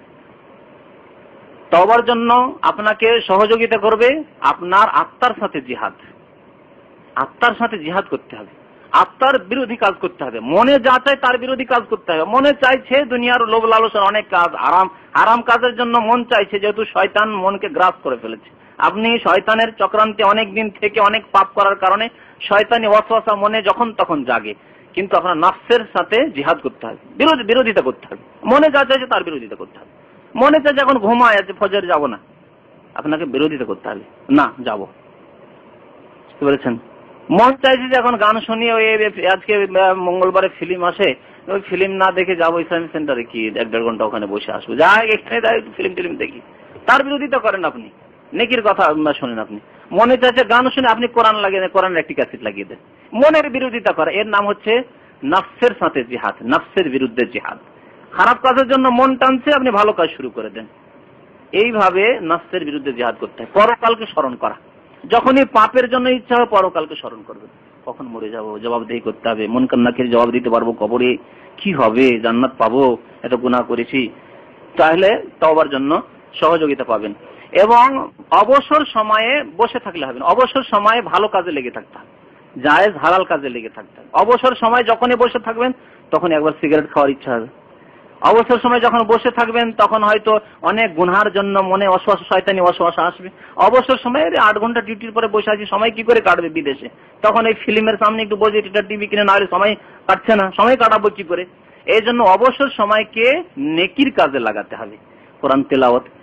তওবার জন্য আপনাকে সহযোগিতা করবে আপনার আত্মার সাথে জিহাদ, আত্মার সাথে জিহাদ করতে হবে, আত্মার বিরোধী কাজ করতে হবে, মনে যা চায় তার বিরোধী কাজ করতে হবে। মনে চাইছে দুনিয়ার লোভ লালসার অনেক কাজ, আরাম আরাম কাজের জন্য মন চাইছে, যেহেতু শয়তান মনকে গ্রাস করে ফেলেছে, আপনি শয়তানের চক্রান্তে অনেক দিন থেকে অনেক পাপ করার কারণে শয়তানি ওয়াসওয়াসা মনে যখন তখন জাগে, কিন্তু আপনার নফসের সাথে জিহাদ করতে হবে, বিরোধী বিরোধিতা করতে হবে, মনে যা চাইছে তার বিরোধিতা করতে হবে। মনে চাই যখন ঘুমায় আছে ফজর যাব না, আপনাকে বিরোধিতা করতে হবে, না যাব, বুঝতে পেরেছেন। মন চাইছে যে এখন গান শুনি, ওই আজকে মঙ্গলবারে ফিল্ম আসে, ওই ফিল্ম না দেখে যাবো ইসলামিক সেন্টারে, কি এক দেড় ঘন্টা ওখানে বসে আসবো, যা এখানে ফিল্ম টিল্ম দেখি, তার বিরোধিতা করেন আপনি, নেকির কথা শোনেন আপনি। মনে চাইছে গান শুনে, আপনি কোরআন লাগিয়ে দেন, কোরআনের একটি ক্যাসেট লাগিয়ে দেন, মনের বিরোধিতা করে, এর নাম হচ্ছে নফসের সাথে জিহাদ, নফসের বিরুদ্ধে জিহাদ। খারাপ কাজের জন্য মন টানছে, আপনি ভালো কাজ শুরু করে দেন, এইভাবে নফসের বিরুদ্ধে জিহাদ করতে হয়। পরকালকে স্মরণ করা, যখনই পাপের জন্য ইচ্ছা হয় পরকালকে স্মরণ করবে, কখন মরে যাব, জবাবদিহি করতে হবে, মুনকার নাকির জবাব দিতে পারবো, কবরে কি হবে, জান্নাত পাবো, এত গুনাহ করেছি, তাহলে তওবার জন্য সহযোগিতা পাবেন। এবং অবসর সময়ে বসে থাকলে হবে না, অবসর সময়ে ভালো কাজে লেগে থাকতে হবে, জায়েজ হালাল কাজে লেগে থাকতে হবে। অবসর সময় যখনই বসে থাকবেন তখন একবার সিগারেট খাওয়ার ইচ্ছা হবে, অবসর সময় যখন বসে থাকবেন তখন হয়তো অনেক গুনহার জন্য মনে অশ্বাস শয়তানি অশ্বাস আসবে। অবসর সময়ে আট ঘন্টা ডিউটির পরে বসে আছি, সময় কি করে কাটবে বিদেশে, তখন এই ফিল্মের সামনে একটু বসে এটা টিভি কিনে না হলে সময় কাটছে না, সময় কাটাবো কি করে। এই জন্য অবসর সময়কে নেকির কাজে লাগাতে হবে, কোরআন তেলাওয়াত,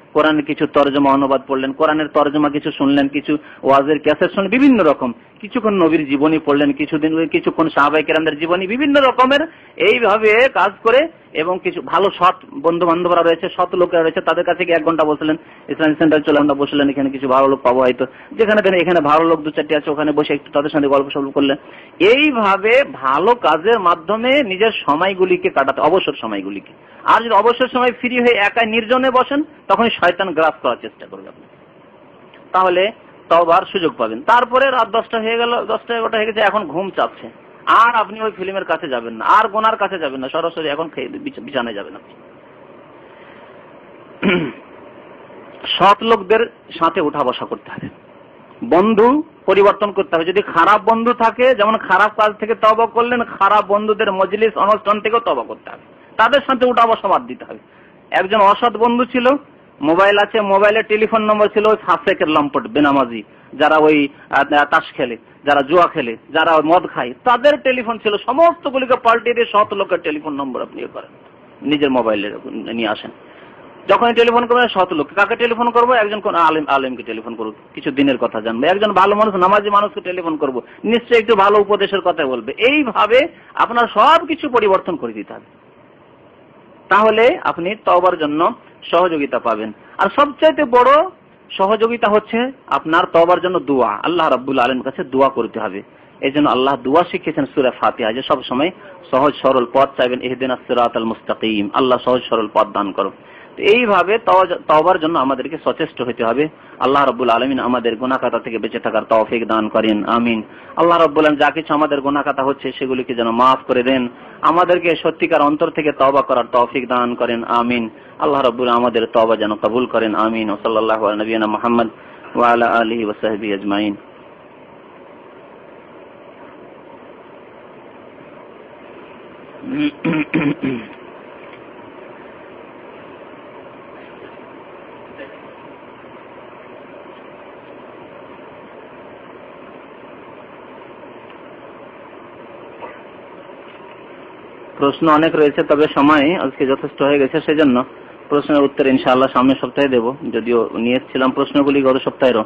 কোরআনের কিছু তর্জমা অনুবাদ পড়লেন, কোরআনের তর্জমা কিছু শুনলেন, কিছু ওয়াজের ক্যাসেট শুনলেন, বিভিন্ন রকম, কিছুক্ষণ নবীর জীবনী পড়লেন, কিছুদিন কিছুক্ষণ সাহাবায়ে কেরামদের জীবনী, বিভিন্ন রকমের এইভাবে কাজ করে, এবং কিছু ভালো সৎ বন্ধু বান্ধবরা রয়েছে, সৎ লোকেরা রয়েছে, তাদের কাছে গিয়ে এক ঘন্টা বসলেন, ইসলামিক সেন্টারে চলে আমরা বসলেন, এখানে কিছু ভালো লোক পাবো হয়তো, যেখানে এখানে ভালো লোক দু চারটি আছে, ওখানে বসে একটু তাদের সঙ্গে গল্প সল্প করলেন। এইভাবে ভালো কাজের মাধ্যমে নিজের সময়গুলিকে কাটাতে, অবসর সময়গুলিকে। আর যদি অবসর সময় ফ্রি হয়ে একাই নির্জনে বসেন, তখন শয়তান গ্রাস করার চেষ্টা করবে আপনি, তাহলে তওবার সুযোগ পাবেন। তারপরে রাত দশটা হয়ে গেল, দশটা এগারোটা হয়ে গেছে, এখন ঘুম চাচ্ছে, আর আপনি ওই ফিল্মের কাছে যাবেন না, আর গোনার কাছে যাবেন না, সরাসরি এখন বিছানায় যাবেন আপনি। সৎ লোকদের সাথে উঠা বসা করতে হবে, বন্ধু পরিবর্তন করতে হবে। যদি খারাপ বন্ধু থাকে, যেমন খারাপ কাজ থেকে তওবা করলেন, খারাপ বন্ধুদের মজলিস অনুষ্ঠান থেকেও তওবা করতে হবে, তাদের সাথে উঠা বসা বাদ দিতে হবে। একজন অসৎ বন্ধু ছিল, মোবাইল আছে, মোবাইলের টেলিফোন নম্বর ছিল ওই ফাসেকের লম্পট বেনামাজি, যারা ওই তাস খেলে, যারা জুয়া খেলে, যারা মদ খায়, তাদের টেলিফোন ছিল। সমস্তগুলিকে পাল্টে দিয়ে সৎ লোকের টেলিফোন নম্বর আপনি করেন, নিজের মোবাইলে নিয়ে আসেন। যখন টেলিফোন করবেন সৎ লোক, কাকে টেলিফোন করবো? একজন কোন আলেম, আলেমকে টেলিফোন করবো, কিছু দিনের কথা জানবো। একজন ভালো মানুষ, নামাজি মানুষকে টেলিফোন করবো, নিশ্চয়ই একটু ভালো উপদেশের কথা বলবে। এইভাবে আপনার সব কিছু পরিবর্তন করে দিতে হবে, তাহলে আপনি তওবার জন্য সহযোগিতা পাবেন। আর সবচাইতে বড় সহযোগিতা হচ্ছে আপনার তওবার জন্য দোয়া। আল্লাহ রাব্বুল আলামিনের কাছে দোয়া করতে হবে। এই জন্য আল্লাহ দোয়া শিখিয়েছেন সূরা ফাতিহা, যে সব সময় সহজ সরল পথ চাইবেন, ইহদিনাস সিরাতাল মুস্তাকিম, আল্লাহ সহজ সরল পথ দান করো। এইভাবে তওবার জন্য আমাদেরকে সচেষ্ট হতে হবে। আল্লাহ রাব্বুল আলামিন আমাদের গুনাহ খাতা থেকে বেঁচে থাকার তৌফিক দান করেন, আমিন। আল্লাহ রাব্বুল আলামিন যা কিছু আমাদের গুনাহ খাতা হচ্ছে সেগুলিকে যেন মাফ করে দেন, আমাদেরকে সত্যিকার অন্তর থেকে তওবা করার তৌফিক দান করেন, আমিন। আল্লাহ রাব্বুল আমাদের তওবা যেন কবুল করেন, আমিন। ওয়া সাল্লাল্লাহু আলা নবিয়িনা মুহাম্মদ ওয়া আলা আলিহি ওয়া সাহবিহি আজমাইন। প্রশ্ন অনেক রয়েছে, তবে সময় আজকে যথেষ্ট হয়ে গেছে, সেজন্য প্রশ্নের উত্তর ইনশাআল্লাহ সামনের সপ্তাহে দেব, যদিও নিয়েছিলাম প্রশ্নগুলি গত সপ্তাহেরও।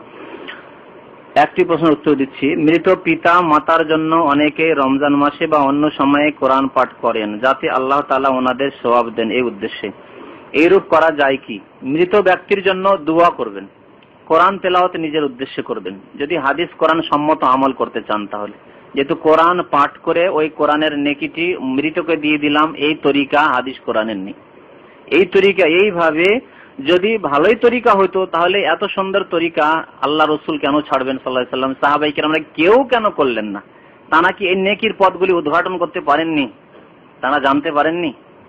একটি প্রশ্নের উত্তর দিচ্ছি। মৃত পিতা মাতার জন্য অনেকে রমজান মাসে বা অন্য সময়ে কোরআন পাঠ করেন, যাতে আল্লাহ তাআলা ওনাদের সওয়াব দেন, এই উদ্দেশ্যে এইরূপ করা যায় কি? মৃত ব্যক্তির জন্য দোয়া করবেন, কোরআন তেলাওয়াত নিজের উদ্দেশ্যে করবেন, যদি হাদিস কোরআন সম্মত আমল করতে চান। তাহলে যেহেতু কোরআন পাঠ করে ওই কোরআনের নেকিটি মৃতকে দিয়ে দিলাম, এই তরিকা হাদিস কোরআনের নেই। এই তরিকা, এইভাবে যদি ভালোই তরিকা হইতো, তাহলে এত সুন্দর তরিকা আল্লাহ রসুল কেন ছাড়বেন সাল্লাল্লাহু আলাইহি ওয়াসাল্লাম, সাহাবায়ে কেরামরা কেউ কেন করলেন না? তারা কি এই নেকির পথগুলি উদ্ঘাটন করতে পারেননি? তারা জানতে পারেননি?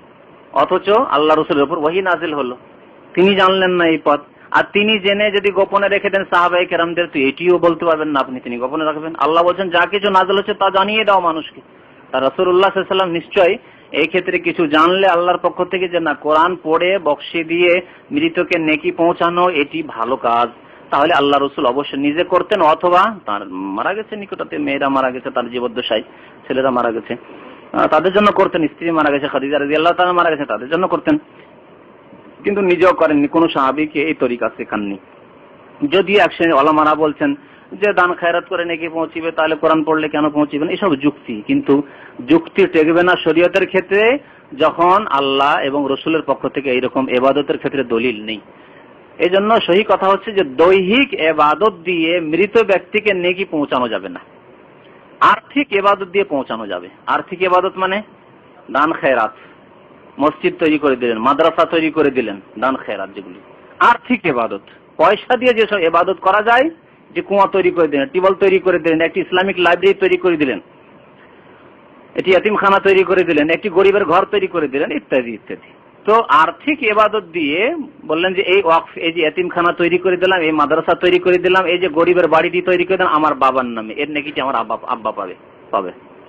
অথচ আল্লাহ রসুলের উপর ওহী নাজিল হলো, তিনি জানলেন না এই পথ। আর তিনি জেনে যদি গোপনে রেখে দেন সাহাবায়ে কেরামদের, তো এটিও বলতে পারবেন না আপনি তিনি গোপনে রাখবেন। আল্লাহ বলছেন যা কিছু নাজিল হচ্ছে তা জানিয়ে দাও মানুষকে। তার রাসূলুল্লাহ সাল্লাল্লাহু আলাইহি ওয়াসাল্লাম নিশ্চয়ই এই ক্ষেত্রে কিছু জানলে আল্লাহর পক্ষ থেকে, যে না কোরআন পড়ে বক্সি দিয়ে মৃতকে নেকি পৌঁছানো এটি ভালো কাজ, তাহলে আল্লাহ রসুল অবশ্যই নিজে করতেন, অথবা তার মারা গেছে নিকটতে মেয়েরা মারা গেছে, তার জীবদ্দশায় ছেলেরা মারা গেছে, তাদের জন্য করতেন। স্ত্রী মারা গেছে, খাদিজা রাদিয়াল্লাহু তাআলা মারা গেছে, তাদের জন্য করতেন, কিন্তু নিজেও করেননি, কোন সাহাবীকে এই তরিকা শেখাননি। যদি এক শ্রেণীর ওলামারা বলছেন যে দান খায়রাত করে নেকি পৌঁছিবে, তাহলে কোরআন পড়লে কেন পৌঁছিবেন, এসব যুক্তি, কিন্তু যুক্তি টেকবে না শরীয়তের ক্ষেত্রে যখন আল্লাহ এবং রসুলের পক্ষ থেকে এইরকম ইবাদতের ক্ষেত্রে দলিল নেই। এই জন্য সহি কথা হচ্ছে যে দৈহিক ইবাদত দিয়ে মৃত ব্যক্তিকে নেকি পৌঁছানো যাবে না, আর্থিক ইবাদত দিয়ে পৌঁছানো যাবে। আর্থিক ইবাদত মানে দান খায়রাত, মসজিদ তৈরি করে দিলেন, মাদ্রাসা তৈরি করে দিলেন, দান খায়রাত যেগুলি আর্থিক ইবাদত। পয়সা দিয়ে যেসব ইবাদত করা যায়, যে কুয়া তৈরি করে দিলেন, টিউবওয়েল তৈরি করে দিলেন, একটি ইসলামিক লাইব্রেরি তৈরি করে দিলেন, এটি এতিমখানা তৈরি করে দিলেন, একটি গরিবের ঘর তৈরি করে দিলেন, ইত্যাদি ইত্যাদি। তো আর্থিক ইবাদত দিয়ে বললেন যে এই ওয়াকফ, এই যে এতিমখানা তৈরি করে দিলাম, এই মাদ্রাসা তৈরি করে দিলাম, এই যে গরিবের বাড়িটি তৈরি করে দিলাম আমার বাবার নামে, এর নেকিটি আমার আব্বা আব্বা পাবে পাবে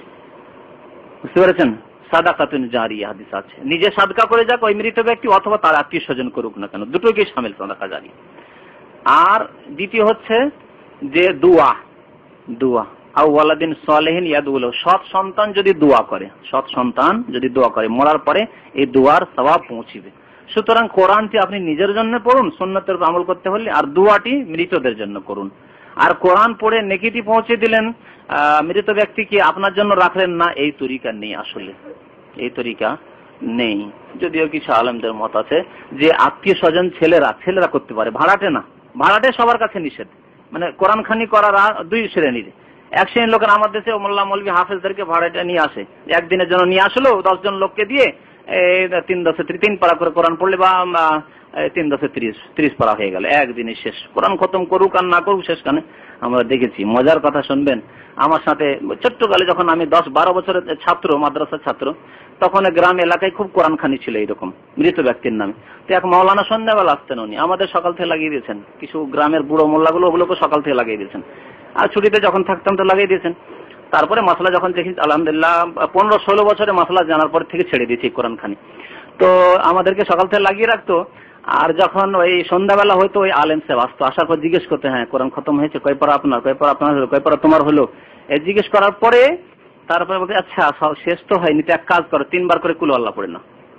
বুঝতে পেরেছেন? সাদাকাতুন জারিয়া হাদিস আছে, নিজে সাদকা করে যাক ওই মৃত ব্যক্তি, অথবা তার আত্মীয় স্বজন করুক না কেন, দুটোকে শামিল সাদাকা জারিয়া। আর দ্বিতীয় হচ্ছে যে দোয়া, দোয়া আও ওয়ালাদিন সালেহিন ইয়াদুল, সৎ সন্তান যদি দোয়া করে, সৎ সন্তান যদি দোয়া করে, মরার পরে এই দোয়ার সওয়াব পৌঁছিবে। সুতরাং কোরআনটি আপনি নিজের জন্য পড়ুন সুন্নতের উপর আমল করতে হলে, আর দোয়াটি মৃতদের জন্য করুন। আর কোরআন পড়ে নেকিটি পৌঁছে দিলেন মৃত ব্যক্তিকে, আপনার জন্য রাখলেন না, এই তরিকা নেই। আসলে এই তরিকা নেই। যদিও কিছু আলেমদের মত আছে যে আত্মীয় স্বজন ছেলেরা ছেলেরা করতে পারে, ভাড়াটে না। ভাড়াটে সবার কাছে নিষেধ, মানে কোরআন খানি করার দুই শ্রেণীর। এক শ্রেণীর লোকের আমার দেশে মোল্লা মৌলভী হাফেজদেরকে ভাড়াটে নিয়ে আসে, একদিনের জন্য নিয়ে আসলো, দশজন লোককে দিয়ে তিন দশে তিন পারা করে কোরআন পড়লে বা তিন দশে ত্রিশ ত্রিশ পারা হয়ে গেল, একদিনে শেষ। কোরআন খতম করুক আর না করুক শেষ কানে। আমরা দেখেছি, মজার কথা শুনবেন, আমার সাথে ছোট্টকালে যখন আমি দশ বারো বছরের ছাত্র, মাদ্রাসার ছাত্র, তখন গ্রাম এলাকায় খুব কোরআন খানি ছিল এরকম মৃত ব্যক্তির নামে। তো এক মাওলানা সন্ধ্যাবেলা আসতেন, উনি আমাদের সকাল থেকে লাগিয়ে দিয়েছেন, কিছু গ্রামের বুড়ো মোল্লাগুলো ওগুলোকে সকাল থেকে লাগিয়ে দিয়েছেন, আর ছুটিতে যখন থাকতাম তো লাগিয়ে দিয়েছেন। তারপরে মাসলা যখন দেখি আলহামদুলিল্লাহ পনেরো ষোলো বছরে মাসলা জানার পর থেকে ছেড়ে দিয়েছি কোরআন খানি। তো আমাদেরকে সকাল থেকে লাগিয়ে রাখতো, আর যখন ওই সন্ধ্যাবেলা হয়তো ওই আলেম সাহেব আসতো, আসার পর জিজ্ঞেস করতে, হ্যাঁ কোরআন খতম হয়েছে, কয় পারা আপনার, কয় পারা আপনার হলো, কয় পারা তোমার হলো, এই জিজ্ঞেস করার পরে তারপরে বলতে আচ্ছা শেষ তো হয়নি, তো এক কাজ করো, তিনবার করে কুল আল্লাহ পড়ে নাও।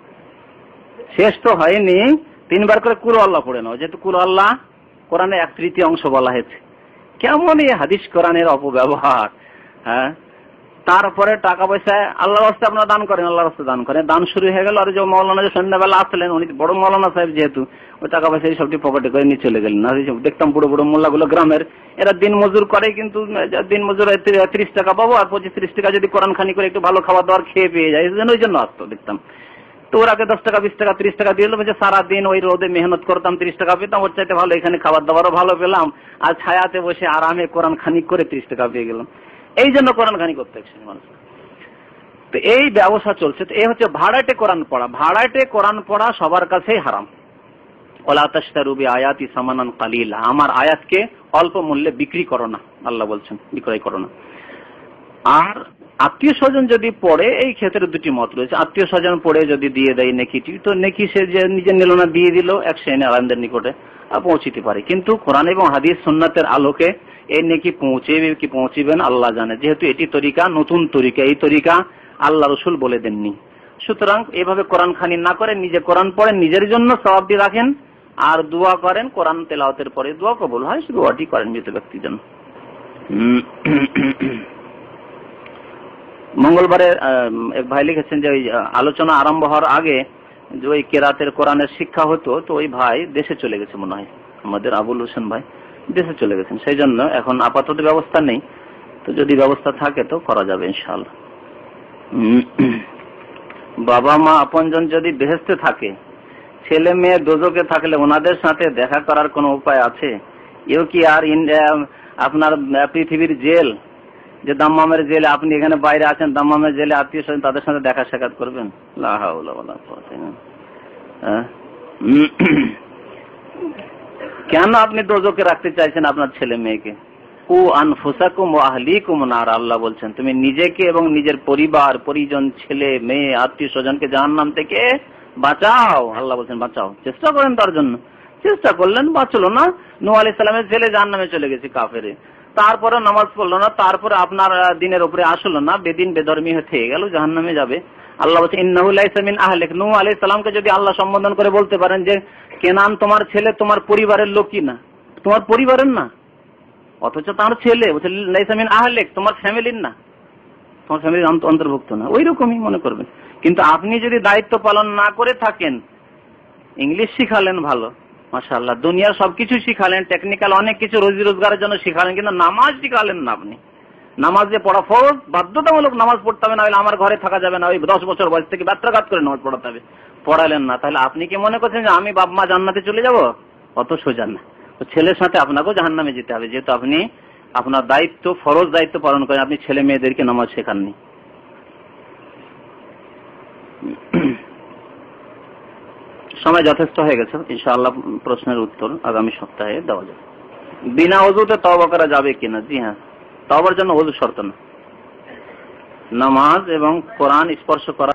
শেষ তো হয়নি, তিনবার করে কুল আল্লাহ পড়ে নাও, যেহেতু কুল আল্লাহ কোরআনের এক তৃতীয় অংশ বলা হয়েছে। কেমন এই হাদিস কোরআনের অপব্যবহার। হ্যাঁ, তারপরে টাকা পয়সা আল্লাহর রাস্তায় আপনারা দান করেন, আল্লাহর রাস্তায় দান করেন, দান শুরু হয়ে গেল। আর যে মৌলানা যে সন্ধ্যাবেলা আসলেন, উনি বড় মৌলানা সাহেব যেহেতু, ওই টাকা পয়সা এই সবটি পকেটে করে নিয়ে চলে গেলেন। দেখতাম বুড়ো বুড়ো মোল্লাগুলো গ্রামের, এরা দিন মজুর করে, কিন্তু দিন মজুর ত্রিশ টাকা পাবো, আর পঁচিশ ত্রিশ টাকা যদি কোরআন খানি করে একটু ভালো খাবার দাবার খেয়ে পেয়ে যায়, ওই জন্য আসতো দেখতাম। তো ওর আগে দশ টাকা বিশ টাকা ত্রিশ টাকা দিয়ে বলছে সারাদিন ওই রোদে মেহনত করতাম, ত্রিশ টাকা পেতাম, ওর চাইতে ভালো এখানে খাবার দাবারও ভালো পেলাম, আর ছায়াতে বসে আরামে কোরআন খানি করে ত্রিশ টাকা পেয়ে গেলাম। এই জন্য কোরআন খানি করতে হচ্ছে মানুষ। তো এই ব্যবসা চলছে। তো এই হচ্ছে ভাড়াটে কোরআন পড়া। ভাড়াটে কোরআন পড়া সবার কাছেই হারাম। ওয়ালা তাশতারু বিআয়াতি সামানান কালিলা, আমার আয়াতকে অল্প মূল্যে বিক্রি করো না, আল্লাহ বলছেন, বিক্রয় করো না। আর আত্মীয় স্বজন যদি পড়ে, এই ক্ষেত্রে দুটি মত রয়েছে। আত্মীয় স্বজন পড়ে যদি দিয়ে দেয় নেকিটি, তো নেকি সে যে নিজে নিল না, দিয়ে দিল, এক শ্রেণী আলেমদের নিকটে পৌঁছিতে পারে। কিন্তু কোরআন এবং হাদিস সুন্নাতের আলোকে এই নেকি পৌঁছেবে কি পৌঁছিবে না আল্লাহ জানে, যেহেতু এটি তরিকা নতুন তরিকা, এই তরিকা আল্লাহ রসুল বলে দেননি। সুতরাং এভাবে কোরআন খানি না করে নিজে কোরআন পড়েন, নিজের জন্য সওয়াবটি রাখেন, আর দোয়া করেন। কোরআন তেলাওয়াতের পরে দোয়া কবুল হয়, দোয়াটি করেন মৃত ব্যক্তির জন্য। মঙ্গলবারে এক ভাই লিখেছেন যে ওই আলোচনা আরম্ভ হওয়ার আগে যে ওই কেরাতের কোরআনের শিক্ষা হতো, তো ওই ভাই দেশে চলে গেছে মনে হয়, আমাদের আবুল হোসেন ভাই দেশে চলে গেছেন, সেই জন্য এখন আপাতত ব্যবস্থা নেই। তো যদি ব্যবস্থা থাকে তো করা যাবে ইনশাআল্লাহ। বাবা মা আপনজন যদি বেহেশতে থাকে, ছেলে মেয়ে দোজকে থাকলে ওনাদের সাথে দেখা করার কোনো উপায় আছে? এও কি আর আপনার পৃথিবীর জেল, যে দাম্মামের জেলে, আপনি এখানে বাইরে আছেন, দাম্মামের জেলে আত্মীয় স্বজন তাদের সাথে দেখা সাক্ষাৎ করবেন? লা হাওলা ওয়ালা কুওয়াতা ইল্লা বিল্লাহ। কেন আপনি দোজকে রাখতে চাইছেন আপনার ছেলে মেয়েকে? কু আনফুসাকুম ওয়া আহলিকুম নার, আল্লাহ বলছেন তুমি নিজেকে এবং নিজের পরিবার পরিজন, ছেলে মেয়ে আত্মীয় স্বজনকে জাহান্নাম থেকে বাঁচাও। আল্লাহ বলছেন বাঁচাও, চেষ্টা করেন তার জন্য। চেষ্টা করলেন, বাঁচলো না। নূহ আলাইহিস সালামের ছেলে জাহান্নামে চলে গেছে কাফেরে, তারপরে নামাজ পড়লো না, তারপরে আপনার দিনের উপরে আসলো না, বেদিন বেধর্মী হয়ে গেল, জাহান্নামে যাবে। আল্লাহ বলছেন ইন্নাহু লাইসা মিন আহলিক। নূহ আলাইহিস সালামকে যদি আল্লাহ সম্বোধন করে বলতে পারেন যে কেনান তোমার ছেলে তোমার পরিবারের লোকই না, তোমার পরিবারের না, অথচ তার ছেলে বলছে লাইসা মিন আহলিক, তোমার ফ্যামিলির না, তোমার ফ্যামিলির অন্তর্ভুক্ত না, ওই রকমই মনে করবেন। কিন্তু আপনি যদি দায়িত্ব পালন না করে থাকেন, ইংলিশ শিখালেন ভালো, মাশাআল্লাহ, দুনিয়ার সবকিছু শিখালেন, টেকনিক্যাল অনেক কিছু রোজি রোজগারের জন্য শিখালেন, কিন্তু নামাজ শিখালেন না। আপনি নামাজ যে পড়া ফরজ, বাধ্যতামূলক নামাজ পড়তে হবে, না হলে আমার ঘরে থাকা যাবে না, ওই দশ বছর বয়স থেকে ব্যত্রাঘাত করে নামাজ পড়াতে হবে, পড়ালেন না। তাহলে আপনি কি মনে করছেন যে আমি বাপ মা জান্নাতে চলে যাব? অত সোজা না। তো ছেলের সাথে আপনাকেও জাহান্নামে যেতে হবে, যেহেতু আপনি আপনার দায়িত্ব, ফরজ দায়িত্ব পালন করেন, আপনি ছেলে মেয়েদেরকে নামাজ শেখাননি। সময় যথেষ্ট হয়ে গেছে, ইনশাআল্লাহ প্রশ্নের উত্তর আগামী সপ্তাহে দেওয়া যাবে। বিনা ওযুতে তওবা করা যাবে কিনা? জি হ্যাঁ, তওবার জন্য ওযু শর্ত না, নামাজ এবং কোরআন স্পর্শ করা